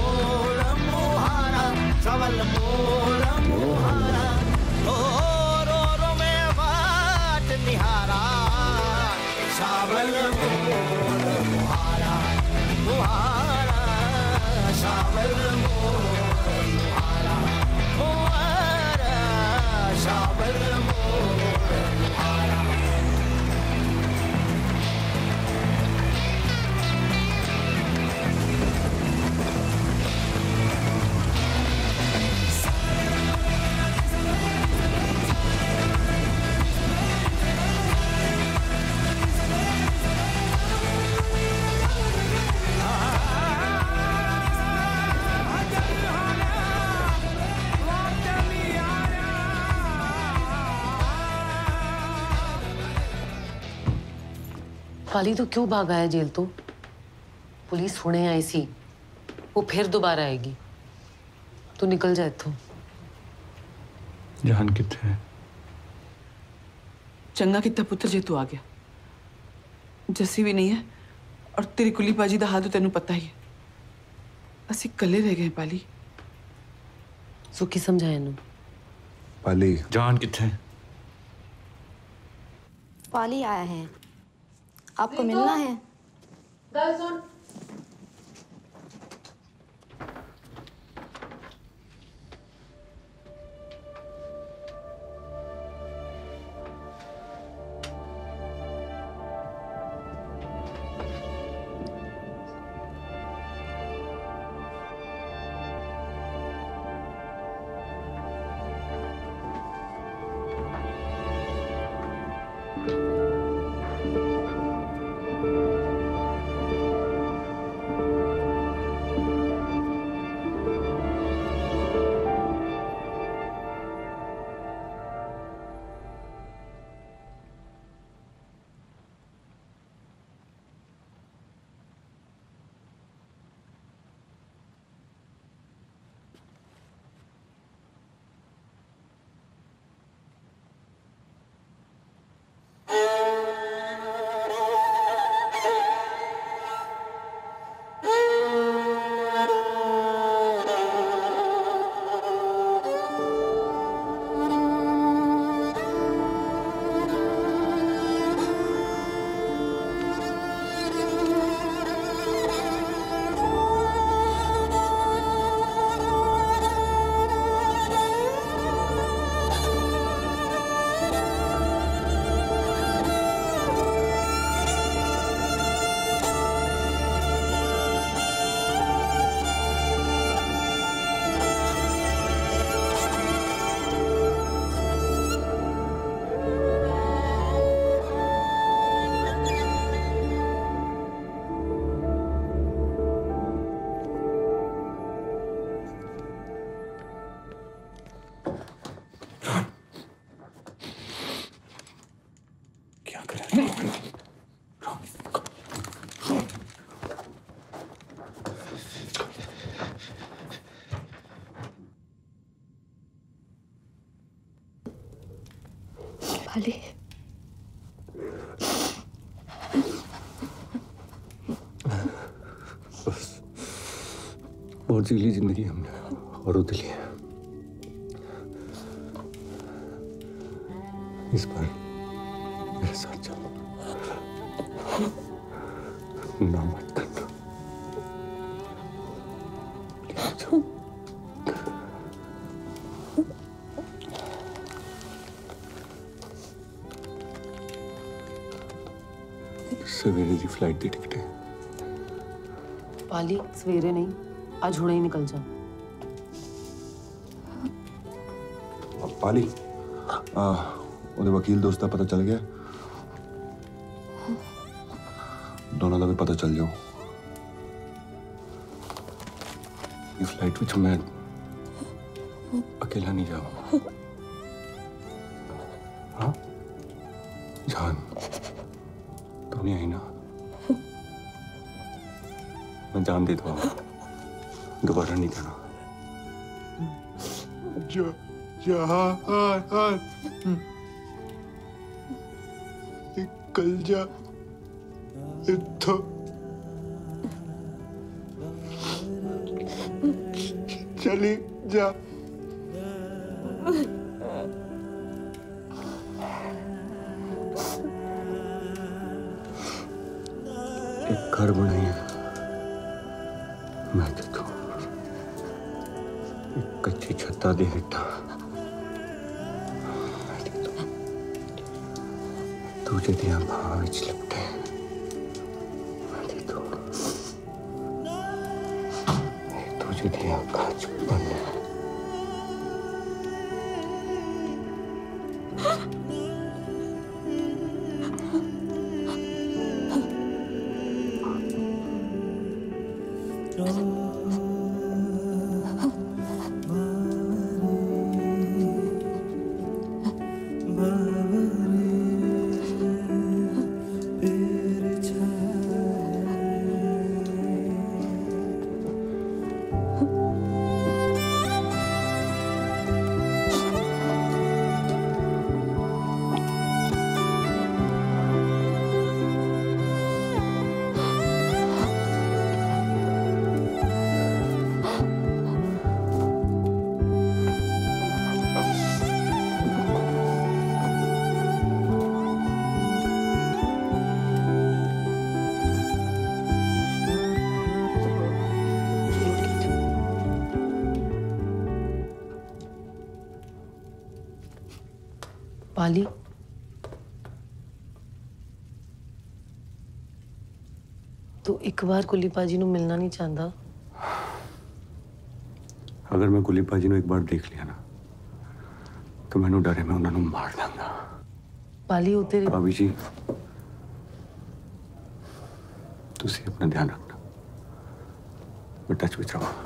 पाली तो क्यों भागा है जेल तो? पुलिस हुणे आई सी, वो फिर दोबारा आएगी। तू निकल जाए तो। जहान कितने है? चंगा कितना पुत्र जे तू आ गया। जस्सी भी नहीं है और तेरी कुली बाजी दा हाल तो तेनू पता ही है। असी कले रह गए पाली। सुखी समझाए नू। पाली। जहान कितने? पाली आया है। आपको मिलना है? पाली, बस बहुत जी ली जिंदगी हमने और उतली है। इस बार मेरे साथ चलो, ना मत करना प्लीज। सवेरे की फ्लाइट की टिकट है। पाली सवेरे नहीं, आज हुणे ही निकल जा। पाली, आ, ਉਹਦੇ ਵਕੀਲ ਦੋਸਤ ਦਾ ਪਤਾ ਚੱਲ ਗਿਆ? ਦੋਨਾਂ ਦਾ ਵੀ ਪਤਾ ਚੱਲ ਜਾਓ। ये फ्लाइट ਵਿੱਚ मैं अकेला नहीं जाऊंगा। हाँ जान, तू नहीं आई ना? मैं जान दे दूंगा, दोबारा नहीं करना। जा, जहान निकल जा इत्थों, चली जा। एक घर बनाई है मैं तो एक कच्ची छत्ता दे हिटा तुझे दिया भाव विच लिपटे तुझे दिया काच बने। पाली, तू एक बार कुली पाजी ਨੂੰ ਮਿਲਣਾ ਨਹੀਂ ਚਾਹੁੰਦਾ? अगर मैं कुली पाजी ਨੂੰ एक बार देख लिया ना तो मैंने डरे मैं उन्होंने मार दूंगा। पाली वो तेरे भाभी जी तुसी अपना ध्यान रखना, मैं टच विच रहो।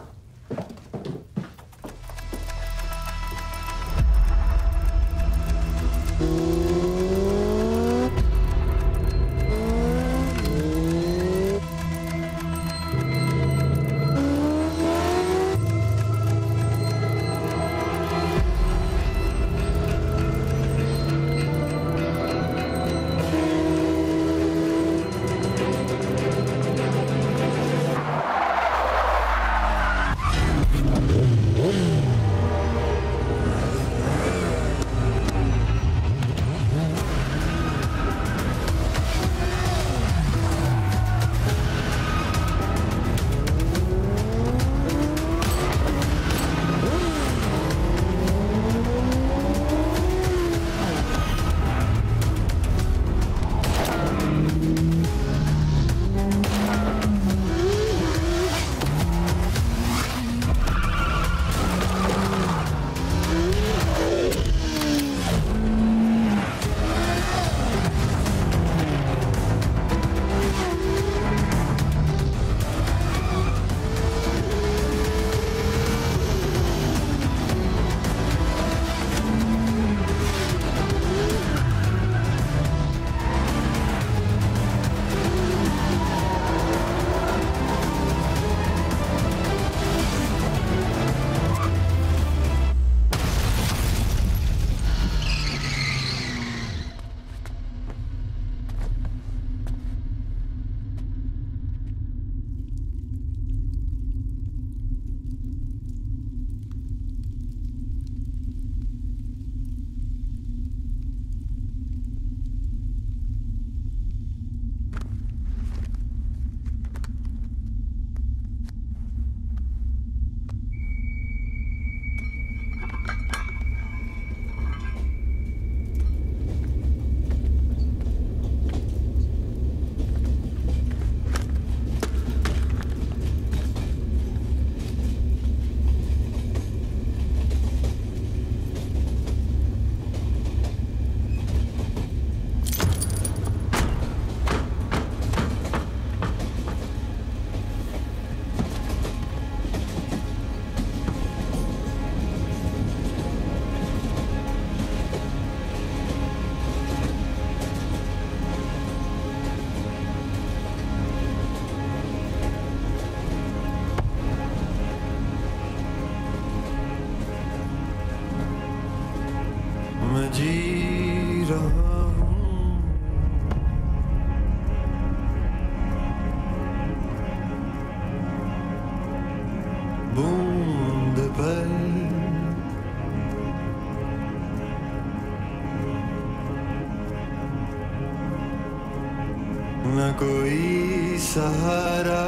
न कोई सहारा,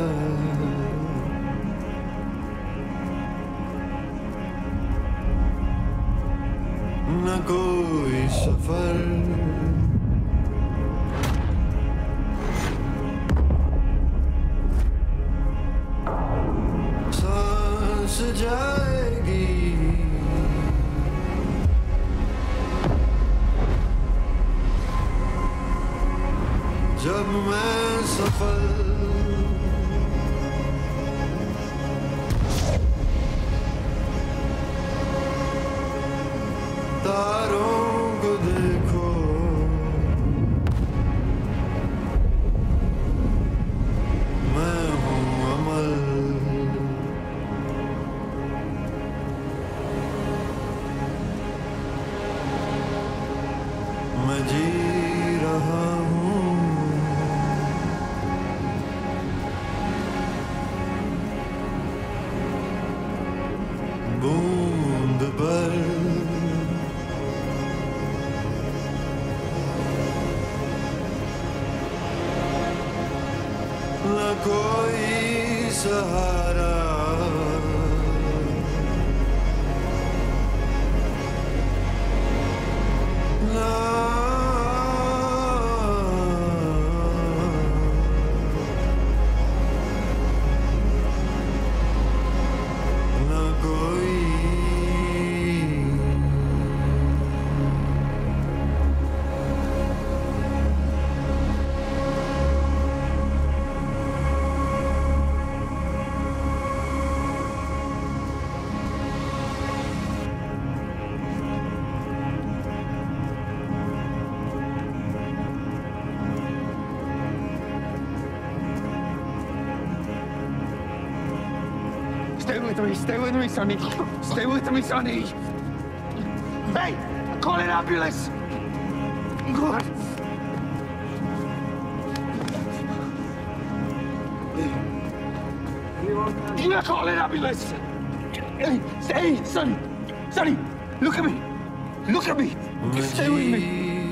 न कोई सफर, सांस जाएगी जब मैं सफल तारों को देखो, मैं हूँ अमल, मैं जी रहा हूँ बूंद पर, न कोई सहारा, न न कोई Stay with me, stay with me, Sonny. Stay with me, Sonny. Hey, call an ambulance. God. You call an ambulance. Hey, hey, Sonny, Sonny, look at me, look at me. Stay with me.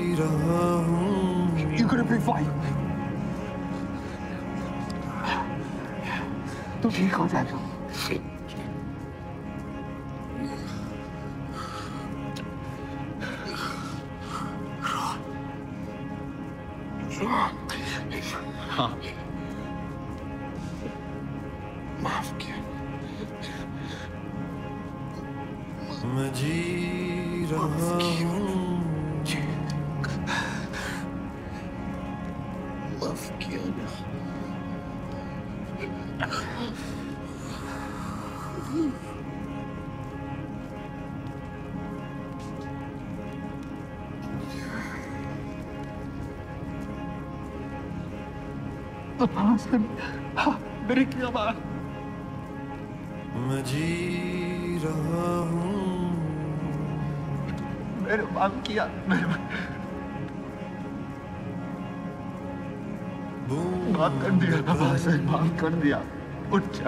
You're gonna be fine. तू ठीक हो जाएगा. हाँ, माफ किया. मैं जी रहा हूँ माफ किया ना. हाँ सर, हाँ मेरी क्या बात. मैं जी रहा हूँ मैंने माफ किया. मैंने माफ कर दिया ना सर, माफ कर दिया. उठ जा.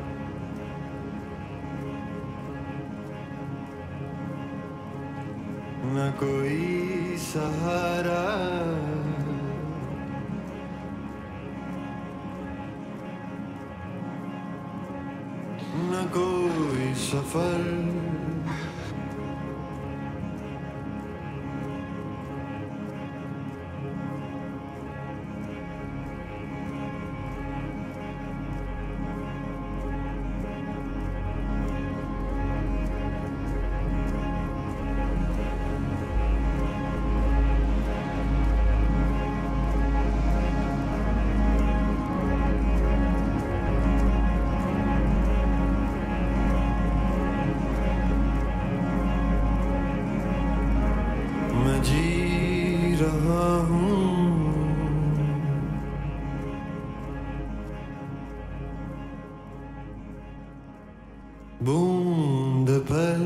न कोई सहारा, न कोई सफर, मैं जी रहा हूँ बूंद पर.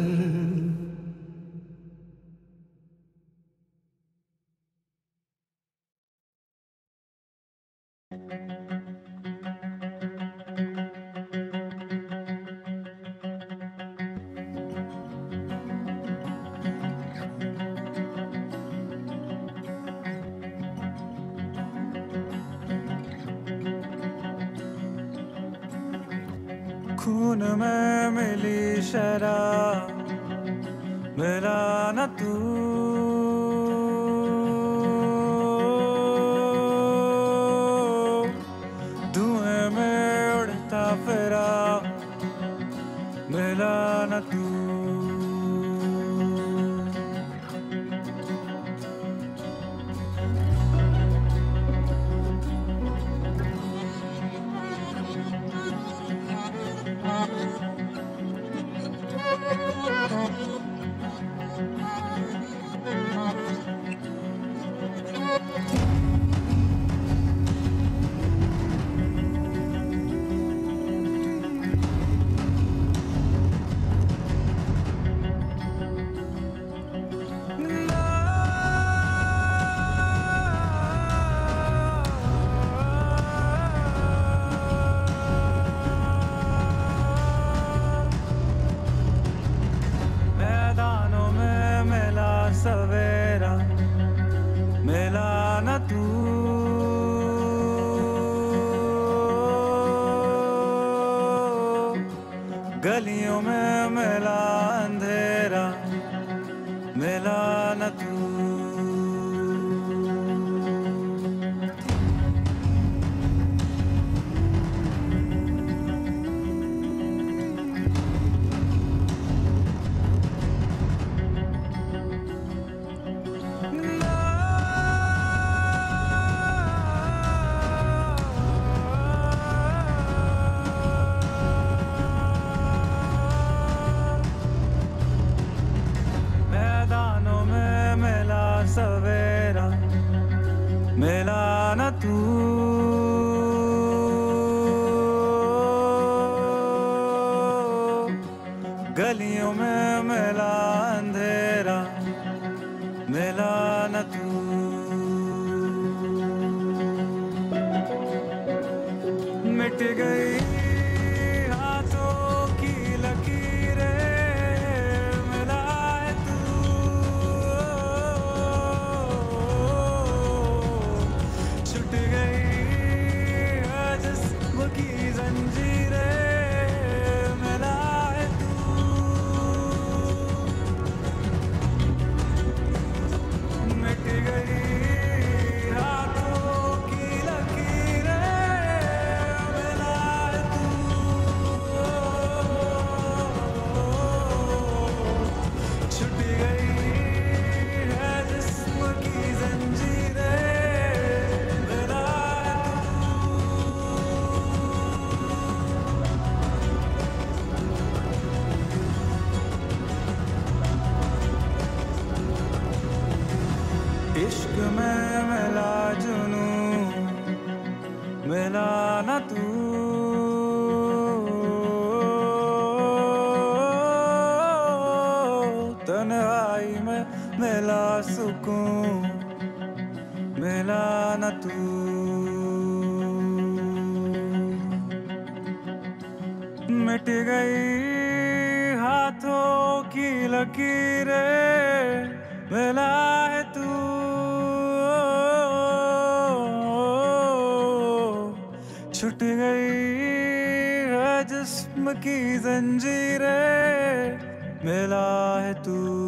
खून में मिली शराब मिला न तू धुएं में उड़ता फिरा मिला न तू मैदानों में मिला सवेरा मिला न तू गलियों में मिला अंधेरा मिला न तू मैदानों में मिला सवेरा मिला न तू गलियों में मिला अंधेरा मिला न तू मिट गई हाथों की लकीरें मिला है तू छूट गई है जिस्म की जंजीरें मिला है तू मिट गई हाथों की लकीरें मिला है तू छूट गई है जिस्म की जंजीरें मिला है इश्क में मिला जुनू मिला न तू तन्हाई में मिला सुकून मिला न तू मिट गई हाथों की लकीरें मिला है तू छूट गई है जिस्म की जंजीरें मिला है तू